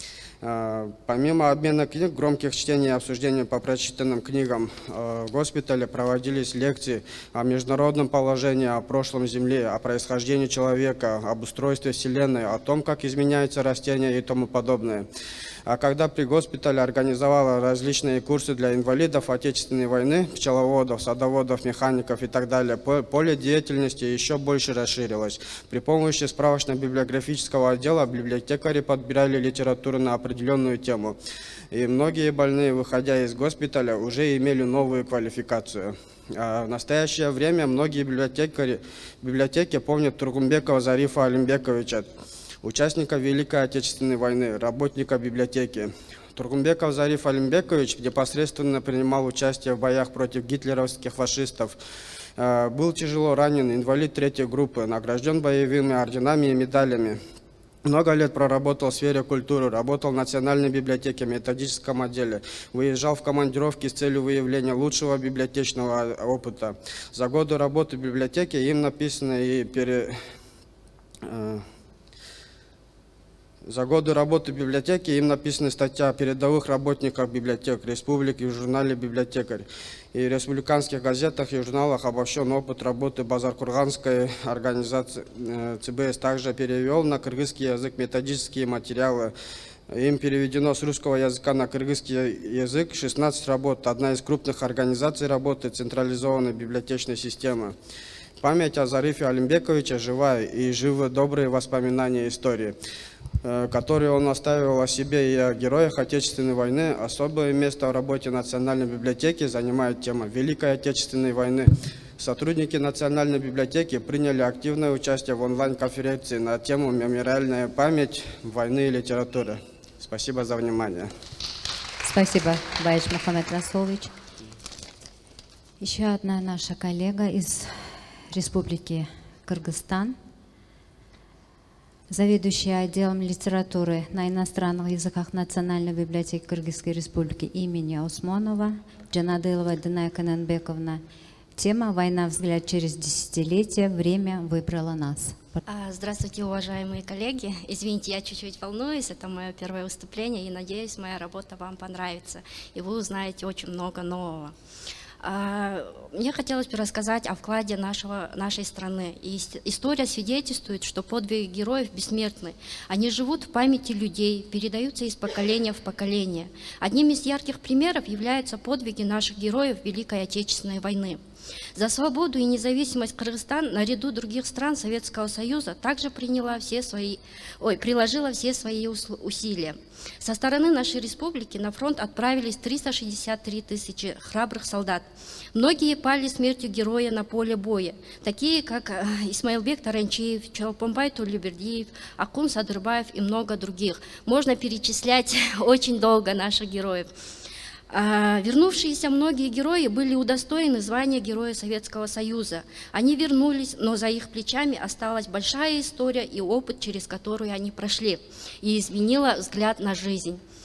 Помимо обмена книг, громких чтений и обсуждений по прочитанным книгам, в госпитале проводились лекции о международном положении, о прошлом Земли, о происхождении человека, об устройстве Вселенной, о том, как изменяются растения и тому подобное. А когда при госпитале организовала различные курсы для инвалидов Отечественной войны, пчеловодов, садоводов, механиков и так далее, поле деятельности еще больше расширилось. При помощи справочно-библиографического отдела библиотекари подбирали литературу на определенную тему. И многие больные, выходя из госпиталя, уже имели новую квалификацию. А в настоящее время многие библиотекари, библиотеки помнят Тургумбекова Зарифа Алимбековича, участника Великой Отечественной войны, работника библиотеки. Тургумбеков Зариф Алимбекович непосредственно принимал участие в боях против гитлеровских фашистов. Был тяжело ранен, инвалид третьей группы, награжден боевыми орденами и медалями. Много лет проработал в сфере культуры, работал в Национальной библиотеке, методическом отделе, выезжал в командировки с целью выявления лучшего библиотечного опыта. За годы работы в библиотеке им написано и пере... За годы работы в библиотеке им написана статья о передовых работниках библиотек республики в журнале «Библиотекарь». И в республиканских газетах и журналах обобщен опыт работы Базаркурганской организации ЦБС. Также перевел на кыргызский язык методические материалы. Им переведено с русского языка на кыргызский язык шестнадцать работ. Одна из крупных организаций работы централизованной библиотечной системы. Память о Зарифе Алимбековиче живая, и живы добрые воспоминания истории, которые он оставил о себе и о героях Отечественной войны. Особое место в работе Национальной библиотеки занимает тема Великой Отечественной войны. Сотрудники Национальной библиотеки приняли активное участие в онлайн-конференции на тему «Мемориальная память войны и литературы». Спасибо за внимание. Спасибо, Баич Мухаммед Расулович. Еще одна наша коллега из Республики Кыргызстан, заведующая отделом литературы на иностранных языках Национальной библиотеки Кыргызской Республики имени Усмонова Джанадылова Динай Кананбековна. Тема «Война. Взгляд через десятилетия. Время выбрало нас». Здравствуйте, уважаемые коллеги. Извините, я чуть-чуть волнуюсь. Это мое первое выступление, и надеюсь, моя работа вам понравится, и вы узнаете очень много нового. Мне хотелось бы рассказать о вкладе нашего, нашей страны. И история свидетельствует, что подвиги героев бессмертны. Они живут в памяти людей, передаются из поколения в поколение. Одним из ярких примеров являются подвиги наших героев Великой Отечественной войны. За свободу и независимость Кыргызстан наряду других стран Советского Союза также приняла все свои, ой, приложила все свои усилия. Со стороны нашей республики на фронт отправились триста шестьдесят три тысячи храбрых солдат. Многие пали смертью героя на поле боя, такие как Исмаилбек Таранчиев, Чолпонбай Туллибердиев, Акун Садырбаев и много других. Можно перечислять очень долго наших героев. Вернувшиеся многие герои были удостоены звания Героя Советского Союза. Они вернулись, но за их плечами осталась большая история и опыт, через который они прошли, и изменила взгляд на жизнь.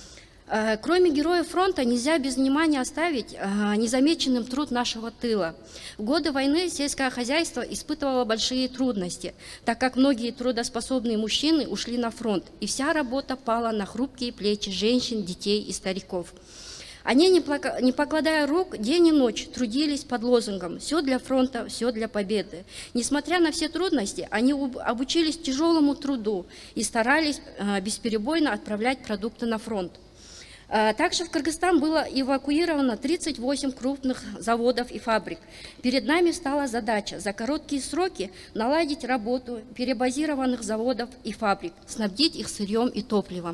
Кроме героев фронта, нельзя без внимания оставить незамеченным труд нашего тыла. В годы войны сельское хозяйство испытывало большие трудности, так как многие трудоспособные мужчины ушли на фронт, и вся работа пала на хрупкие плечи женщин, детей и стариков. Они, не покладая рук, день и ночь трудились под лозунгом «Все для фронта, все для победы». Несмотря на все трудности, они обучились тяжелому труду и старались бесперебойно отправлять продукты на фронт. Также в Кыргызстан было эвакуировано тридцать восемь крупных заводов и фабрик. Перед нами стала задача за короткие сроки наладить работу перебазированных заводов и фабрик, снабдить их сырьем и топливом,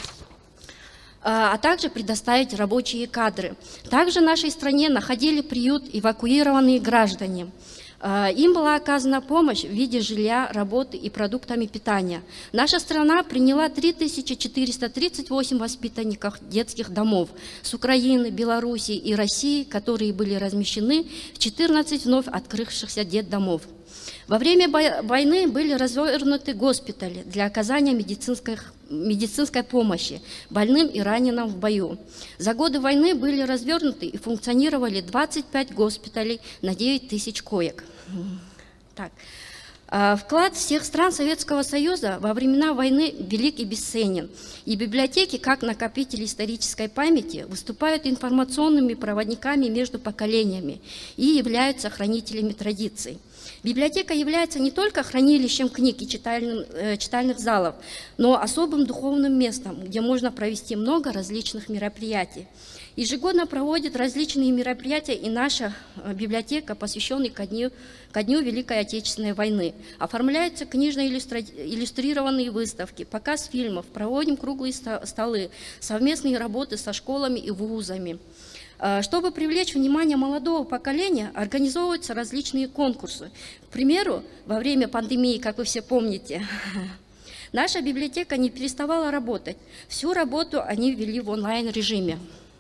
а также предоставить рабочие кадры. Также в нашей стране находили приют эвакуированные граждане. Им была оказана помощь в виде жилья, работы и продуктами питания. Наша страна приняла три тысячи четыреста тридцать восемь воспитанников детских домов с Украины, Белоруссии и России, которые были размещены в четырнадцать вновь открывшихся детдомов. Во время войны были развернуты госпитали для оказания медицинской, медицинской помощи больным и раненым в бою. За годы войны были развернуты и функционировали двадцать пять госпиталей на девять тысяч коек. Так. Вклад всех стран Советского Союза во времена войны велик и бесценен. И библиотеки, как накопители исторической памяти, выступают информационными проводниками между поколениями и являются хранителями традиций. Библиотека является не только хранилищем книг и читальным, э, читальных залов, но особым духовным местом, где можно провести много различных мероприятий. Ежегодно проводит различные мероприятия и наша библиотека, посвященная ко дню, ко дню Великой Отечественной войны. Оформляются книжно-иллюстрированные выставки, показ фильмов, проводим круглые столы, совместные работы со школами и вузами. Чтобы привлечь внимание молодого поколения, организовываются различные конкурсы. К примеру, во время пандемии, как вы все помните, наша библиотека не переставала работать. Всю работу они ввели в онлайн-режиме.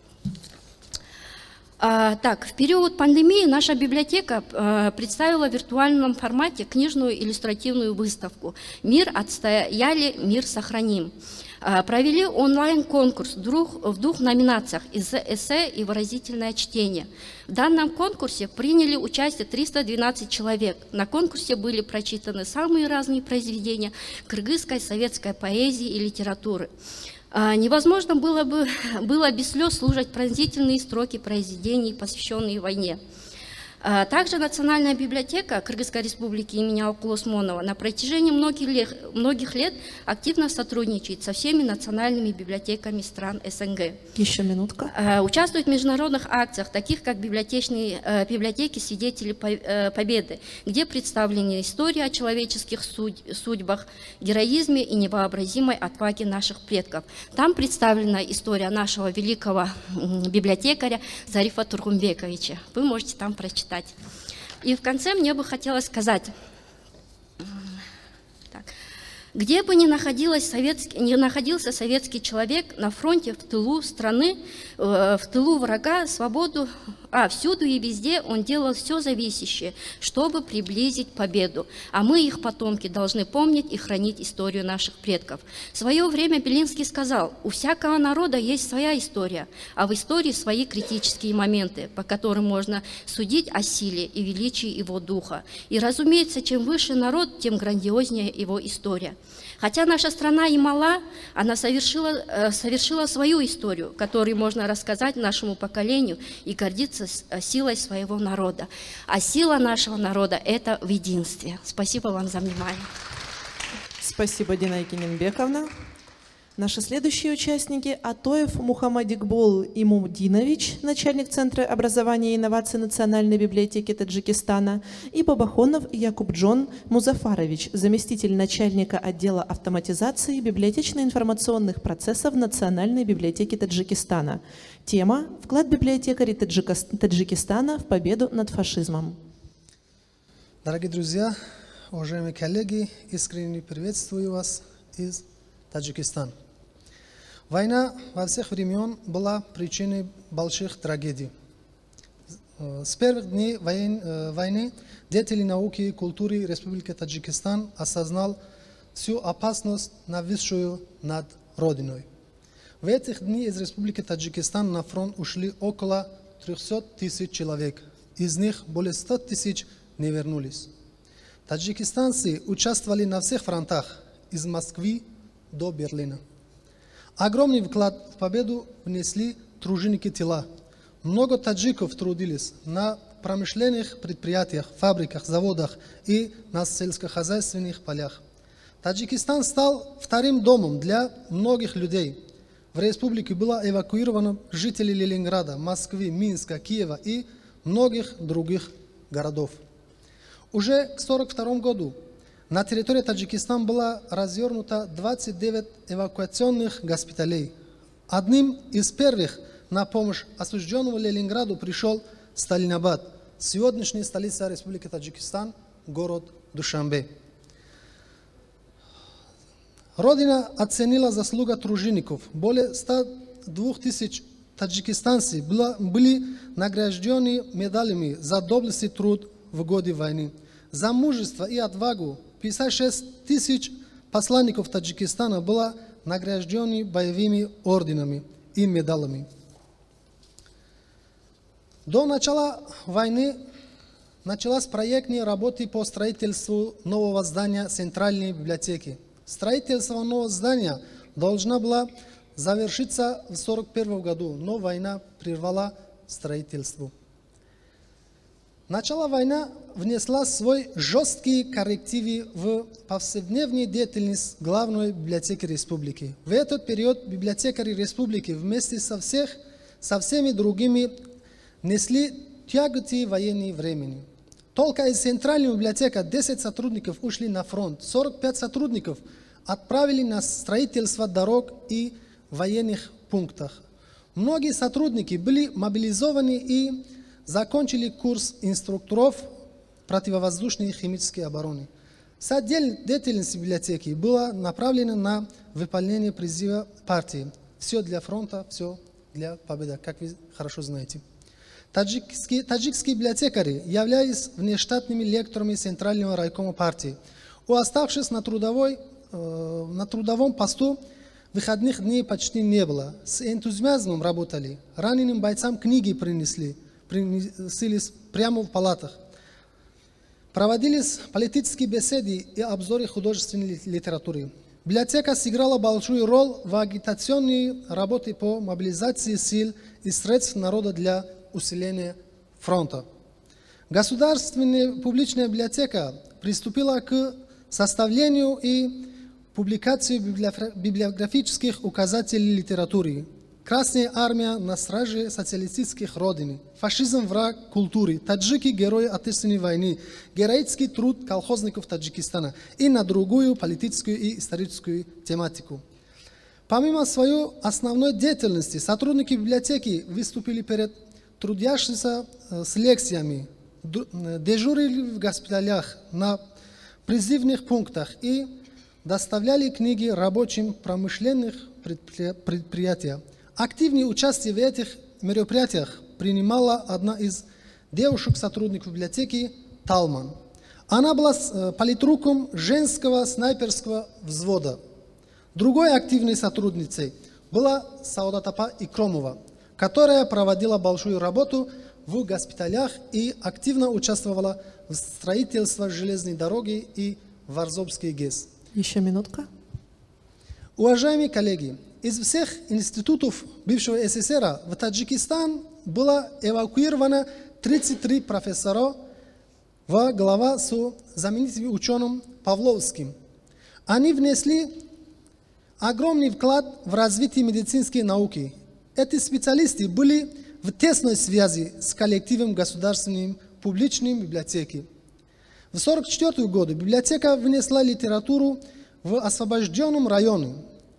Так, в период пандемии наша библиотека представила в виртуальном формате книжную иллюстративную выставку «Мир отстояли, мир сохраним». Провели онлайн-конкурс в двух номинациях «Эссе» и «Выразительное чтение». В данном конкурсе приняли участие триста двенадцать человек. На конкурсе были прочитаны самые разные произведения кыргызской, советской поэзии и литературы. Невозможно было бы было без слез слушать пронзительные строки произведений, посвященные войне. Также Национальная библиотека Кыргызской республики имени Алкулы Осмонова на протяжении многих лет, многих лет активно сотрудничает со всеми национальными библиотеками стран СНГ. Еще минутка. Участвует в международных акциях, таких как библиотечные библиотеки «Свидетели Победы», где представлены истории о человеческих судьбах, героизме и невообразимой отваге наших предков. Там представлена история нашего великого библиотекаря Зарифа Тургумбековича. Вы можете там прочитать. И в конце мне бы хотелось сказать, так, где бы ни, находилась советский, ни находился советский человек на фронте, в тылу страны, э, в тылу врага, свободу, а всюду и везде он делал все зависящее, чтобы приблизить победу. А мы, их потомки, должны помнить и хранить историю наших предков. В свое время Белинский сказал: у всякого народа есть своя история, а в истории свои критические моменты, по которым можно судить о силе и величии его духа. И, разумеется, чем выше народ, тем грандиознее его история. Хотя наша страна и мала, она совершила, совершила свою историю, которую можно рассказать нашему поколению и гордиться силой своего народа. А сила нашего народа – это в единстве. Спасибо вам за внимание. Спасибо, Динай Кененбековна. Наши следующие участники – Атоев Мухаммадикбол Имумдинович, начальник Центра образования и инноваций Национальной библиотеки Таджикистана, и Бабахонов Якубджон Музафарович, заместитель начальника отдела автоматизации библиотечно-информационных процессов Национальной библиотеки Таджикистана. Тема – вклад библиотекарей Таджикистана в победу над фашизмом. Дорогие друзья, уважаемые коллеги, искренне приветствую вас из Таджикистана. Война во всех времен была причиной больших трагедий. С первых дней войны деятели науки и культуры Республики Таджикистан осознал всю опасность, нависшую над Родиной. В этих дни из Республики Таджикистан на фронт ушли около трёхсот тысяч человек. Из них более ста тысяч не вернулись. Таджикистанцы участвовали на всех фронтах, из Москвы до Берлина. Огромный вклад в победу внесли труженики тыла. Много таджиков трудились на промышленных предприятиях, фабриках, заводах и на сельскохозяйственных полях. Таджикистан стал вторым домом для многих людей. В республике было эвакуировано жителей Ленинграда, Москвы, Минска, Киева и многих других городов. Уже к сорок второму году на территории Таджикистана было развернуто двадцать девять эвакуационных госпиталей. Одним из первых на помощь осужденному Ленинграду пришел Сталинабад, сегодняшняя столица Республики Таджикистан, город Душанбе. Родина оценила заслугу тружеников. Более ста двух тысяч таджикистанцев были награждены медалями за доблестный труд в годы войны. За мужество и отвагу пятьдесят шесть тысяч посланников Таджикистана было награждены боевыми орденами и медалями. До начала войны началась проектная работа по строительству нового здания Центральной библиотеки. Строительство нового здания должно было завершиться в сорок первом году, но война прервала строительство. Начало войны внесла свой жесткие коррективы в повседневную деятельность главной библиотеки республики. В этот период библиотекари республики вместе со, всех, со всеми другими несли тяготы военные времени. Только из Центральной библиотеки десять сотрудников ушли на фронт, сорок пять сотрудников отправили на строительство дорог и военных пунктов. Многие сотрудники были мобилизованы и закончили курс инструкторов противовоздушной и химической обороны. Вся деятельность библиотеки была направлена на выполнение призыва партии. Все для фронта, все для победы, как вы хорошо знаете. Таджикские, таджикские библиотекари являлись внештатными лекторами Центрального райкома партии. У оставшихся на, трудовой, э, на трудовом посту выходных дней почти не было. С энтузиазмом работали. Раненым бойцам книги принесли, принеслись прямо в палатах. Проводились политические беседы и обзоры художественной литературы. Библиотека сыграла большую роль в агитационной работе по мобилизации сил и средств народа для усиления фронта. Государственная публичная библиотека приступила к составлению и публикации библиографических указателей литературы. Красная армия на страже социалистических родин, фашизм враг культуры, таджики герои Отечественной войны, героический труд колхозников Таджикистана и на другую политическую и историческую тематику. Помимо своей основной деятельности, сотрудники библиотеки выступили перед трудящимися с лекциями, дежурили в госпиталях на призывных пунктах и доставляли книги рабочим промышленных предприятиях. Активное участие в этих мероприятиях принимала одна из девушек-сотрудников библиотеки Талман. Она была политруком женского снайперского взвода. Другой активной сотрудницей была Саудатапа Икромова, которая проводила большую работу в госпиталях и активно участвовала в строительстве железной дороги и Варзобской ГЭС. Еще минутка. Уважаемые коллеги, из всех институтов бывшего СССР в Таджикистан было эвакуировано тридцать три профессора во главе с знаменитым ученым Павловским. Они внесли огромный вклад в развитие медицинской науки. Эти специалисты были в тесной связи с коллективом государственной публичной библиотеки. В сорок четвёртом году библиотека внесла литературу в освобожденном районе.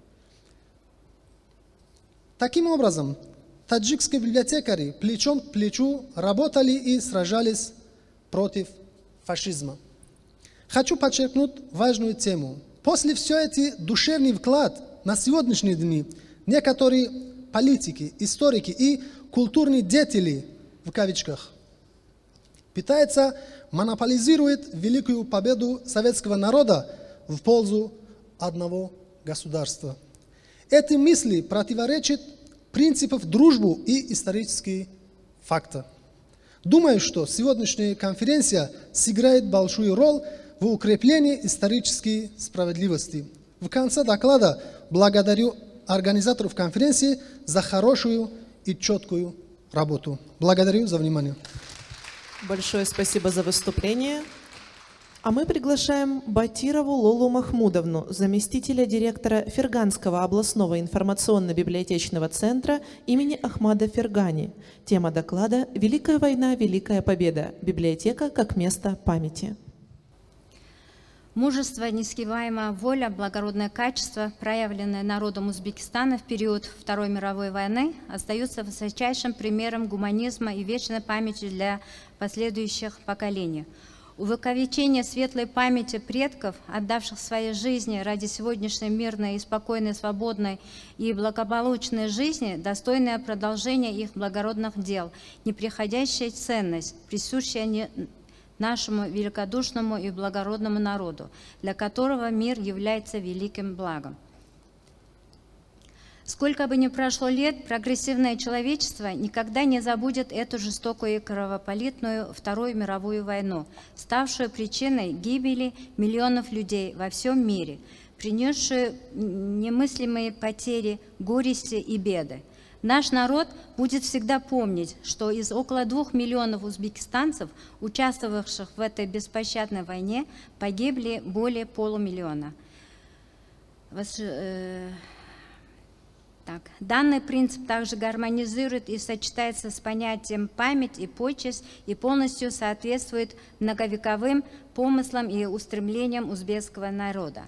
Таким образом, таджикские библиотекари плечом к плечу работали и сражались против фашизма. Хочу подчеркнуть важную тему. После всего эти душевный вклад на сегодняшние дни некоторые политики, историки и культурные деятели, в кавычках, пытаются монополизировать великую победу советского народа в пользу одного государства. Эти мысли противоречат принципам дружбы и исторические факты. Думаю, что сегодняшняя конференция сыграет большую роль в укреплении исторической справедливости. В конце доклада благодарю организаторов конференции за хорошую и четкую работу. Благодарю за внимание. Большое спасибо за выступление. А мы приглашаем Батирову Лолу Махмудовну, заместителя директора Ферганского областного информационно-библиотечного центра имени Ахмада Фергани. Тема доклада «Великая война, Великая победа. Библиотека как место памяти». Мужество, несгибаемая воля, благородное качество, проявленное народом Узбекистана в период Второй мировой войны, остаются высочайшим примером гуманизма и вечной памяти для последующих поколений. Увековечение светлой памяти предков, отдавших свои жизни ради сегодняшней мирной и спокойной, свободной и благополучной жизни, достойное продолжение их благородных дел, неприходящая ценность, присущая не нашему великодушному и благородному народу, для которого мир является великим благом. Сколько бы ни прошло лет, прогрессивное человечество никогда не забудет эту жестокую и кровопролитную Вторую мировую войну, ставшую причиной гибели миллионов людей во всем мире, принесшую немыслимые потери, горести и беды. Наш народ будет всегда помнить, что из около двух миллионов узбекистанцев, участвовавших в этой беспощадной войне, погибли более полумиллиона. Так. Данный принцип также гармонизирует и сочетается с понятием память и почесть и полностью соответствует многовековым помыслам и устремлениям узбекского народа.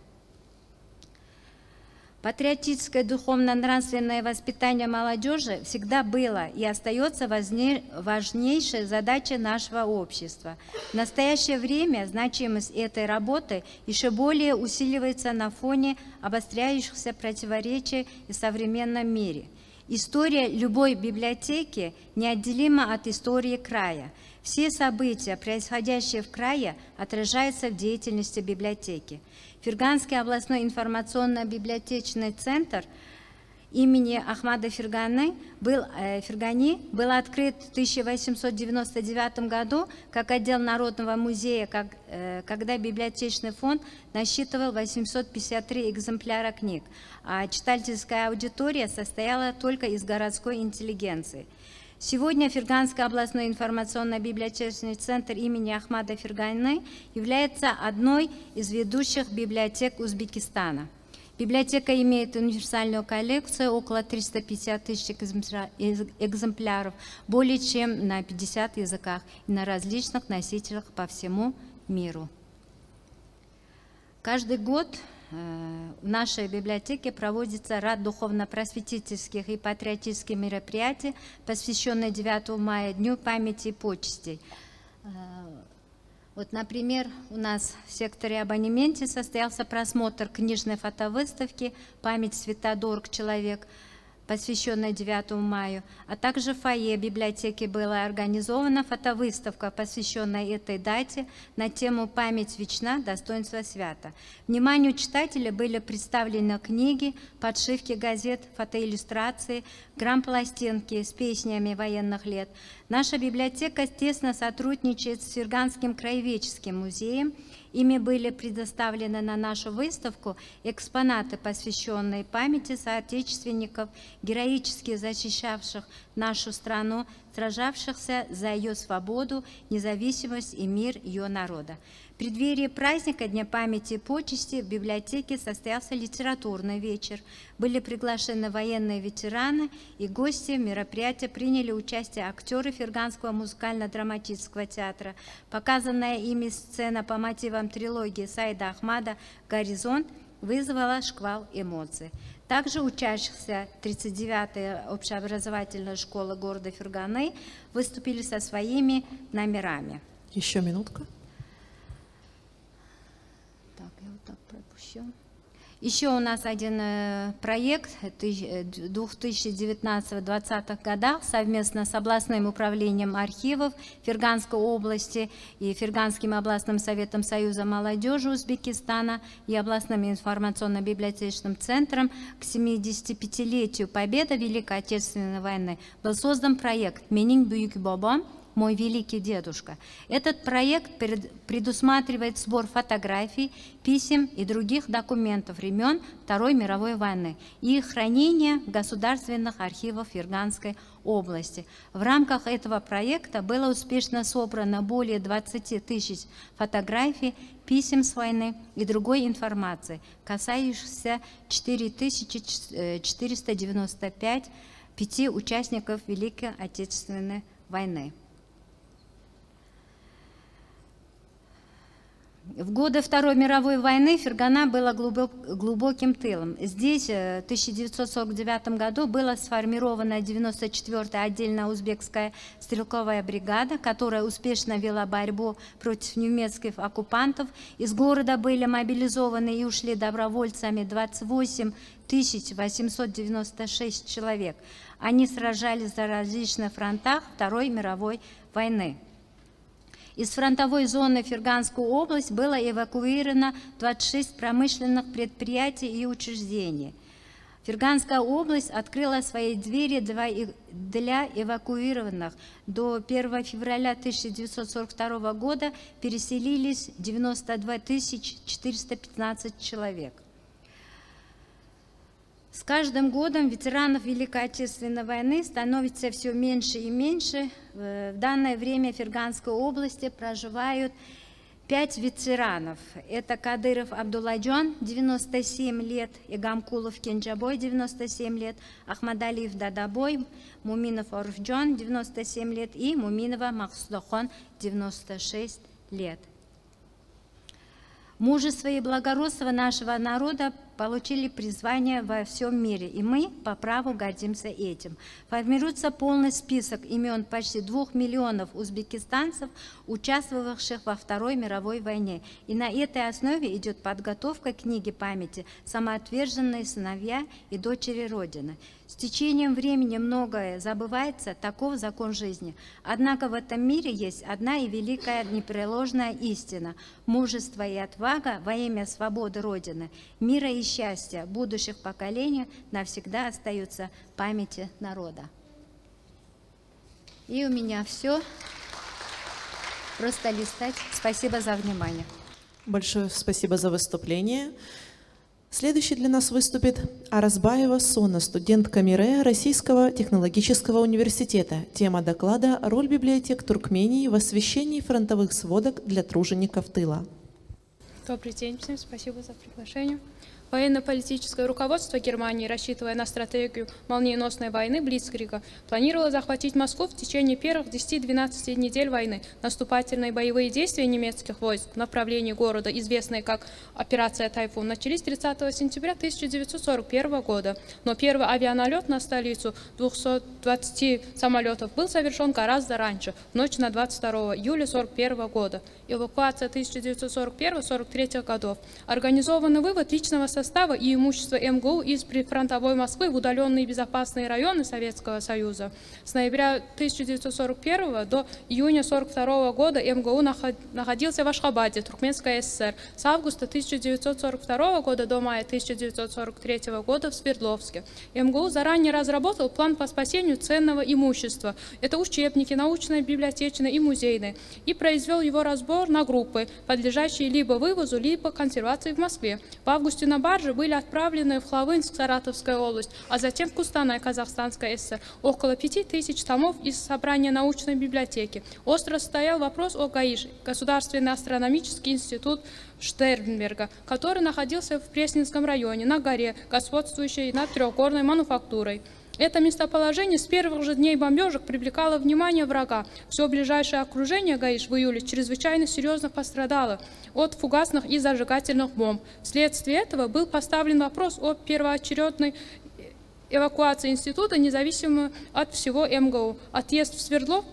Патриотическое духовно-нравственное воспитание молодежи всегда было и остается важнейшей задачей нашего общества. В настоящее время значимость этой работы еще более усиливается на фоне обостряющихся противоречий в современном мире. История любой библиотеки неотделима от истории края. Все события, происходящие в крае, отражаются в деятельности библиотеки. Ферганский областной информационно-библиотечный центр имени Ахмада Фергани был, э, Фергани был открыт в тысяча восемьсот девяносто девятом году как отдел Народного музея, как, э, когда библиотечный фонд насчитывал восемьсот пятьдесят три экземпляра книг, а читательская аудитория состояла только из городской интеллигенции. Сегодня Ферганский областной информационно-библиотечный центр имени Ахмада Фергани является одной из ведущих библиотек Узбекистана. Библиотека имеет универсальную коллекцию около трёхсот пятидесяти тысяч экземпляров, более чем на пятидесяти языках и на различных носителях по всему миру. Каждый год в нашей библиотеке проводится ряд духовно-просветительских и патриотических мероприятий, посвященных девятому мая, Дню памяти и почестей. Вот, например, у нас в секторе абонементе состоялся просмотр книжной фотовыставки «Память святодорг человек», посвященная девятому мая, а также в фойе библиотеки была организована фотовыставка, посвященная этой дате на тему «Память вечна, достоинство свято». Вниманию читателей были представлены книги, подшивки газет, фотоиллюстрации, грампластинки с песнями военных лет. Наша библиотека тесно сотрудничает с Ферганским краеведческим музеем. Ими были предоставлены на нашу выставку экспонаты, посвященные памяти соотечественников, героически защищавших нашу страну, сражавшихся за ее свободу, независимость и мир ее народа. В преддверии праздника Дня памяти и почести в библиотеке состоялся литературный вечер. Были приглашены военные ветераны и гости. В мероприятии приняли участие актеры Ферганского музыкально-драматического театра. Показанная ими сцена по мотивам трилогии Саида Ахмада «Горизонт» вызвала шквал эмоций. Также учащихся тридцать девятой общеобразовательной школы города Ферганы выступили со своими номерами. Еще минутка. Так, я вот так пропущу. Еще у нас один проект две тысячи девятнадцатого — две тысячи двадцатого годах совместно с областным управлением архивов Ферганской области и Ферганским областным советом Союза молодежи Узбекистана и областным информационно-библиотечным центром к семидесятипятилетию победы Великой Отечественной войны был создан проект «Менин Бюйк Бобам», «Мой великий дедушка». Этот проект предусматривает сбор фотографий, писем и других документов времен Второй мировой войны и их хранение в государственных архивах Ферганской области. В рамках этого проекта было успешно собрано более двадцати тысяч фотографий, писем с войны и другой информации, касающихся четырёх тысяч четырёхсот девяноста пяти участников Великой Отечественной войны. В годы Второй мировой войны Фергана была глубок, глубоким тылом. Здесь в тысяча девятьсот сорок девятом году была сформирована девяносто четвёртая отдельная узбекская стрелковая бригада, которая успешно вела борьбу против немецких оккупантов. Из города были мобилизованы и ушли добровольцами двадцать восемь тысяч восемьсот девяносто шесть человек. Они сражались на различных фронтах Второй мировой войны. Из фронтовой зоны Ферганской области было эвакуировано двадцать шесть промышленных предприятий и учреждений. Ферганская область открыла свои двери для эвакуированных. До первого февраля тысяча девятьсот сорок второго года переселились девяносто две тысячи четыреста пятнадцать человек. С каждым годом ветеранов Великой Отечественной войны становится все меньше и меньше. В данное время в Ферганской области проживают пять ветеранов. Это Кадыров Абдулладжон, девяносто семь лет, Игамкулов Кенджабой, девяносто семь лет, Ахмадалиев Дадабой, Муминов Орфджон, девяносто семь лет и Муминова Махсудахон, девяносто шесть лет. Мужество и благородство нашего народа получили призвание во всем мире, и мы по праву гордимся этим. Формируется полный список имен почти двух миллионов узбекистанцев, участвовавших во Второй мировой войне. И на этой основе идет подготовка книги памяти «Самоотверженные сыновья и дочери Родины». С течением времени многое забывается, таков закон жизни. Однако в этом мире есть одна и великая непреложная истина. Мужество и отвага во имя свободы Родины, мира и счастья будущих поколений навсегда остаются в памяти народа. И у меня все. Просто листать. Спасибо за внимание. Большое спасибо за выступление. Следующий для нас выступит Аразбаева Сона, студентка МИРЭ Российского технологического университета. Тема доклада «Роль библиотек Туркмении в освещении фронтовых сводок для тружеников тыла». Добрый день всем, спасибо за приглашение. Военно-политическое руководство Германии, рассчитывая на стратегию молниеносной войны Блицкрига, планировало захватить Москву в течение первых десяти-двенадцати недель войны. Наступательные боевые действия немецких войск в направлении города, известные как операция «Тайфун», начались тридцатого сентября тысяча девятьсот сорок первого года. Но первый авианалет на столицу двухсот двадцати самолетов был совершен гораздо раньше, в ночь на двадцать второе июля сорок первого года. Эвакуация тысяча девятьсот сорок первого — сорок третьего годов. Организованный вывод личного состава и имущества МГУ из прифронтовой Москвы в удаленные безопасные районы Советского Союза. С ноября тысяча девятьсот сорок первого до июня сорок второго года МГУ находился в Ашхабаде, Туркменской ССР. С августа тысяча девятьсот сорок второго года до мая тысяча девятьсот сорок третьего года в Свердловске. МГУ заранее разработал план по спасению ценного имущества. Это учебники, научные, библиотечные и музейные. И произвел его разбор на группы, подлежащие либо вывозу, либо консервации в Москве. В августе на барже были отправлены в Хлавынск, Саратовская область, а затем в Кустанай, Казахстанская ССР, около пяти тысяч томов из собрания научной библиотеки. Остро стоял вопрос о ГАИШ, Государственный астрономический институт Штернберга, который находился в Пресненском районе, на горе, господствующей над трехгорной мануфактурой. Это местоположение с первых же дней бомбежек привлекало внимание врага. Все ближайшее окружение ГАИШ в июле чрезвычайно серьезно пострадало от фугасных и зажигательных бомб. Вследствие этого был поставлен вопрос о первоочередной эвакуации института, независимо от всего МГУ. Отъезд в Свердлов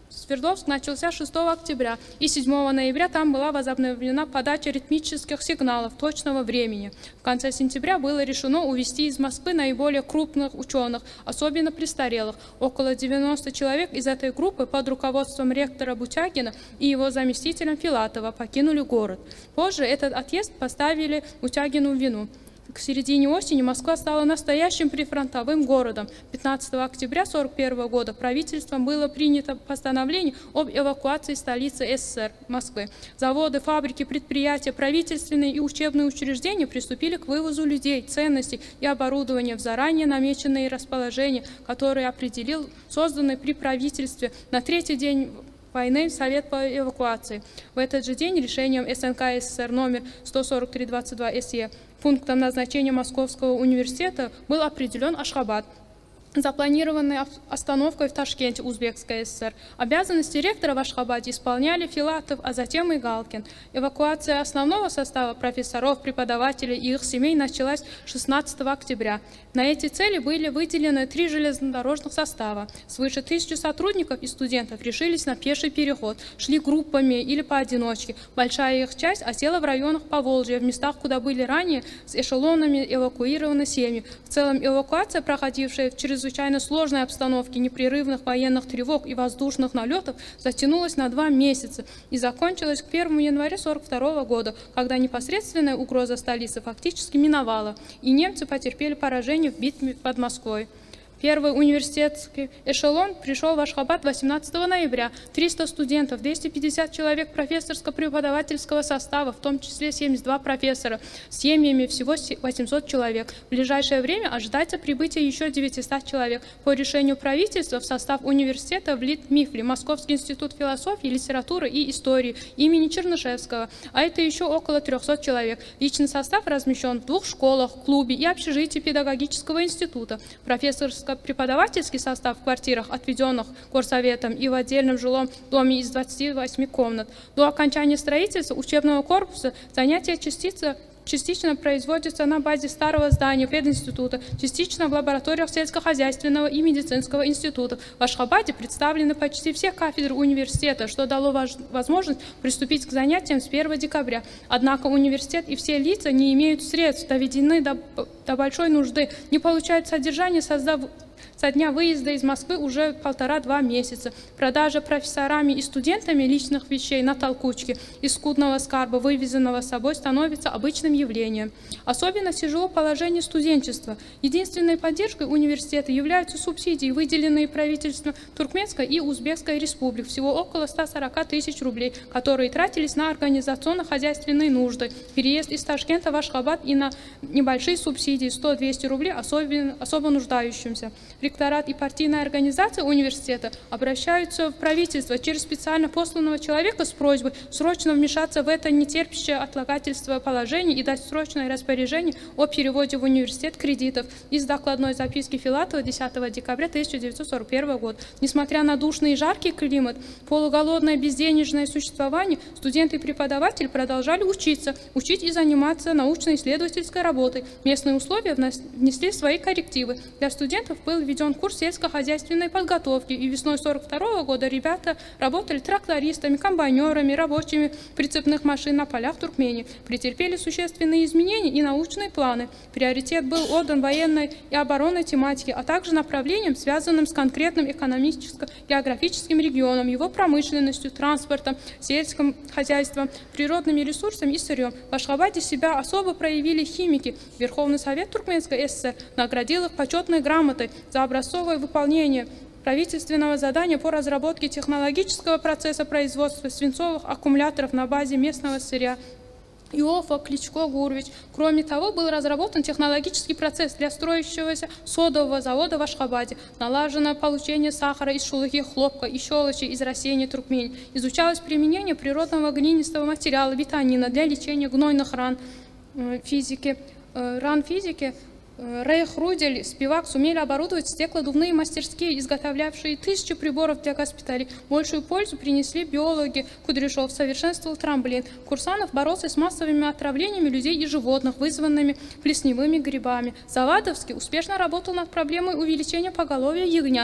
Свердловск начался шестого октября, и седьмого ноября там была возобновлена подача ритмических сигналов точного времени. В конце сентября было решено увезти из Москвы наиболее крупных ученых, особенно престарелых. Около девяноста человек из этой группы под руководством ректора Бутягина и его заместителем Филатова покинули город. Позже этот отъезд поставили Бутягину в вину. К середине осени Москва стала настоящим прифронтовым городом. пятнадцатого октября тысяча девятьсот сорок первого года правительством было принято постановление об эвакуации столицы СССР Москвы. Заводы, фабрики, предприятия, правительственные и учебные учреждения приступили к вывозу людей, ценностей и оборудования в заранее намеченные расположения, которые определил созданный при правительстве на третий день войны Совет по эвакуации. В этот же день решением СНК СССР номер сто сорок три двадцать два СЕ пунктом назначения Московского университета был определен Ашхабад, запланированной остановкой в Ташкенте Узбекской ССР. Обязанности ректора в Ашхабаде исполняли Филатов, а затем и Галкин. Эвакуация основного состава профессоров, преподавателей и их семей началась шестнадцатого октября. На эти цели были выделены три железнодорожных состава. Свыше тысячи сотрудников и студентов решились на пеший переход, шли группами или поодиночке. Большая их часть осела в районах Поволжья, в местах, куда были ранее с эшелонами эвакуированы семьи. В целом эвакуация, проходившая в чрезвычайно чрезвычайно сложной обстановке непрерывных военных тревог и воздушных налетов, затянулась на два месяца и закончилась к первому января тысяча девятьсот сорок второго года, когда непосредственная угроза столицы фактически миновала, и немцы потерпели поражение в битве под Москвой. Первый университетский эшелон пришел в Ашхабад восемнадцатого ноября. триста студентов, двести пятьдесят человек профессорско-преподавательского состава, в том числе семьдесят два профессора, с семьями всего восемьсот человек. В ближайшее время ожидается прибытие еще девятисот человек. По решению правительства в состав университета влит МИФЛИ, Московский институт философии, литературы и истории имени Чернышевского, а это еще около трёхсот человек. Личный состав размещен в двух школах, клубе и общежитии педагогического института. Профессорский преподавательский состав в квартирах, отведенных горсоветом, и в отдельном жилом доме из двадцати восьми комнат. До окончания строительства учебного корпуса занятия частицы частично производится на базе старого здания пединститута, частично в лабораториях сельскохозяйственного и медицинского института. В Ашхабаде представлены почти все кафедры университета, что дало возможность приступить к занятиям с первого декабря. Однако университет и все лица не имеют средств, доведены до, до большой нужды, не получают содержание, создав со дня выезда из Москвы уже полтора-два месяца. Продажа профессорами и студентами личных вещей на толкучке из скудного скарба, вывезенного с собой, становится обычным явлением. Особенно тяжело положение студенчества. Единственной поддержкой университета являются субсидии, выделенные правительством Туркменской и Узбекской республик, всего около ста сорока тысяч рублей, которые тратились на организационно-хозяйственные нужды, переезд из Ташкента в Ашхабад и на небольшие субсидии сто-двести рублей особенно, особо нуждающимся. Ректорат и партийная организация университета обращаются в правительство через специально посланного человека с просьбой срочно вмешаться в это нетерпящее отлагательство положение и дать срочное распоряжение о переводе в университет кредитов из докладной записки Филатова десятого декабря тысяча девятьсот сорок первого года. Несмотря на душный и жаркий климат, полуголодное безденежное существование, студенты и преподаватели продолжали учиться, учить и заниматься научно-исследовательской работой. Местные условия внесли свои коррективы. Для студентов был введен курс сельскохозяйственной подготовки, и весной сорок второго года ребята работали трактористами, комбайнерами, рабочими прицепных машин на полях Туркмении. Претерпели существенные изменения и научные планы. Приоритет был отдан военной и оборонной тематике, а также направлениям, связанным с конкретным экономическо-географическим регионом, его промышленностью, транспортом, сельским хозяйством, природными ресурсами и сырьем. В Ашхабаде себя особо проявили химики. Верховный совет Туркменской ССР наградил их почетной грамотой за образцовое выполнение правительственного задания по разработке технологического процесса производства свинцовых аккумуляторов на базе местного сырья. Иофа, Кличко, Гурвич. Кроме того, был разработан технологический процесс для строящегося содового завода в Ашхабаде. Налажено получение сахара из шелухи хлопка и щелочи из растений Туркмении. Изучалось применение природного глинистого материала, витамина для лечения гнойных ран физики. Ран физики Рейх, Рудель, Спивак сумели оборудовать стеклодувные мастерские, изготовлявшие тысячи приборов для госпиталей. Большую пользу принесли биологи. Кудряшов совершенствовал трамблин. Курсанов боролся с массовыми отравлениями людей и животных, вызванными плесневыми грибами. Завадовский успешно работал над проблемой увеличения поголовья ягнят.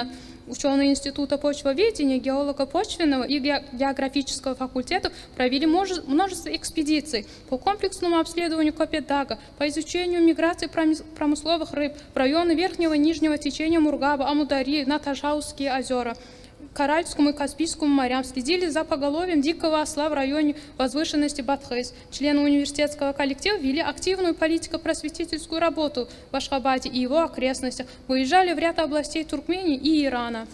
Ученые Института почвоведения, геолого-почвенного и географического факультетов провели множество экспедиций по комплексному обследованию Копетдага, по изучению миграции промысловых рыб в районы верхнего и нижнего течения Мургаба, Амудари, Натажауские озера, Каральскому и Каспийскому морям, следили за поголовьем дикого осла в районе возвышенности Батхейс. Члены университетского коллектива вели активную политико-просветительскую работу в Ашхабаде и его окрестностях, выезжали в ряд областей Туркмении и Ирана.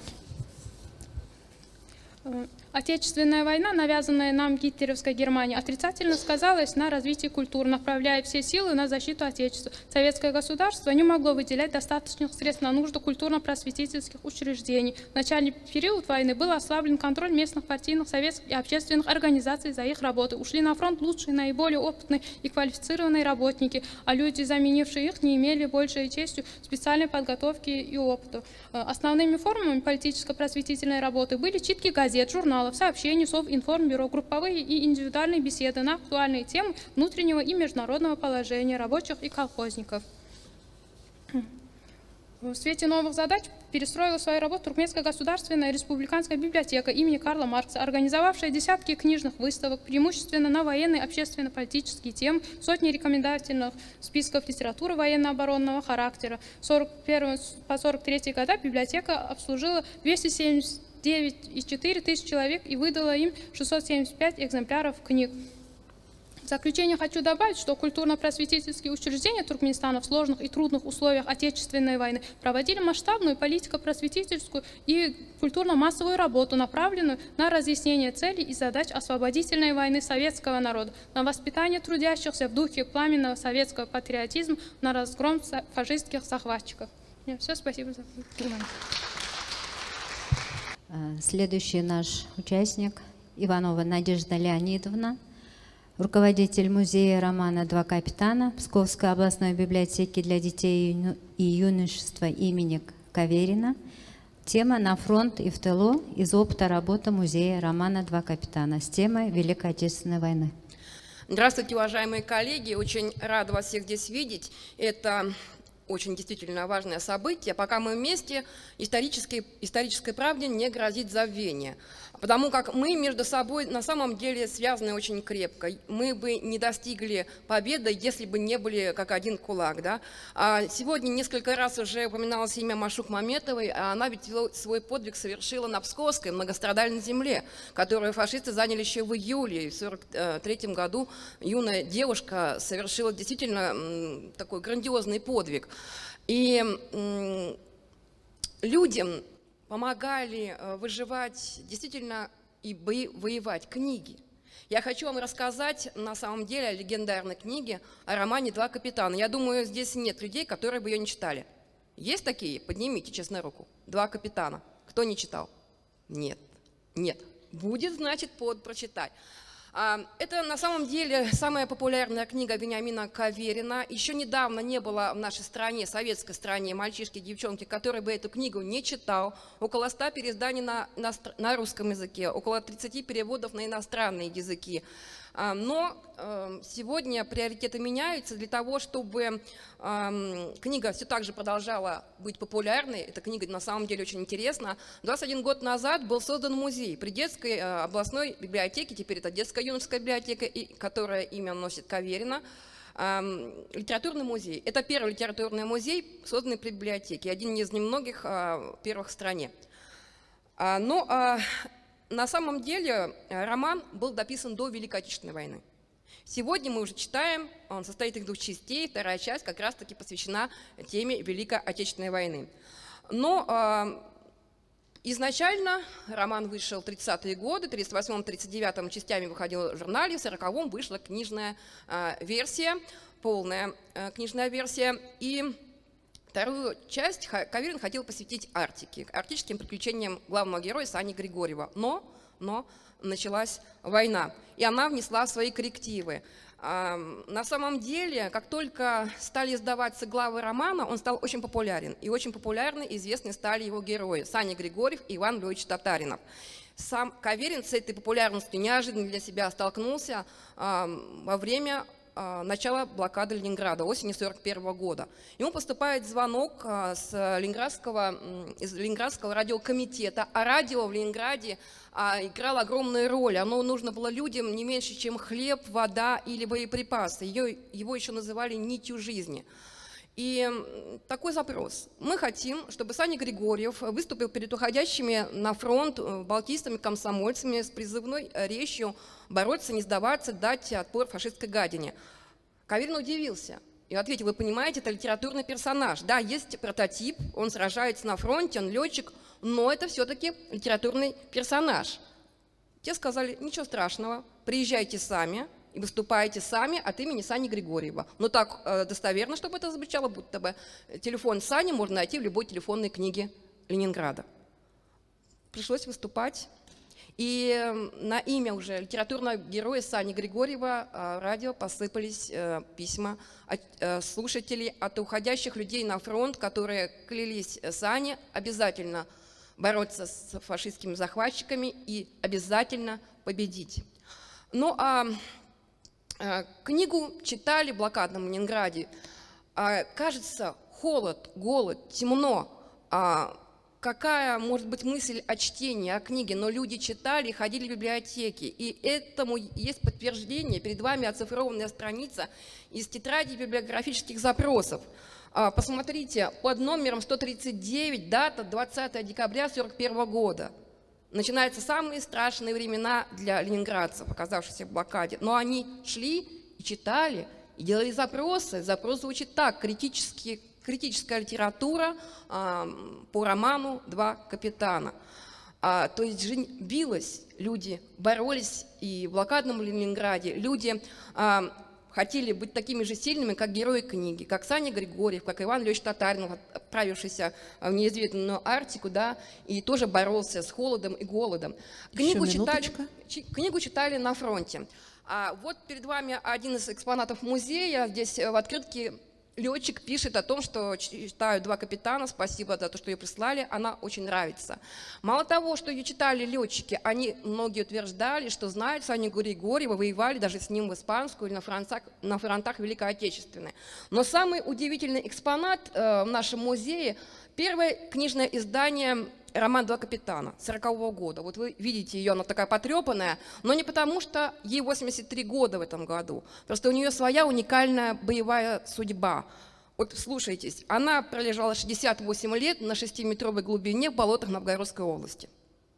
Отечественная война, навязанная нам гитлеровской Германией, отрицательно сказалась на развитии культур, направляя все силы на защиту Отечества. Советское государство не могло выделять достаточных средств на нужды культурно-просветительских учреждений. В начальный период войны был ослаблен контроль местных партийных, советских и общественных организаций за их работу. Ушли на фронт лучшие, наиболее опытные и квалифицированные работники, а люди, заменившие их, не имели большей частью специальной подготовки и опыта. Основными формами политическо-просветительной работы были читки газет, журналов, сообщений, Совинформбюро, групповые и индивидуальные беседы на актуальные темы внутреннего и международного положения рабочих и колхозников. В свете новых задач перестроила свою работу Туркменская государственная республиканская библиотека имени Карла Маркса, организовавшая десятки книжных выставок, преимущественно на военные, общественно-политические темы, сотни рекомендательных списков литературы военно-оборонного характера. С сорок первого по сорок третий года библиотека обслужила двести семьдесят девять и четыре тысячи человек и выдала им шестьсот семьдесят пять экземпляров книг. В заключение хочу добавить, что культурно-просветительские учреждения Туркменистана в сложных и трудных условиях Отечественной войны проводили масштабную политико-просветительскую и культурно-массовую работу, направленную на разъяснение целей и задач освободительной войны советского народа, на воспитание трудящихся в духе пламенного советского патриотизма, на разгром фашистских захватчиков. Все, спасибо за внимание. Следующий наш участник Иванова Надежда Леонидовна, руководитель музея романа «Два капитана» Псковской областной библиотеки для детей и юношества имени Каверина. Тема «На фронт и в тылу» из опыта работы музея романа «Два капитана» с темой Великой Отечественной войны. Здравствуйте, уважаемые коллеги! Очень рада вас всех здесь видеть. Это очень действительно важное событие. Пока мы вместе, исторической, исторической правде не грозит забвение. Потому как мы между собой на самом деле связаны очень крепко. Мы бы не достигли победы, если бы не были как один кулак. Да? А сегодня несколько раз уже упоминалось имя Машук Маметовой, а она ведь свой подвиг совершила на Псковской многострадальной земле, которую фашисты заняли еще в июле. И в сорок третьем году юная девушка совершила действительно такой грандиозный подвиг. И людям помогали выживать действительно и воевать книги. Я хочу вам рассказать на самом деле о легендарной книге, о романе «Два капитана». Я думаю, здесь нет людей, которые бы ее не читали. Есть такие? Поднимите, честно, руку. «Два капитана». Кто не читал? Нет. Нет. Будет, значит, под прочитать. Это на самом деле самая популярная книга Вениамина Каверина. Еще недавно не было в нашей стране, советской стране, мальчишки, девчонки, который бы эту книгу не читал. Около ста переизданий на, на, на русском языке, около тридцати переводов на иностранные языки. Но сегодня приоритеты меняются для того, чтобы книга все так же продолжала быть популярной. Эта книга на самом деле очень интересна. двадцать один год назад был создан музей при детской областной библиотеке, теперь это детская юношеская библиотека, которая имя носит Каверина. Литературный музей. Это первый литературный музей, созданный при библиотеке, один из немногих первых в стране. Но на самом деле роман был дописан до Великой Отечественной войны. Сегодня мы уже читаем, он состоит из двух частей, вторая часть как раз-таки посвящена теме Великой Отечественной войны. Но э, изначально роман вышел в тридцатые годы, в тридцать восьмом — тридцать девятом частями выходил в журнале, в сороковом вышла книжная э, версия, полная э, книжная версия. И вторую часть Каверин хотел посвятить Арктике, арктическим приключениям главного героя Сани Григорьева. Но, но началась война, и она внесла свои коррективы. На самом деле, как только стали издаваться главы романа, он стал очень популярен. И очень популярны и известны стали его герои Саня Григорьев и Иван Львович Татаринов. Сам Каверин с этой популярностью неожиданно для себя столкнулся во время а, начала блокады Ленинграда осенью сорок первого года. Ему поступает звонок а, с Ленинградского, из Ленинградского радиокомитета, а радио в Ленинграде а, играло огромную роль. Оно нужно было людям не меньше, чем хлеб, вода или боеприпасы. Ее, его еще называли нитью жизни. И такой запрос. Мы хотим, чтобы Саня Григорьев выступил перед уходящими на фронт балтийцами, комсомольцами с призывной речью бороться, не сдаваться, дать отпор фашистской гадине. Каверин удивился и ответил: вы понимаете, это литературный персонаж. Да, есть прототип, он сражается на фронте, он летчик, но это все-таки литературный персонаж. Те сказали: ничего страшного, приезжайте сами и выступаете сами от имени Сани Григорьева. Но так э, достоверно, чтобы это звучало, будто бы телефон Сани можно найти в любой телефонной книге Ленинграда. Пришлось выступать. И э, на имя уже литературного героя Сани Григорьева э, радио посыпались э, письма от э, слушателей, от уходящих людей на фронт, которые клялись Сане обязательно бороться с фашистскими захватчиками и обязательно победить. Ну а книгу читали в блокадном Ленинграде. Кажется, холод, голод, темно. Какая может быть мысль о чтении, о книге? Но люди читали, ходили в библиотеки. И этому есть подтверждение. Перед вами оцифрованная страница из тетради библиографических запросов. Посмотрите, под номером сто тридцать девять, дата двадцатое декабря сорок первого года. Начинаются самые страшные времена для ленинградцев, оказавшихся в блокаде. Но они шли и читали, и делали запросы. Запрос звучит так: критические, критическая литература а, по роману «Два капитана». А, то есть жизнь билась, люди боролись, и в блокадном Ленинграде люди а, хотели быть такими же сильными, как герои книги, как Саня Григорьев, как Иван Львович Татаринов, отправившийся в неизведанную Арктику, да, и тоже боролся с холодом и голодом. Книгу читали, книгу читали на фронте. А вот перед вами один из экспонатов музея. Здесь в открытке летчик пишет о том, что читаю «Два капитана», спасибо за то, что ее прислали, она очень нравится. Мало того, что ее читали летчики, они многие утверждали, что знают Саню Григорьева, воевали даже с ним в испанскую или на фронтах, на фронтах Великой Отечественной. Но самый удивительный экспонат э, в нашем музее – первое книжное издание «Роман «Два капитана» сорокового года. Вот вы видите ее, она такая потрепанная, но не потому, что ей восемьдесят три года в этом году. Просто у нее своя уникальная боевая судьба. Вот слушайтесь, она пролежала шестьдесят восемь лет на шестиметровой глубине в болотах Новгородской области.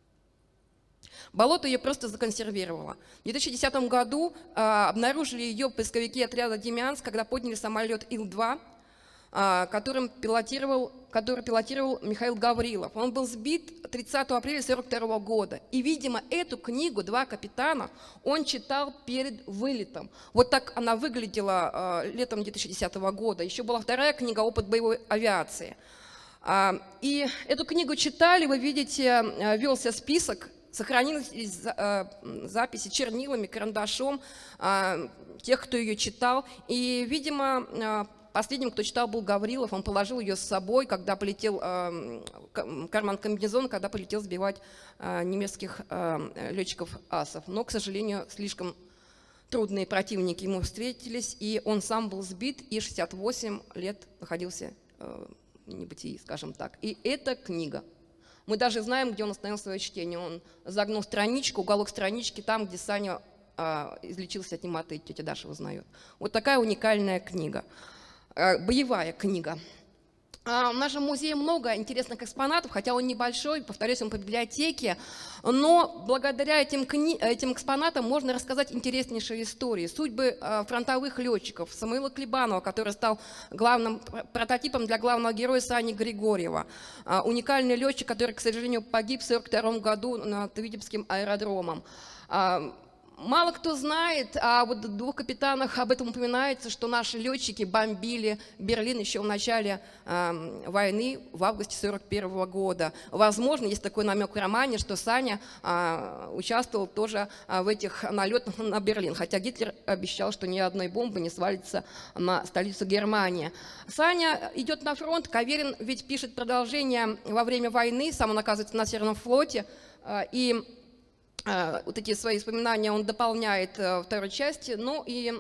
Болото ее просто законсервировало. В две тысячи десятом году а, обнаружили ее поисковики отряда «Демянск», когда подняли самолет Ил два, а, которым пилотировал, который пилотировал Михаил Гаврилов. Он был сбит тридцатого апреля сорок второго года. И, видимо, эту книгу «Два капитана» он читал перед вылетом. Вот так она выглядела а, летом две тысячи десятого года. Еще была вторая книга «Опыт боевой авиации». А, и эту книгу читали, вы видите, велся список. Сохранились записи чернилами, карандашом тех, кто ее читал. И, видимо, последним, кто читал, был Гаврилов. Он положил ее с собой, когда полетел карман комбинезона, когда полетел сбивать немецких летчиков асов. Но, к сожалению, слишком трудные противники ему встретились, и он сам был сбит, и шестьдесят восемь лет находился в небытии, скажем так. И эта книга. Мы даже знаем, где он остановил свое чтение. Он загнул страничку, уголок странички, там, где Саня а, излечился от немоты, тетя Даша узнает. Вот такая уникальная книга, а, боевая книга. А в нашем музее много интересных экспонатов, хотя он небольшой, повторюсь, он по библиотеке, но благодаря этим, кни... этим экспонатам можно рассказать интереснейшие истории. Судьбы а, фронтовых летчиков, Самуила Клебанова, который стал главным прототипом для главного героя Сани Григорьева. А, уникальный летчик, который, к сожалению, погиб в сорок втором году над Витебским аэродромом. А, Мало кто знает, а вот в «Двух капитанах» об этом упоминается, что наши летчики бомбили Берлин еще в начале э, войны, в августе сорок первого года. Возможно, есть такой намек в романе, что Саня э, участвовал тоже э, в этих налетах на Берлин, хотя Гитлер обещал, что ни одной бомбы не свалится на столицу Германии. Саня идет на фронт, Каверин ведь пишет продолжение во время войны, сам он оказывается на Северном флоте, э, и вот эти свои воспоминания он дополняет во второй части. Ну и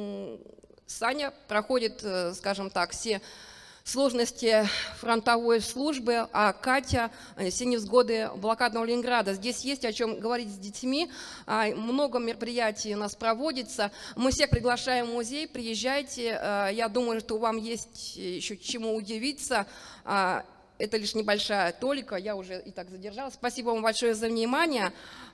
Саня проходит, скажем так, все сложности фронтовой службы, а Катя все невзгоды блокадного Ленинграда. Здесь есть о чем говорить с детьми, много мероприятий у нас проводится. Мы всех приглашаем в музей, приезжайте. Я думаю, что вам есть еще чему удивиться. Это лишь небольшая толика, я уже и так задержалась. Спасибо вам большое за внимание.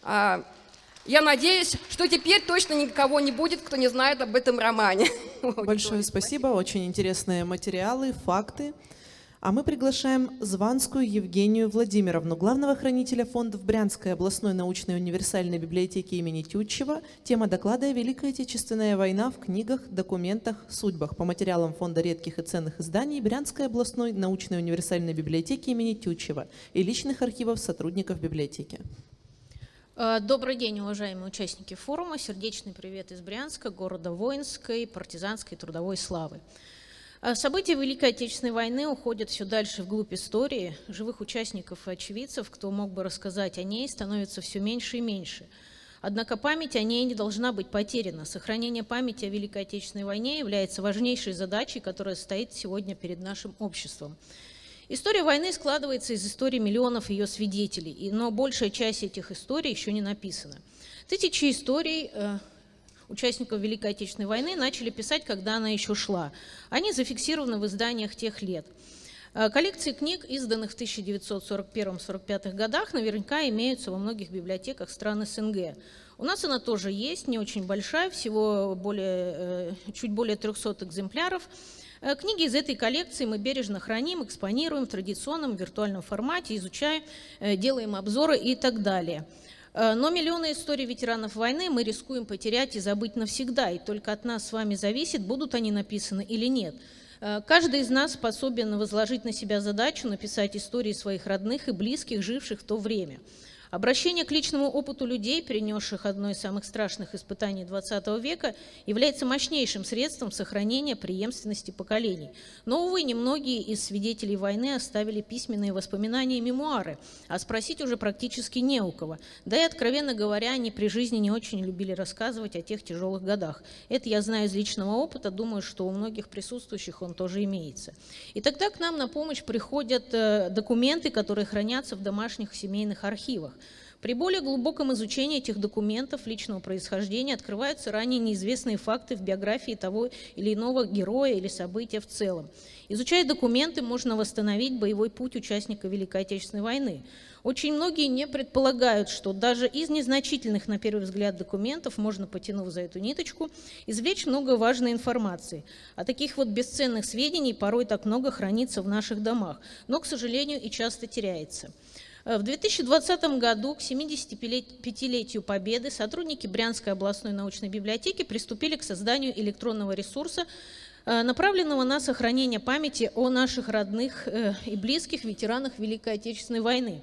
Я надеюсь, что теперь точно никого не будет, кто не знает об этом романе. Большое спасибо, очень интересные материалы, факты. А мы приглашаем Званскую Евгению Владимировну, главного хранителя фондов Брянской областной научной универсальной библиотеки имени Тютчева. Тема доклада «Великая Отечественная война в книгах, документах, судьбах» по материалам Фонда редких и ценных изданий Брянской областной научной универсальной библиотеки имени Тютчева и личных архивов сотрудников библиотеки. Добрый день, уважаемые участники форума. Сердечный привет из Брянска, города воинской, партизанской, трудовой славы. События Великой Отечественной войны уходят все дальше вглубь истории. Живых участников и очевидцев, кто мог бы рассказать о ней, становится все меньше и меньше. Однако память о ней не должна быть потеряна. Сохранение памяти о Великой Отечественной войне является важнейшей задачей, которая стоит сегодня перед нашим обществом. История войны складывается из истории миллионов ее свидетелей, но большая часть этих историй еще не написана. Тысячи историй э, участников Великой Отечественной войны начали писать, когда она еще шла. Они зафиксированы в изданиях тех лет. Э, коллекции книг, изданных в тысяча девятьсот сорок первом — сорок пятом годах, наверняка имеются во многих библиотеках стран СНГ. У нас она тоже есть, не очень большая, всего более, э, чуть более трёхсот экземпляров. Книги из этой коллекции мы бережно храним, экспонируем в традиционном виртуальном формате, изучаем, делаем обзоры и так далее. Но миллионы историй ветеранов войны мы рискуем потерять и забыть навсегда, и только от нас с вами зависит, будут они написаны или нет. Каждый из нас способен возложить на себя задачу написать истории своих родных и близких, живших в то время. Обращение к личному опыту людей, перенесших одно из самых страшных испытаний двадцатого века, является мощнейшим средством сохранения преемственности поколений. Но, увы, немногие из свидетелей войны оставили письменные воспоминания и мемуары, а спросить уже практически не у кого. Да и, откровенно говоря, они при жизни не очень любили рассказывать о тех тяжелых годах. Это я знаю из личного опыта, думаю, что у многих присутствующих он тоже имеется. И тогда к нам на помощь приходят документы, которые хранятся в домашних семейных архивах. При более глубоком изучении этих документов личного происхождения открываются ранее неизвестные факты в биографии того или иного героя или события в целом. Изучая документы, можно восстановить боевой путь участника Великой Отечественной войны. Очень многие не предполагают, что даже из незначительных, на первый взгляд, документов можно, потянув за эту ниточку, извлечь много важной информации. А таких вот бесценных сведений порой так много хранится в наших домах, но, к сожалению, и часто теряется. В две тысячи двадцатом году, к семидесятипятилетию Победы, сотрудники Брянской областной научной библиотеки приступили к созданию электронного ресурса, направленного на сохранение памяти о наших родных и близких ветеранах Великой Отечественной войны,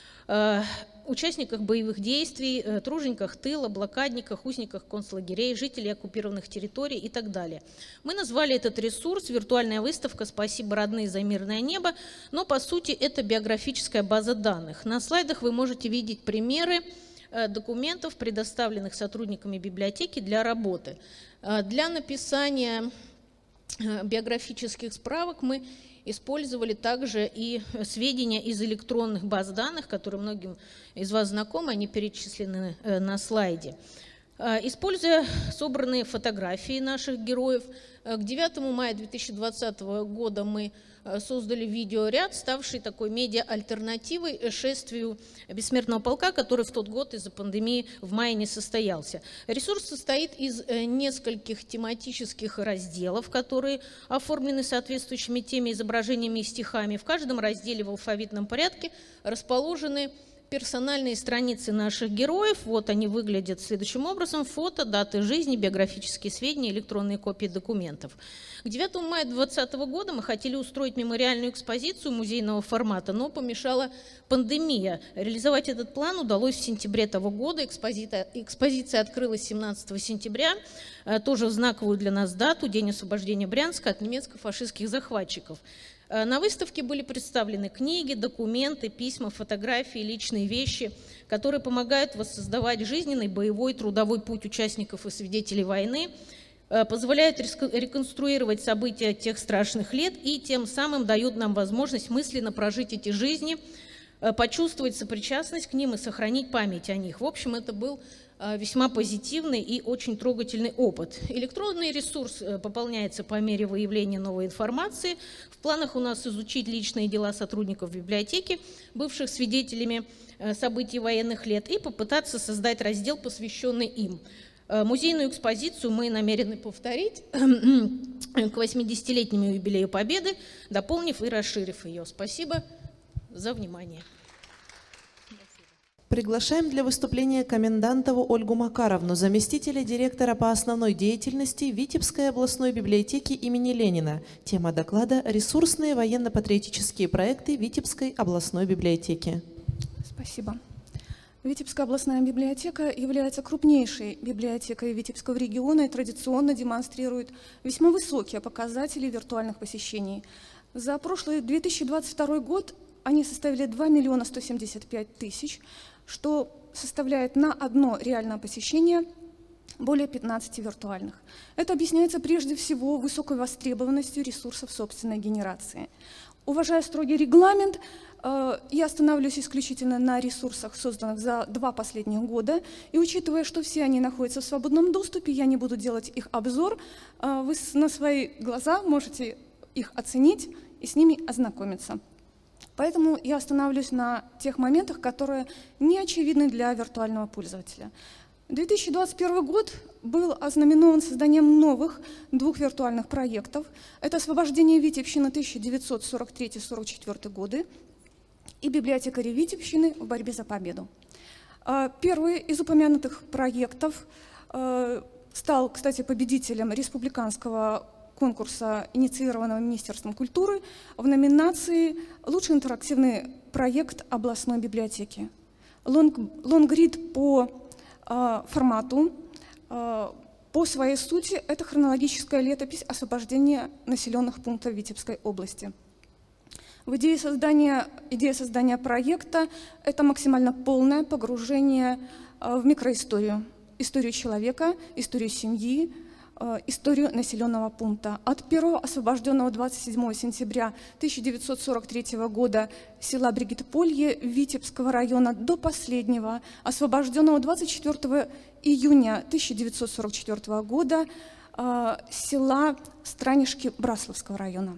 участниках боевых действий, тружениках тыла, блокадниках, узниках концлагерей, жителей оккупированных территорий и так далее. Мы назвали этот ресурс «Виртуальная выставка «Спасибо, родные, за мирное небо», но по сути это биографическая база данных. На слайдах вы можете видеть примеры документов, предоставленных сотрудниками библиотеки для работы. Для написания биографических справок мы использовали также и сведения из электронных баз данных, которые многим из вас знакомы, они перечислены на слайде. Используя собранные фотографии наших героев, к девятому мая две тысячи двадцатого года мы создали видеоряд, ставший такой медиа-альтернативой шествию Бессмертного полка, который в тот год из-за пандемии в мае не состоялся. Ресурс состоит из нескольких тематических разделов, которые оформлены соответствующими теме, изображениями и стихами. В каждом разделе в алфавитном порядке расположены персональные страницы наших героев. Вот они выглядят следующим образом: фото, даты жизни, биографические сведения, электронные копии документов. К девятому мая две тысячи двадцатого года мы хотели устроить мемориальную экспозицию музейного формата, но помешала пандемия. Реализовать этот план удалось в сентябре того года. Экспозиция, экспозиция открылась семнадцатого сентября, тоже в знаковую для нас дату, День освобождения Брянска от немецко-фашистских захватчиков. На выставке были представлены книги, документы, письма, фотографии, личные вещи, которые помогают воссоздавать жизненный, боевой, трудовой путь участников и свидетелей войны, позволяют реконструировать события тех страшных лет и тем самым дают нам возможность мысленно прожить эти жизни, почувствовать сопричастность к ним и сохранить память о них. В общем, это был весьма позитивный и очень трогательный опыт. Электронный ресурс пополняется по мере выявления новой информации. В планах у нас изучить личные дела сотрудников библиотеки, бывших свидетелями событий военных лет, и попытаться создать раздел, посвященный им. Музейную экспозицию мы намерены повторить к восьмидесятилетнему юбилею Победы, дополнив и расширив ее. Спасибо за внимание. Приглашаем для выступления Комендантову Ольгу Макаровну, заместителя директора по основной деятельности Витебской областной библиотеки имени Ленина. Тема доклада «Ресурсные военно-патриотические проекты Витебской областной библиотеки». Спасибо. Витебская областная библиотека является крупнейшей библиотекой Витебского региона и традиционно демонстрирует весьма высокие показатели виртуальных посещений. За прошлый две тысячи двадцать второй год они составили два миллиона сто семьдесят пять тысяч, что составляет на одно реальное посещение более пятнадцати виртуальных. Это объясняется прежде всего высокой востребованностью ресурсов собственной генерации. Уважая строгий регламент, я останавливаюсь исключительно на ресурсах, созданных за два последних года, и учитывая, что все они находятся в свободном доступе, я не буду делать их обзор, вы на свои глаза можете их оценить и с ними ознакомиться. Поэтому я останавливаюсь на тех моментах, которые не очевидны для виртуального пользователя. две тысячи двадцать первый год был ознаменован созданием новых двух виртуальных проектов. Это «Освобождение Витебщины» тысяча девятьсот сорок третий — сорок четвёртый годы и «Библиотекари Витебщины в борьбе за победу». Первый из упомянутых проектов стал, кстати, победителем республиканского конкурса, инициированного Министерством культуры, в номинации «Лучший интерактивный проект областной библиотеки». Лонгрид по э, формату, э, по своей сути, это хронологическая летопись освобождения населенных пунктов Витебской области. В идее создания, идея создания проекта – это максимально полное погружение э, в микроисторию, историю человека, историю семьи, историю населенного пункта. От первого освобожденного двадцать седьмого сентября тысяча девятьсот сорок третьего года села Бригитполье Витебского района до последнего, освобожденного двадцать четвёртого июня тысяча девятьсот сорок четвёртого года села Странишки Брасловского района.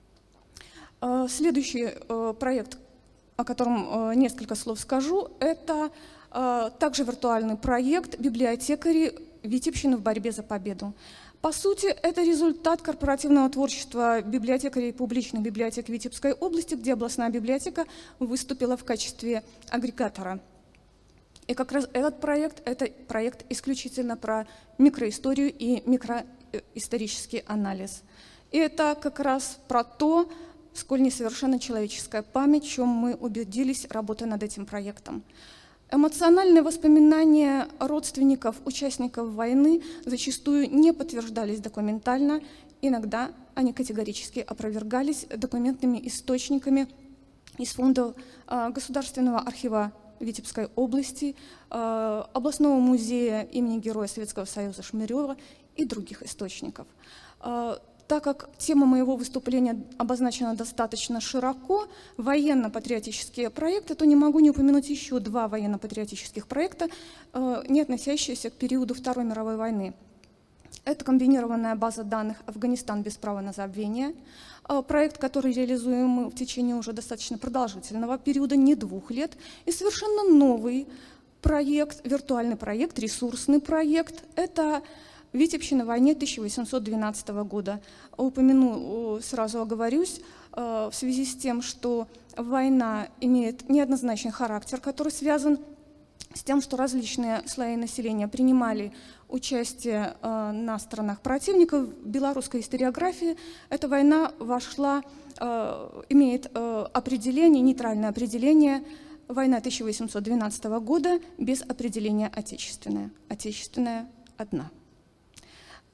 Следующий проект, о котором несколько слов скажу, это также виртуальный проект «Библиотекари Витебщины в борьбе за победу». По сути, это результат корпоративного творчества библиотекарей публичных библиотек Витебской области, где областная библиотека выступила в качестве агрегатора. И как раз этот проект – это проект исключительно про микроисторию и микроисторический анализ. И это как раз про то, сколь несовершенна человеческая память, в чем мы убедились, работая над этим проектом. Эмоциональные воспоминания родственников, участников войны зачастую не подтверждались документально, иногда они категорически опровергались документными источниками из фондов Государственного архива Витебской области, областного музея имени Героя Советского Союза Шмирева и других источников. Так как тема моего выступления обозначена достаточно широко, военно-патриотические проекты, то не могу не упомянуть еще два военно-патриотических проекта, не относящиеся к периоду Второй мировой войны. Это комбинированная база данных «Афганистан без права на забвение», проект, который реализуем мы в течение уже достаточно продолжительного периода, не двух лет, и совершенно новый проект, виртуальный проект, ресурсный проект. Это Витебщина в войне тысяча восемьсот двенадцатого года. Упомяну, сразу оговорюсь, в связи с тем, что война имеет неоднозначный характер, который связан с тем, что различные слои населения принимали участие на сторонах противников. В белорусской историографии эта война вошла, имеет определение, нейтральное определение «Война тысяча восемьсот двенадцатого года» без определения «отечественная». Отечественная одна.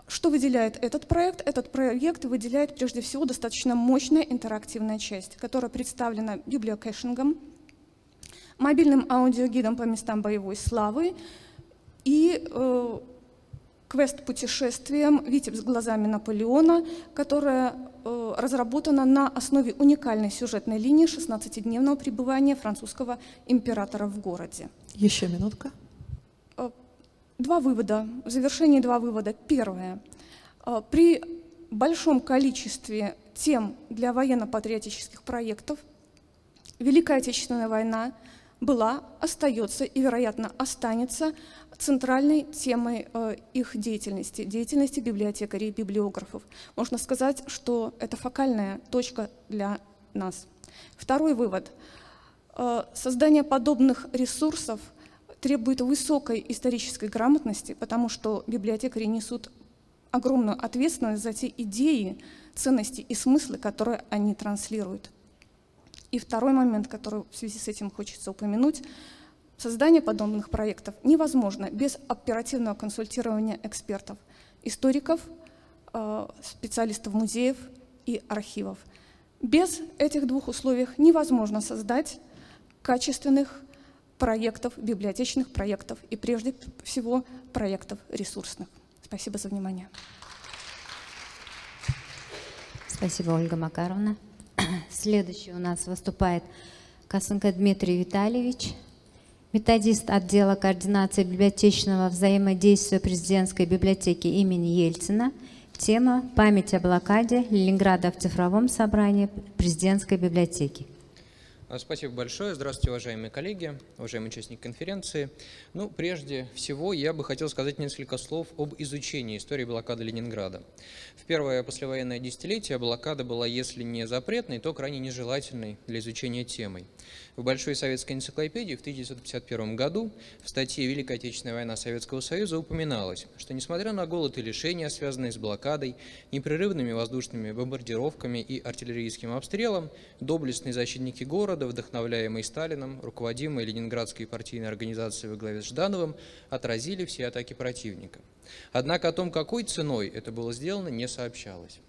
Что выделяет этот проект? Этот проект выделяет прежде всего достаточно мощная интерактивная часть, которая представлена библиокэшингом, мобильным аудиогидом по местам боевой славы и э, квест-путешествием «Витебск глазами Наполеона», которая э, разработана на основе уникальной сюжетной линии шестнадцатидневного пребывания французского императора в городе. Еще минутка. Два вывода. В завершении два вывода. Первое. При большом количестве тем для военно-патриотических проектов Великая Отечественная война была, остается и, вероятно, останется центральной темой их деятельности, деятельности библиотекарей и библиографов. Можно сказать, что это фокальная точка для нас. Второй вывод. Создание подобных ресурсов требует высокой исторической грамотности, потому что библиотекари несут огромную ответственность за те идеи, ценности и смыслы, которые они транслируют. И второй момент, который в связи с этим хочется упомянуть, создание подобных проектов невозможно без оперативного консультирования экспертов, историков, специалистов музеев и архивов. Без этих двух условий невозможно создать качественных проектов, библиотечных проектов и прежде всего проектов ресурсных. Спасибо за внимание. Спасибо, Ольга Макаровна. Следующий у нас выступает Косынко Дмитрий Витальевич, методист отдела координации библиотечного взаимодействия президентской библиотеки имени Ельцина. Тема «Память о блокаде Ленинграда в цифровом собрании президентской библиотеки». Спасибо большое. Здравствуйте, уважаемые коллеги, уважаемые участники конференции. Ну, прежде всего, я бы хотел сказать несколько слов об изучении истории блокады Ленинграда. В первое послевоенное десятилетие блокада была, если не запретной, то крайне нежелательной для изучения темой. В Большой советской энциклопедии в тысяча девятьсот пятьдесят первом году в статье «Великая Отечественная война Советского Союза» упоминалось, что несмотря на голод и лишения, связанные с блокадой, непрерывными воздушными бомбардировками и артиллерийским обстрелом, доблестные защитники города, вдохновляемые Сталином, руководимые Ленинградской партийной организацией во главе с Ждановым, отразили все атаки противника. Однако о том, какой ценой это было сделано, не сообщалось.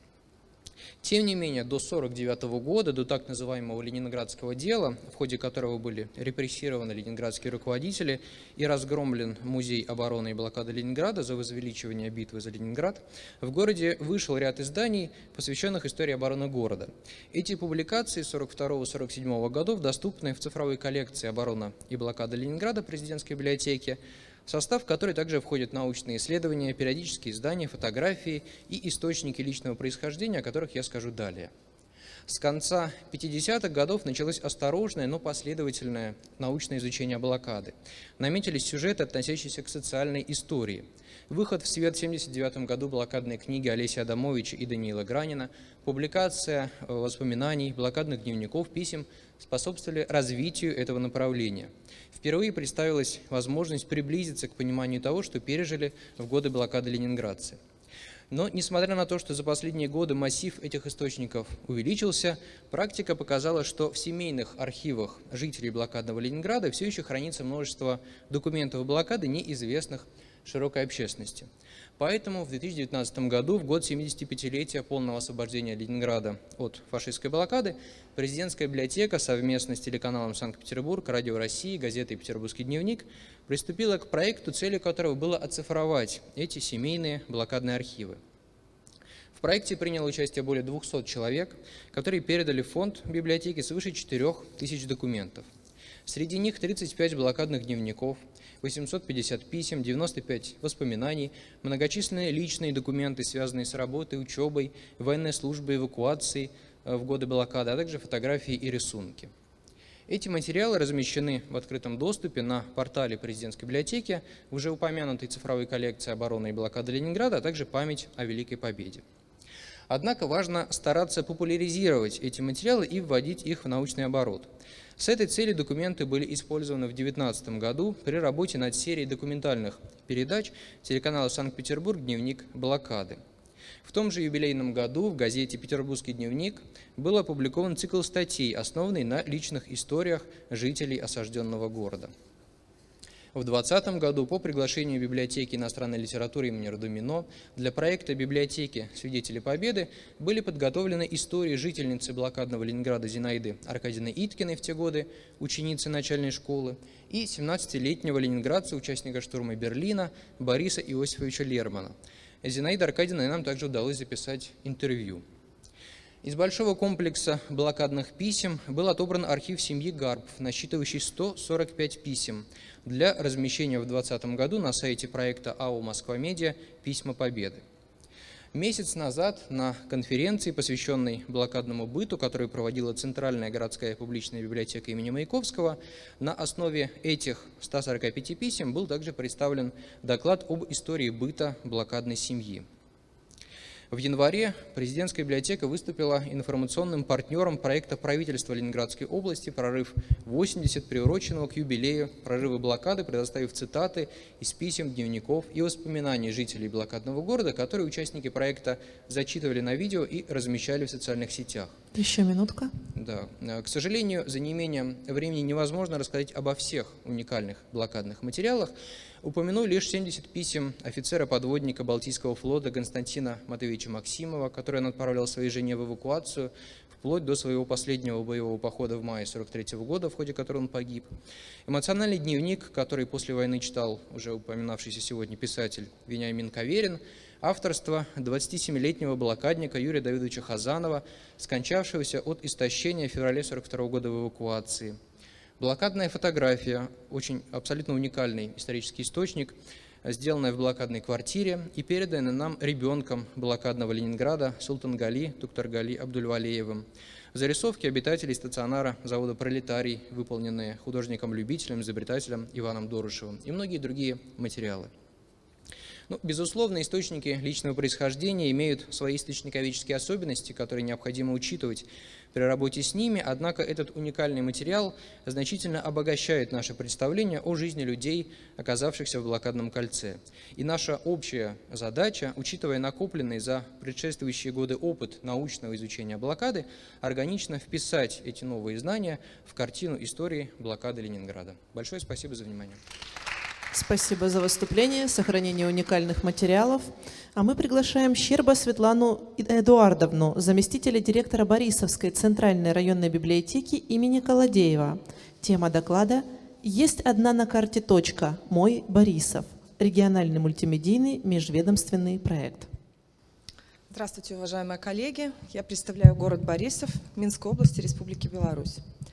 Тем не менее, до сорок девятого года, до так называемого Ленинградского дела, в ходе которого были репрессированы ленинградские руководители и разгромлен музей обороны и блокады Ленинграда за возвеличивание битвы за Ленинград, в городе вышел ряд изданий, посвященных истории обороны города. Эти публикации сорок второго — сорок седьмого годов доступны в цифровой коллекции «Оборона и блокада Ленинграда» президентской библиотеки, в состав которой также входят научные исследования, периодические издания, фотографии и источники личного происхождения, о которых я скажу далее. С конца пятидесятых годов началось осторожное, но последовательное научное изучение блокады. Наметились сюжеты, относящиеся к социальной истории. Выход в свет в тысяча девятьсот семьдесят девятом году блокадной книги Олеся Адамовича и Даниила Гранина, публикация воспоминаний, блокадных дневников, писем способствовали развитию этого направления. Впервые представилась возможность приблизиться к пониманию того, что пережили в годы блокады ленинградцы. Но, несмотря на то, что за последние годы массив этих источников увеличился, практика показала, что в семейных архивах жителей блокадного Ленинграда все еще хранится множество документов блокады, неизвестных широкой общественности. Поэтому в две тысячи девятнадцатом году, в год семидесятипятилетия полного освобождения Ленинграда от фашистской блокады, президентская библиотека совместно с телеканалом «Санкт-Петербург», «Радио России», газетой «Петербургский дневник» приступила к проекту, целью которого было оцифровать эти семейные блокадные архивы. В проекте приняло участие более двухсот человек, которые передали в фонд библиотеки свыше четырёх тысяч документов. Среди них тридцать пять блокадных дневников, восемьсот пятьдесят писем, девяносто пять воспоминаний, многочисленные личные документы, связанные с работой, учебой, военной службой, эвакуацией в годы блокады, а также фотографии и рисунки. Эти материалы размещены в открытом доступе на портале президентской библиотеки, в уже упомянутой цифровой коллекции «Оборона и блокада Ленинграда», а также «Память о Великой Победе». Однако важно стараться популяризировать эти материалы и вводить их в научный оборот. С этой целью документы были использованы в две тысячи девятнадцатом году при работе над серией документальных передач телеканала «Санкт-Петербург. Дневник блокады». В том же юбилейном году в газете «Петербургский дневник» был опубликован цикл статей, основанный на личных историях жителей осажденного города. В две тысячи двадцатом году по приглашению библиотеки иностранной литературы имени Радумино для проекта библиотеки «Свидетели Победы» были подготовлены истории жительницы блокадного Ленинграда Зинаиды Аркадьевны Иткиной в те годы, ученицы начальной школы, и семнадцатилетнего ленинградца, участника штурма Берлина Бориса Иосифовича Лермана. Зинаида Аркадьевна нам также удалось записать интервью. Из большого комплекса блокадных писем был отобран архив семьи Гарбов, насчитывающий сто сорок пять писем, для размещения в две тысячи двадцатом году на сайте проекта АО «Москва-Медиа» «Письма Победы». Месяц назад на конференции, посвященной блокадному быту, которую проводила Центральная городская публичная библиотека имени Маяковского, на основе этих ста сорока пяти писем был также представлен доклад об истории быта блокадной семьи. В январе президентская библиотека выступила информационным партнером проекта правительства Ленинградской области «Прорыв восемьдесят», приуроченного к юбилею прорыва блокады, предоставив цитаты из писем, дневников и воспоминаний жителей блокадного города, которые участники проекта зачитывали на видео и размещали в социальных сетях. Еще минутка. Да. К сожалению, за неимением времени невозможно рассказать обо всех уникальных блокадных материалах. Упомяну лишь семьдесят писем офицера-подводника Балтийского флота Константина Матвеевича Максимова, который он отправлял своей жене в эвакуацию вплоть до своего последнего боевого похода в мае сорок третьего года, в ходе которого он погиб. Эмоциональный дневник, который после войны читал уже упоминавшийся сегодня писатель Вениамин Каверин, авторство двадцатисемилетнего блокадника Юрия Давидовича Хазанова, скончавшегося от истощения в феврале сорок второго года в эвакуации. Блокадная фотография, очень абсолютно уникальный исторический источник, сделанная в блокадной квартире и переданная нам ребенком блокадного Ленинграда Султангали Туктаргали Абдульвалеевым. Зарисовки обитателей стационара завода «Пролетарий», выполненные художником-любителем, изобретателем Иваном Дорушевым, и многие другие материалы. Ну, безусловно, источники личного происхождения имеют свои источниковедческие особенности, которые необходимо учитывать при работе с ними, однако этот уникальный материал значительно обогащает наше представление о жизни людей, оказавшихся в блокадном кольце. И наша общая задача, учитывая накопленный за предшествующие годы опыт научного изучения блокады, органично вписать эти новые знания в картину истории блокады Ленинграда. Большое спасибо за внимание. Спасибо за выступление, сохранение уникальных материалов. А мы приглашаем Щерба Светлану Эдуардовну, заместителя директора Борисовской Центральной районной библиотеки имени Колодеева. Тема доклада «Есть одна на карте точка. Мой Борисов. Региональный мультимедийный межведомственный проект». Здравствуйте, уважаемые коллеги. Я представляю город Борисов Минской области Республики Беларусь.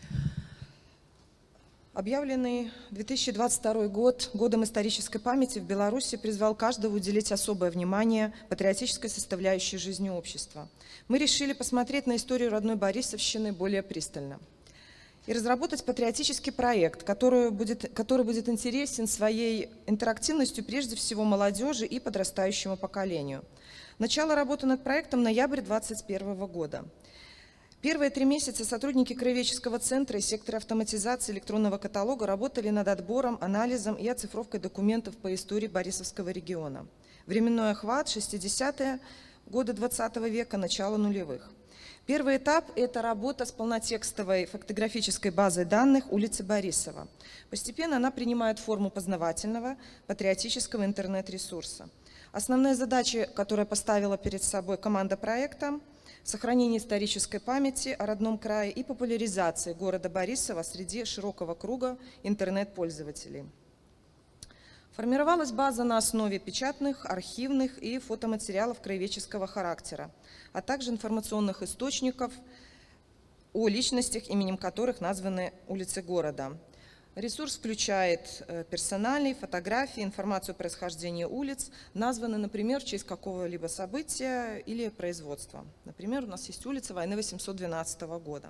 Объявленный две тысячи двадцать второй год годом исторической памяти в Беларуси призвал каждого уделить особое внимание патриотической составляющей жизни общества. Мы решили посмотреть на историю родной Борисовщины более пристально и разработать патриотический проект, который будет, который будет интересен своей интерактивностью прежде всего молодежи и подрастающему поколению. Начало работы над проектом ноябрь две тысячи двадцать первого года. Первые три месяца сотрудники краеведческого центра и сектора автоматизации электронного каталога работали над отбором, анализом и оцифровкой документов по истории Борисовского региона. Временной охват шестидесятые годы двадцатого века, начало нулевых. Первый этап – это работа с полнотекстовой фактографической базой данных улицы Борисова. Постепенно она принимает форму познавательного, патриотического интернет-ресурса. Основные задачи, которые поставила перед собой команда проекта – сохранение исторической памяти о родном крае и популяризации города Борисова среди широкого круга интернет-пользователей. Формировалась база на основе печатных, архивных и фотоматериалов краеведческого характера, а также информационных источников о личностях, именем которых названы улицы города. Ресурс включает персональные фотографии, информацию о происхождении улиц, названы, например, в честь какого-либо события или производства. Например, у нас есть улица войны восемьсот двенадцатого года.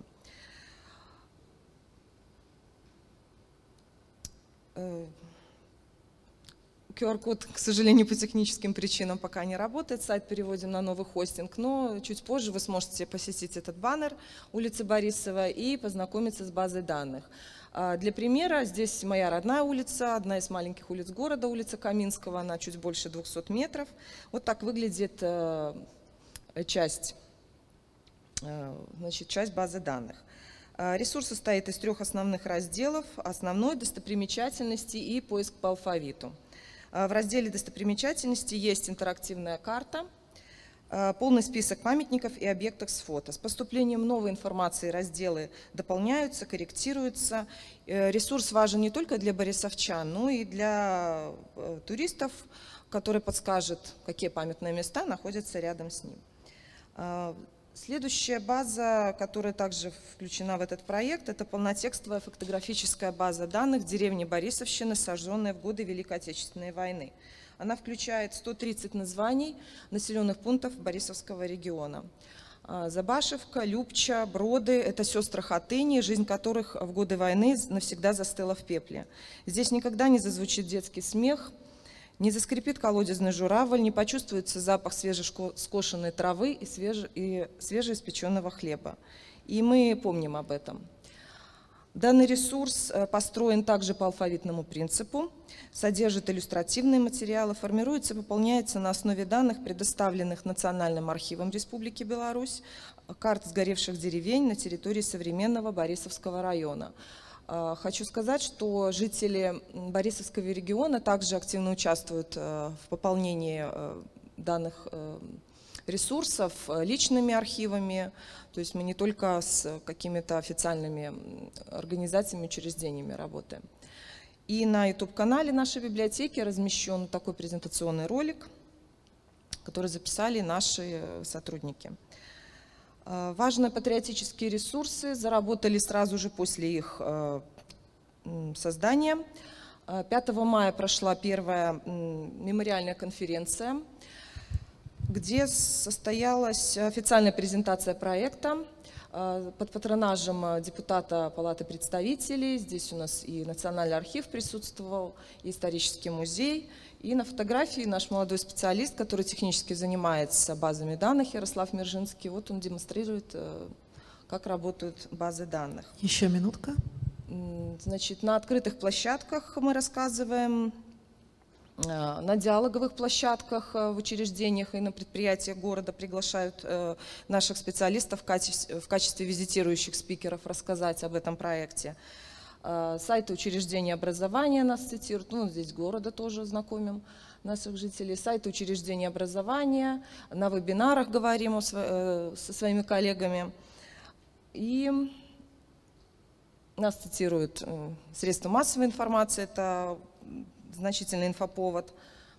ку ар код, к сожалению, по техническим причинам пока не работает, сайт переводим на новый хостинг, но чуть позже вы сможете посетить этот баннер улицы Борисова и познакомиться с базой данных. Для примера, здесь моя родная улица, одна из маленьких улиц города, улица Каминского, она чуть больше двухсот метров. Вот так выглядит часть, значит, часть базы данных. Ресурс состоит из трех основных разделов: основной, достопримечательности и поиск по алфавиту. В разделе достопримечательности есть интерактивная карта, полный список памятников и объектов с фото. С поступлением новой информации разделы дополняются, корректируются. Ресурс важен не только для борисовчан, но и для туристов, который подскажет, какие памятные места находятся рядом с ним. Следующая база, которая также включена в этот проект, это полнотекстовая фактографическая база данных деревни Борисовщины, сожженной в годы Великой Отечественной войны. Она включает сто тридцать названий населенных пунктов Борисовского региона. Забашевка, Любча, Броды – это сестры Хатыни, жизнь которых в годы войны навсегда застыла в пепле. Здесь никогда не зазвучит детский смех, не заскрипит колодезный журавль, не почувствуется запах свежескошенной травы и, свеже, и свежеиспеченного хлеба. И мы помним об этом. Данный ресурс построен также по алфавитному принципу, содержит иллюстративные материалы, формируется и выполняется на основе данных, предоставленных Национальным архивом Республики Беларусь, карт сгоревших деревень на территории современного Борисовского района. Хочу сказать, что жители Борисовского региона также активно участвуют в пополнении данных ресурсов личными архивами, то есть мы не только с какими-то официальными организациями, учреждениями работаем. И на ютуб-канале нашей библиотеки размещен такой презентационный ролик, который записали наши сотрудники. Важные патриотические ресурсы заработали сразу же после их создания. пятого мая прошла первая мемориальная конференция, где состоялась официальная презентация проекта под патронажем депутата Палаты представителей. Здесь у нас и Национальный архив присутствовал, и исторический музей. И на фотографии наш молодой специалист, который технически занимается базами данных, Ярослав Мержинский, вот он демонстрирует, как работают базы данных. Еще минутка. Значит, на открытых площадках мы рассказываем, на диалоговых площадках в учреждениях и на предприятиях города приглашают наших специалистов в качестве, в качестве визитирующих спикеров рассказать об этом проекте. Сайты учреждений образования нас цитируют, ну, здесь города тоже знакомим наших жителей. Сайты учреждений образования, на вебинарах говорим со своими коллегами. И нас цитируют средства массовой информации, это значительный инфоповод.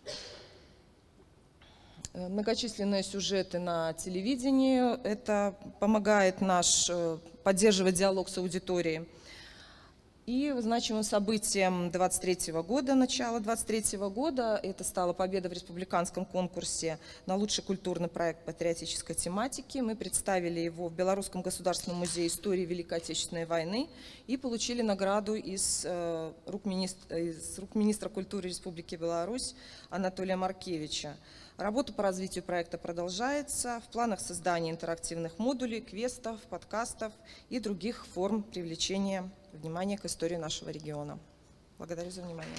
Многочисленные сюжеты на телевидении, это помогает наш поддерживать диалог с аудиторией. И значимым событием двадцать третьего года, начала двадцать третьего года, это стала победа в республиканском конкурсе на лучший культурный проект патриотической тематики. Мы представили его в Белорусском государственном музее истории Великой Отечественной войны и получили награду из, э, рук, министра, из рук министра культуры Республики Беларусь Анатолия Маркевича. Работа по развитию проекта продолжается. В планах создания интерактивных модулей, квестов, подкастов и других форм привлечения внимания к истории нашего региона. Благодарю за внимание.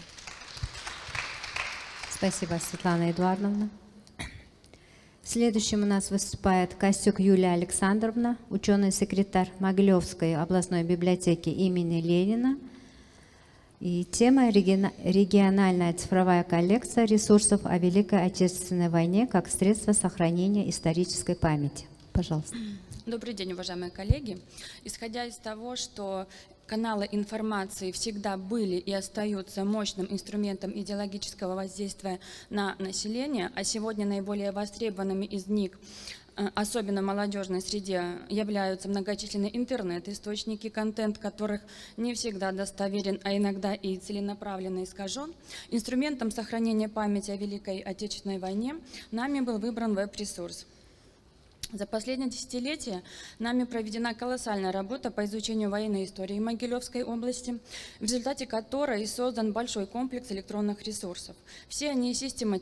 Спасибо, Светлана Эдуардовна. Следующим у нас выступает Костюк Юлия Александровна, ученый-секретарь Могилевской областной библиотеки имени Ленина. И тема «Региональная цифровая коллекция ресурсов о Великой Отечественной войне как средство сохранения исторической памяти». Пожалуйста. Добрый день, уважаемые коллеги. Исходя из того, что каналы информации всегда были и остаются мощным инструментом идеологического воздействия на население, а сегодня наиболее востребованными из них, особенно в молодежной среде, являются многочисленные интернет-источники, контент которых не всегда достоверен, а иногда и целенаправленно искажен. Инструментом сохранения памяти о Великой Отечественной войне нами был выбран веб-ресурс. За последнее десятилетие нами проведена колоссальная работа по изучению военной истории Могилевской области, в результате которой создан большой комплекс электронных ресурсов. Все они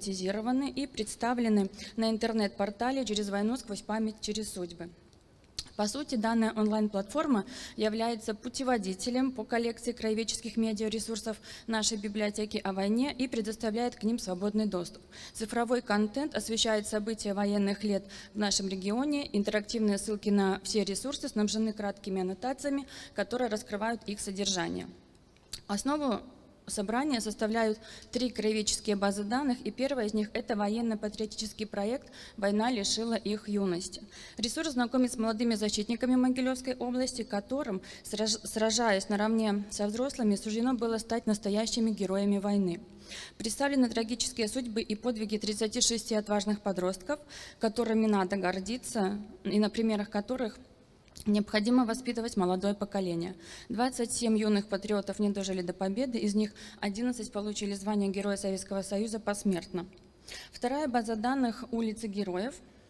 систематизированы и представлены на интернет-портале «Через войну сквозь память, через судьбы». По сути, данная онлайн-платформа является путеводителем по коллекции краеведческих медиаресурсов нашей библиотеки о войне и предоставляет к ним свободный доступ. Цифровой контент освещает события военных лет в нашем регионе, интерактивные ссылки на все ресурсы снабжены краткими аннотациями, которые раскрывают их содержание. Основу собрания составляют три краеведческие базы данных, и первая из них – это военно-патриотический проект «Война лишила их юности». Ресурс знакомит с молодыми защитниками Могилевской области, которым, сражаясь наравне со взрослыми, суждено было стать настоящими героями войны. Представлены трагические судьбы и подвиги тридцати шести отважных подростков, которыми надо гордиться, и на примерах которых необходимо воспитывать молодое поколение. двадцать семь юных патриотов не дожили до победы, из них одиннадцать получили звание Героя Советского Союза посмертно. Вторая база данных «Улицы героев»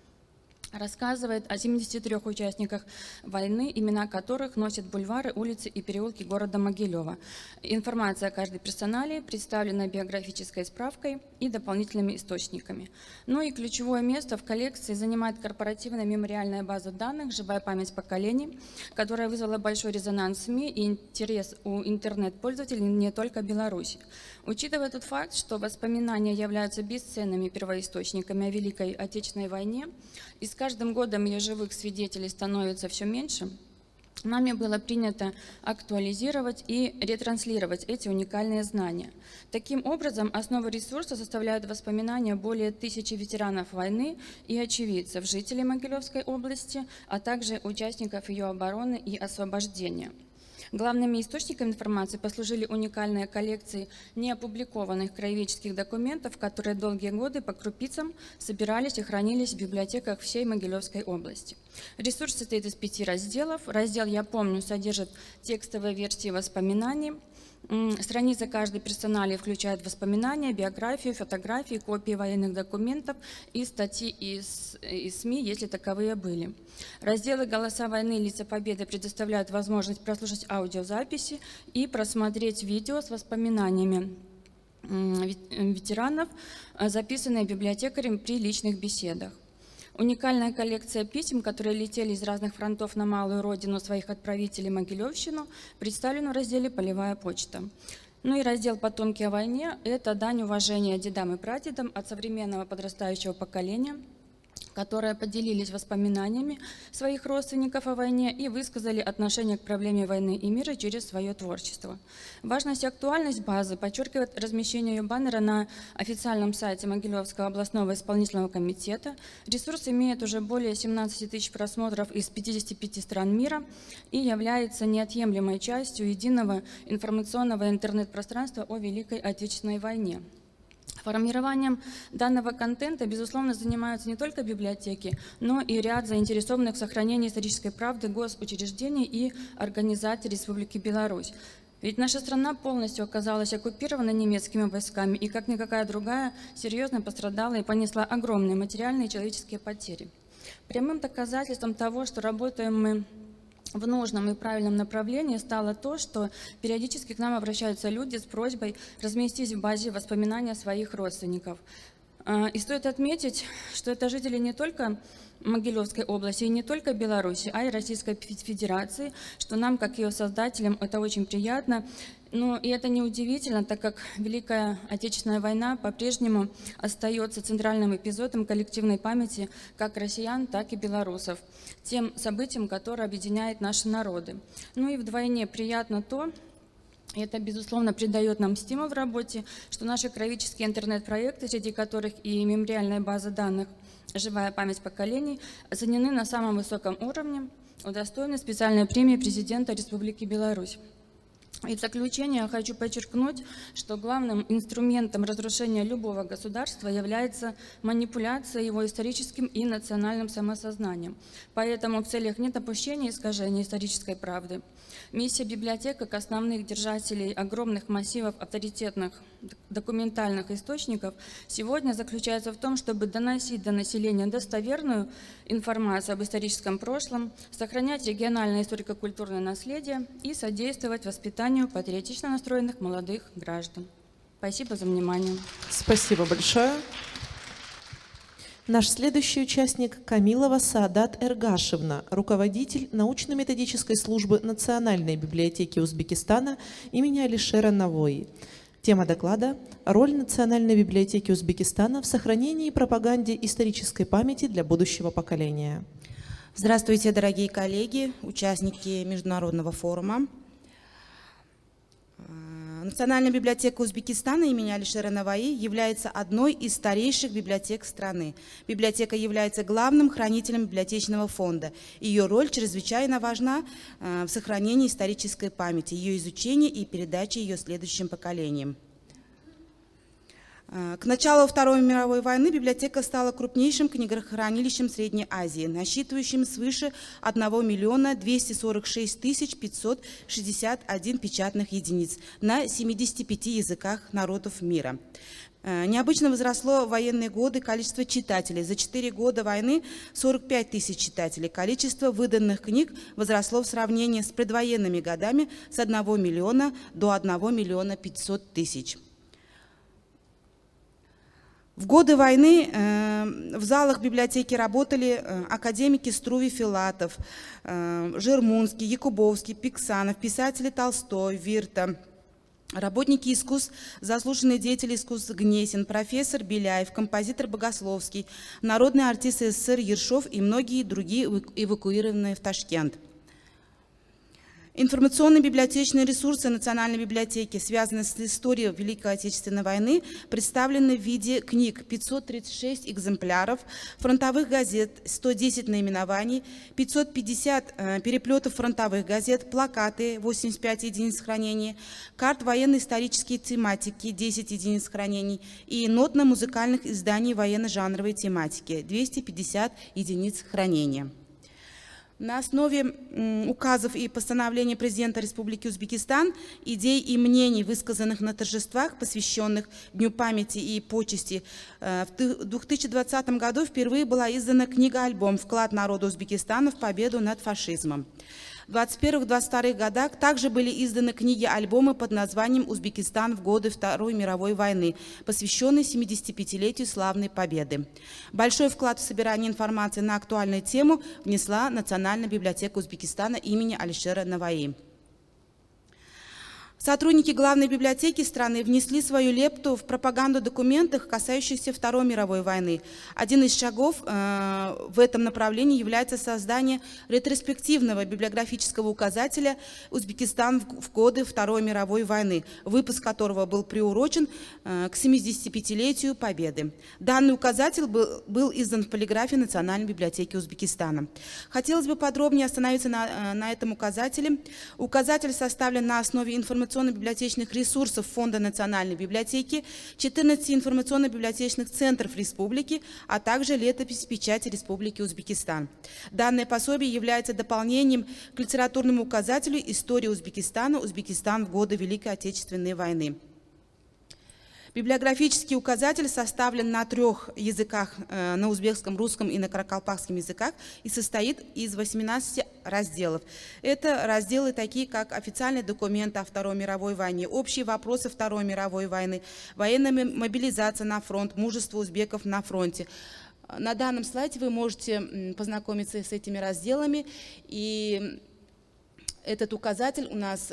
рассказывает о семидесяти трёх участниках войны, имена которых носят бульвары, улицы и переулки города Могилева. Информация о каждой персоналии представлена биографической справкой и дополнительными источниками. Ну и ключевое место в коллекции занимает корпоративная мемориальная база данных «Живая память поколений», которая вызвала большой резонанс в СМИ и интерес у интернет-пользователей не только Беларуси. Учитывая тот факт, что воспоминания являются бесценными первоисточниками о Великой Отечественной войне, и с каждым годом ее живых свидетелей становится все меньше, нами было принято актуализировать и ретранслировать эти уникальные знания. Таким образом, основу ресурса составляют воспоминания более тысячи ветеранов войны и очевидцев, жителей Могилевской области, а также участников ее обороны и освобождения. Главными источниками информации послужили уникальные коллекции неопубликованных краеведческих документов, которые долгие годы по крупицам собирались и хранились в библиотеках всей Могилевской области. Ресурс состоит из пяти разделов. Раздел «Я помню» содержит текстовые версии воспоминаний. Страница каждой персоналии включает воспоминания, биографию, фотографии, копии военных документов и статьи из, из СМИ, если таковые были. Разделы «Голоса войны» и «Лица победы» предоставляют возможность прослушать аудиозаписи и просмотреть видео с воспоминаниями ветеранов, записанные библиотекарем при личных беседах. Уникальная коллекция писем, которые летели из разных фронтов на малую родину своих отправителей Могилевщину, представлена в разделе «Полевая почта». Ну и раздел «Потомки о войне» – это дань уважения дедам и прадедам от современного подрастающего поколения, которые поделились воспоминаниями своих родственников о войне и высказали отношение к проблеме войны и мира через свое творчество. Важность и актуальность базы подчеркивает размещение ее баннера на официальном сайте Могилевского областного исполнительного комитета. Ресурс имеет уже более семнадцати тысяч просмотров из пятидесяти пяти стран мира и является неотъемлемой частью единого информационного интернет-пространства о Великой Отечественной войне. Формированием данного контента, безусловно, занимаются не только библиотеки, но и ряд заинтересованных в сохранении исторической правды госучреждений и организаций Республики Беларусь. Ведь наша страна полностью оказалась оккупирована немецкими войсками и, как никакая другая, серьезно пострадала и понесла огромные материальные и человеческие потери. Прямым доказательством того, что работаем мы в нужном и правильном направлении, стало то, что периодически к нам обращаются люди с просьбой разместить в базе воспоминания своих родственников. И стоит отметить, что это жители не только Могилевской области и не только Беларуси, а и Российской Федерации, что нам, как ее создателям, это очень приятно. Но и это неудивительно, так как Великая Отечественная война по-прежнему остается центральным эпизодом коллективной памяти как россиян, так и белорусов, тем событием, которое объединяет наши народы. Ну и вдвойне приятно то, и это, безусловно, придает нам стимул в работе, что наши краеведческие интернет-проекты, среди которых и мемориальная база данных «Живая память поколений», оценены на самом высоком уровне, удостоены специальной премии президента Республики Беларусь. И в заключение я хочу подчеркнуть, что главным инструментом разрушения любого государства является манипуляция его историческим и национальным самосознанием. Поэтому в целях недопущения искажения исторической правды миссия библиотек как основных держателей огромных массивов авторитетных документальных источников сегодня заключается в том, чтобы доносить до населения достоверную информацию об историческом прошлом, сохранять региональное историко-культурное наследие и содействовать воспитанию патриотично настроенных молодых граждан. Спасибо за внимание. Спасибо большое. Наш следующий участник — Камилова Саадат Эргашевна, руководитель научно-методической службы Национальной библиотеки Узбекистана имени Алишера Навои. Тема доклада — «Роль Национальной библиотеки Узбекистана в сохранении и пропаганде исторической памяти для будущего поколения». Здравствуйте, дорогие коллеги, участники Международного форума. Национальная библиотека Узбекистана имени Алишера Навои является одной из старейших библиотек страны. Библиотека является главным хранителем библиотечного фонда. Ее роль чрезвычайно важна в сохранении исторической памяти, ее изучении и передаче ее следующим поколениям. К началу Второй мировой войны библиотека стала крупнейшим книгохранилищем Средней Азии, насчитывающим свыше одного миллиона двухсот сорока шести тысяч пятьсот шестьдесят один печатных единиц на семидесяти пяти языках народов мира. Необычно возросло в военные годы количество читателей. За четыре года войны сорок пять тысяч читателей. Количество выданных книг возросло в сравнении с предвоенными годами с одного миллиона до одного миллиона пятисот тысяч. В годы войны э, в залах библиотеки работали э, академики Струве Филатов, э, Жермунский, Якубовский, Пиксанов, писатели Толстой, Вирта, работники искусств, заслуженные деятели искусств Гнесин, профессор Беляев, композитор Богословский, народный артист СССР Ершов и многие другие, эвакуированные в Ташкент. Информационные библиотечные ресурсы Национальной библиотеки, связанные с историей Великой Отечественной войны, представлены в виде книг: пятьсот тридцать шесть экземпляров, фронтовых газет, сто десять наименований, пятьсот пятьдесят э, переплетов фронтовых газет, плакаты, восемьдесят пять единиц хранения, карт военно-исторической тематики, десять единиц хранения и нотно-музыкальных изданий военно-жанровой тематики, двести пятьдесят единиц хранения. На основе указов и постановлений президента Республики Узбекистан, идей и мнений, высказанных на торжествах, посвященных Дню памяти и почести, в две тысячи двадцатом году впервые была издана книга-альбом «Вклад народа Узбекистана в победу над фашизмом». В двадцать первых — двадцать вторых годах также были изданы книги-альбомы под названием «Узбекистан в годы Второй мировой войны», посвященные семидесятипятилетию славной победы. Большой вклад в собирание информации на актуальную тему внесла Национальная библиотека Узбекистана имени Алишера Навои. Сотрудники главной библиотеки страны внесли свою лепту в пропаганду документов, касающихся Второй мировой войны. Один из шагов э, в этом направлении является создание ретроспективного библиографического указателя «Узбекистан в, в годы Второй мировой войны», выпуск которого был приурочен э, к семидесятипятилетию Победы. Данный указатель был, был издан в полиграфе Национальной библиотеки Узбекистана. Хотелось бы подробнее остановиться на, на этом указателе. Указатель составлен на основе информационного информационно-библиотечных ресурсов Фонда Национальной библиотеки, четырнадцати информационно-библиотечных центров республики, а также летопись печати Республики Узбекистан. Данное пособие является дополнением к литературному указателю «История Узбекистана. Узбекистан в годы Великой Отечественной войны». Библиографический указатель составлен на трех языках, э, на узбекском, русском и на каракалпакском языках, и состоит из восемнадцати разделов. Это разделы такие, как официальные документы о Второй мировой войне, общие вопросы Второй мировой войны, военная мобилизация на фронт, мужество узбеков на фронте. На данном слайде вы можете познакомиться с этими разделами, и этот указатель у нас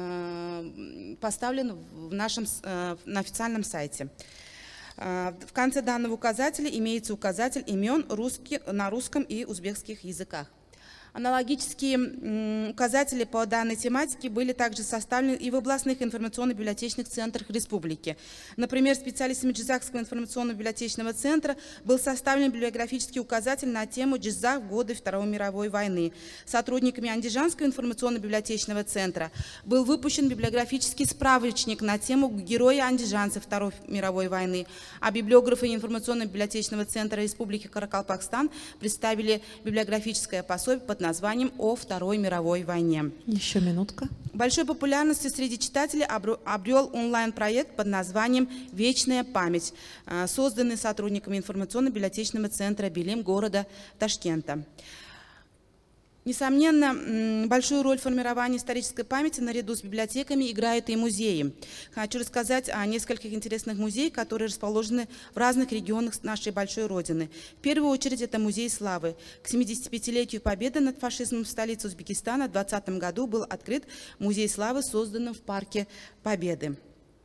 э, поставлен в нашем, э, на официальном сайте. Э, в конце данного указателя имеется указатель имен русский, на русском и узбекских языках. Аналогические указатели по данной тематике были также составлены и в областных информационно-библиотечных центрах республики. Например, специалистами Джизахского информационно-библиотечного центра был составлен библиографический указатель на тему «Джизах в годы Второй мировой войны». Сотрудниками Андижанского информационно-библиотечного центра был выпущен библиографический справочник на тему «Герои андижанцев Второй мировой войны», а библиографы информационно-библиотечного центра Республики Каракалпакстан представили библиографическое пособие под названием «О Второй мировой войне». Еще минутка. Большой популярности среди читателей обрел онлайн-проект под названием «Вечная память», созданный сотрудниками информационно-библиотечного центра Билим города Ташкента. Несомненно, большую роль в формировании исторической памяти наряду с библиотеками играют и музеи. Хочу рассказать о нескольких интересных музеях, которые расположены в разных регионах нашей большой Родины. В первую очередь это Музей славы. К семидесятипятилетию победы над фашизмом в столице Узбекистана в двадцатом году был открыт Музей славы, созданный в Парке Победы.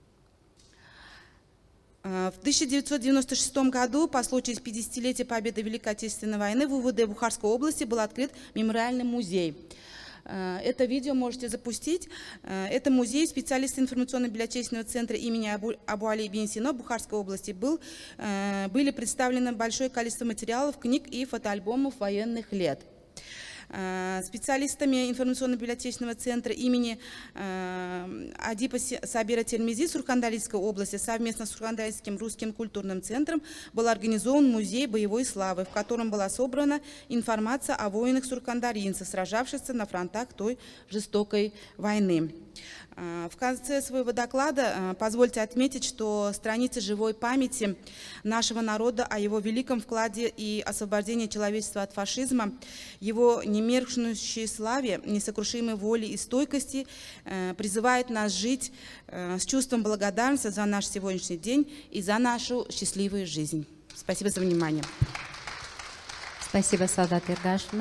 В тысяча девятьсот девяносто шестом году по случаю пятидесятилетия победы Великой Отечественной войны в УВД Бухарской области был открыт мемориальный музей. Это видео можете запустить. Это музей специалисты информационно-библиотечного центра имени Абу, Абу Али бин Сино Бухарской области. Был, были представлены большое количество материалов, книг и фотоальбомов военных лет. Специалистами информационно-библиотечного центра имени Адипа Сабира Термизи Сурхандарийской области совместно с Сурхандарийским русским культурным центром был организован музей боевой славы, в котором была собрана информация о воинах-сурхандарийцах, сражавшихся на фронтах той жестокой войны. В конце своего доклада позвольте отметить, что страницы живой памяти нашего народа о его великом вкладе и освобождении человечества от фашизма, его немеркнущей славе, несокрушимой воле и стойкости призывает нас жить с чувством благодарности за наш сегодняшний день и за нашу счастливую жизнь. Спасибо за внимание. Спасибо, Саадат Эргашевна.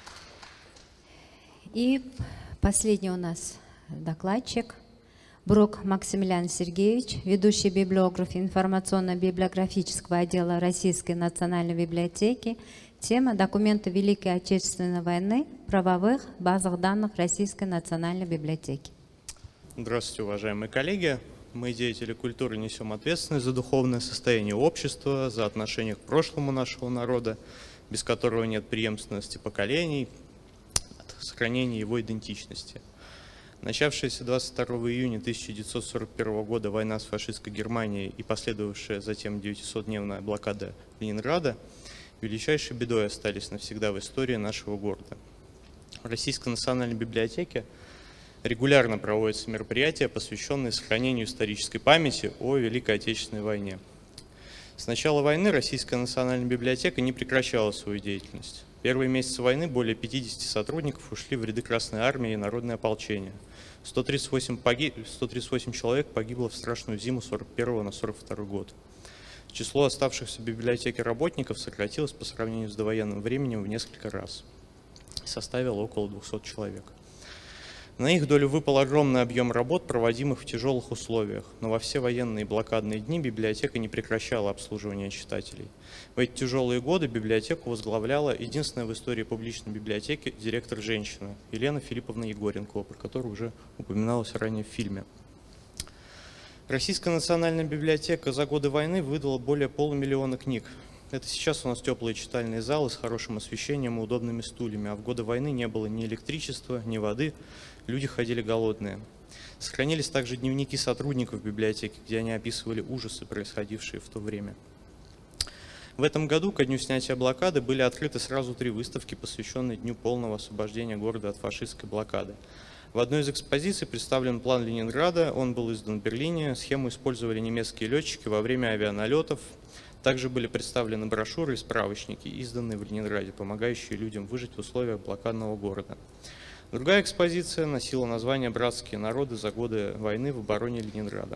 И последний у нас докладчик Брук Максимилиан Сергеевич, ведущий библиограф информационно-библиографического отдела Российской национальной библиотеки. Тема «Документы Великой Отечественной войны в правовых базах данных Российской национальной библиотеки». Здравствуйте, уважаемые коллеги. Мы, деятели культуры, несем ответственность за духовное состояние общества, за отношение к прошлому нашего народа, без которого нет преемственности поколений, сохранения его идентичности. Начавшаяся двадцать второго июня тысяча девятьсот сорок первого года война с фашистской Германией и последовавшая затем девятисотдневная блокада Ленинграда величайшей бедой остались навсегда в истории нашего города. В Российской национальной библиотеке регулярно проводятся мероприятия, посвященные сохранению исторической памяти о Великой Отечественной войне. С начала войны Российская национальная библиотека не прекращала свою деятельность. В первые месяцы войны более пятидесяти сотрудников ушли в ряды Красной Армии и Народное ополчение. сто тридцать восемь, погиб... сто тридцать восемь человек погибло в страшную зиму сорок первого на сорок второй год. Число оставшихся в библиотеке работников сократилось по сравнению с довоенным временем в несколько раз. Составило около двухсот человек. На их долю выпал огромный объем работ, проводимых в тяжелых условиях, но во все военные и блокадные дни библиотека не прекращала обслуживание читателей. В эти тяжелые годы библиотеку возглавляла единственная в истории публичной библиотеки директор-женщина Елена Филипповна Егоренкова, про которую уже упоминалось ранее в фильме. Российская национальная библиотека за годы войны выдала более полумиллиона книг. Это сейчас у нас теплые читальные залы с хорошим освещением и удобными стульями, а в годы войны не было ни электричества, ни воды, люди ходили голодные. Сохранились также дневники сотрудников библиотеки, где они описывали ужасы, происходившие в то время. В этом году, ко дню снятия блокады, были открыты сразу три выставки, посвященные Дню полного освобождения города от фашистской блокады. В одной из экспозиций представлен план Ленинграда, он был издан в Берлине, схему использовали немецкие летчики во время авианалетов. Также были представлены брошюры и справочники, изданные в Ленинграде, помогающие людям выжить в условиях блокадного города. Другая экспозиция носила название «Братские народы за годы войны в обороне Ленинграда».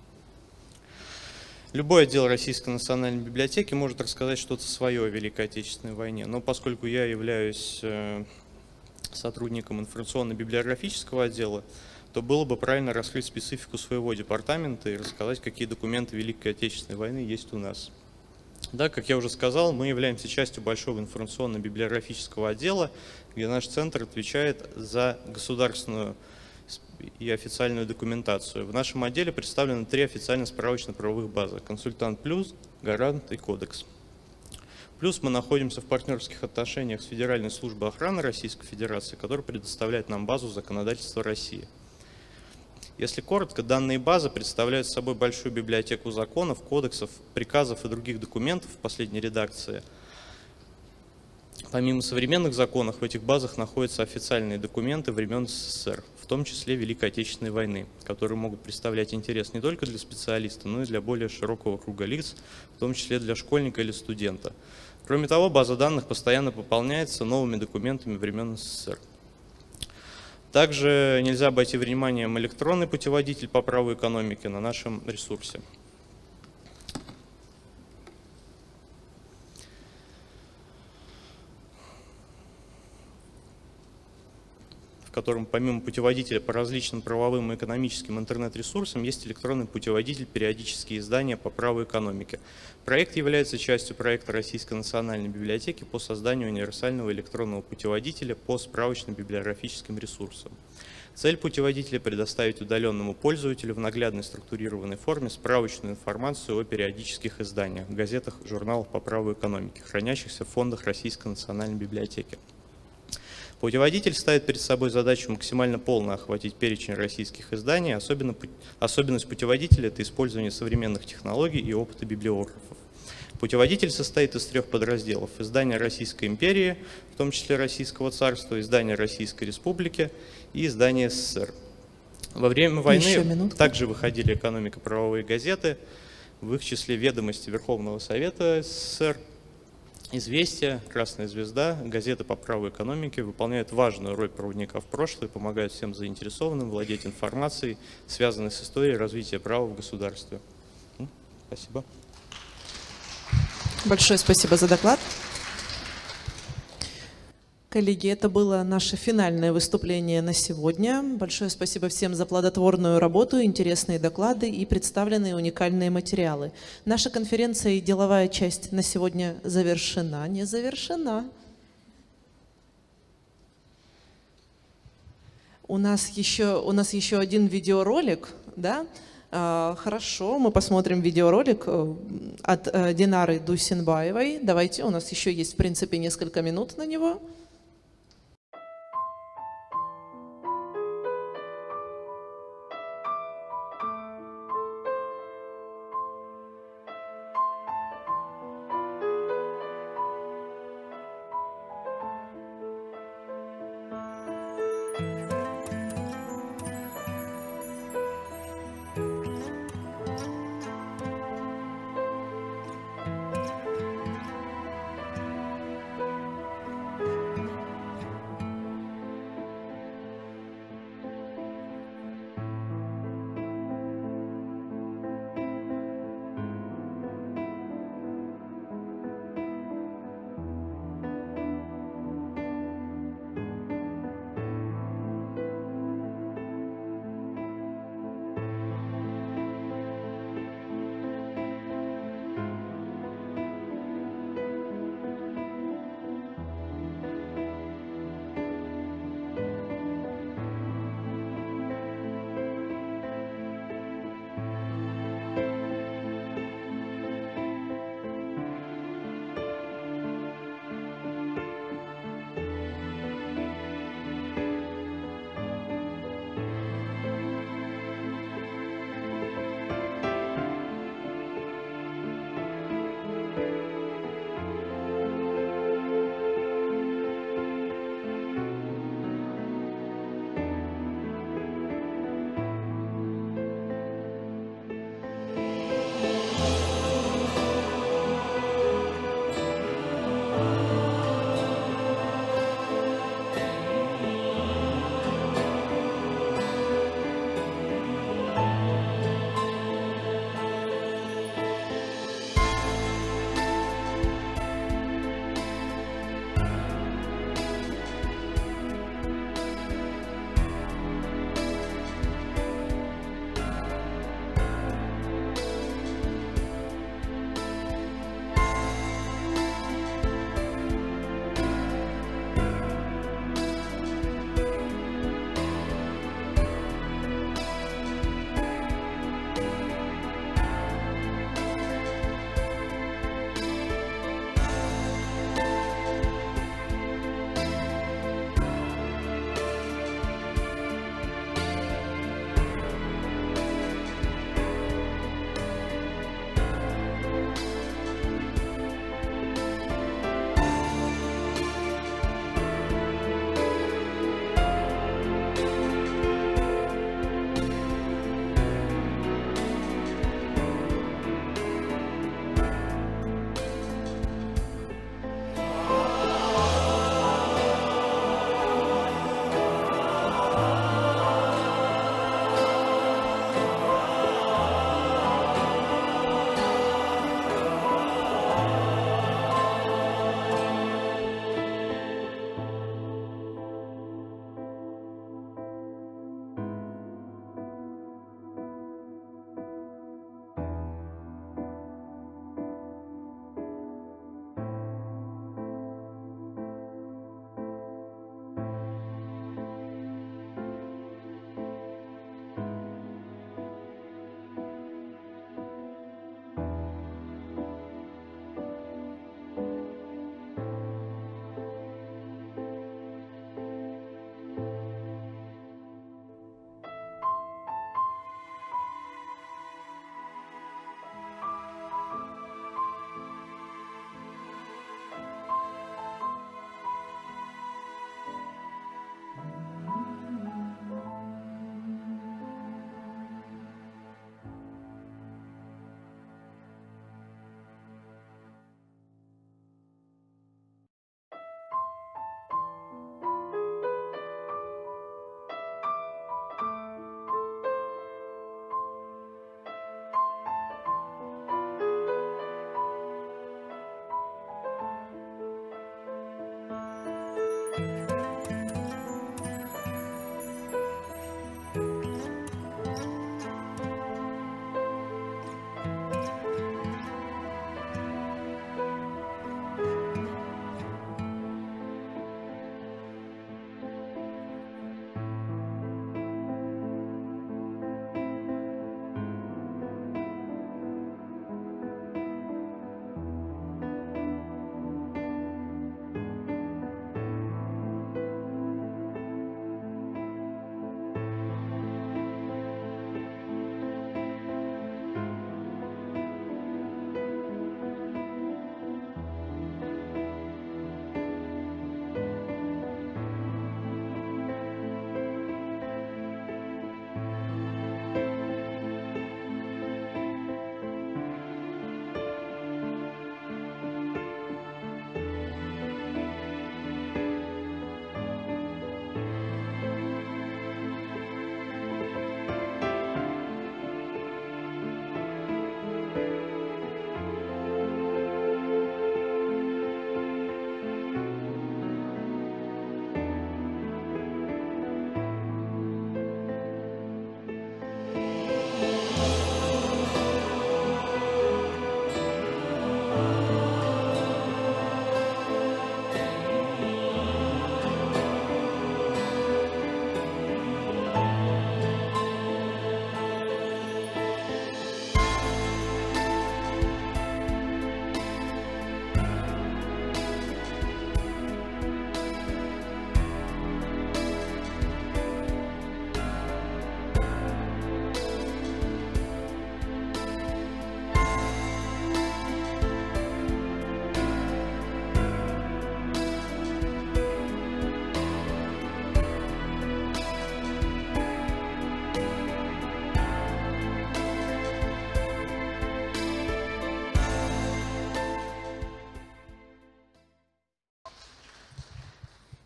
Любой отдел Российской национальной библиотеки может рассказать что-то свое о Великой Отечественной войне, но поскольку я являюсь сотрудником информационно-библиографического отдела, то было бы правильно раскрыть специфику своего департамента и рассказать, какие документы Великой Отечественной войны есть у нас. Да, как я уже сказал, мы являемся частью большого информационно-библиографического отдела, где наш центр отвечает за государственную и официальную документацию. В нашем отделе представлены три официально справочно-правовых базы: «Консультант Плюс», «Гарант» и «Кодекс». Плюс мы находимся в партнерских отношениях с Федеральной службой охраны Российской Федерации, которая предоставляет нам базу законодательства России. Если коротко, данные базы представляют собой большую библиотеку законов, кодексов, приказов и других документов в последней редакции. Помимо современных законов, в этих базах находятся официальные документы времен СССР, в том числе Великой Отечественной войны, которые могут представлять интерес не только для специалиста, но и для более широкого круга лиц, в том числе для школьника или студента. Кроме того, база данных постоянно пополняется новыми документами времен СССР. Также нельзя обойти вниманием электронный путеводитель по праву экономики на нашем ресурсе. В котором помимо путеводителя по различным правовым и экономическим интернет-ресурсам есть электронный путеводитель «Периодические издания по праву экономики». Проект является частью проекта Российской национальной библиотеки по созданию универсального электронного путеводителя по справочным библиографическим ресурсам. Цель путеводителя – предоставить удаленному пользователю в наглядной структурированной форме справочную информацию о периодических изданиях, газетах, журналах по праву экономики, хранящихся в фондах Российской национальной библиотеки. Путеводитель ставит перед собой задачу максимально полно охватить перечень российских изданий. Особенно, особенность путеводителя – это использование современных технологий и опыта библиографов. Путеводитель состоит из трех подразделов: издания Российской империи, в том числе Российского царства, издания Российской республики и издания СССР. Во время войны также выходили экономико-правовые газеты, в их числе «Ведомости Верховного Совета СССР», «Известия», «Красная звезда», газеты по праву экономики выполняют важную роль проводника в прошлое, помогают всем заинтересованным владеть информацией, связанной с историей развития права в государстве. Спасибо. Большое спасибо за доклад. Коллеги, это было наше финальное выступление на сегодня. Большое спасибо всем за плодотворную работу, интересные доклады и представленные уникальные материалы. Наша конференция и деловая часть на сегодня завершена, не завершена. У нас еще, у нас еще один видеоролик, да? Хорошо, мы посмотрим видеоролик от Динары Дусинбаевой. Давайте, у нас еще есть, в принципе, несколько минут на него.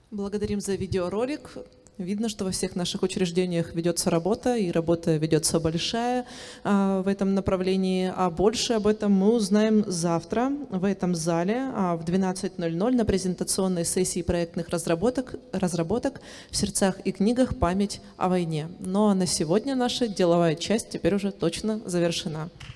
Благодарим за видеоролик. Видно, что во всех наших учреждениях ведется работа, и работа ведется большая а, в этом направлении. А больше об этом мы узнаем завтра в этом зале а, в двенадцать ноль ноль на презентационной сессии проектных разработок, разработок в сердцах и книгах «Память о войне». Ну а на сегодня наша деловая часть теперь уже точно завершена.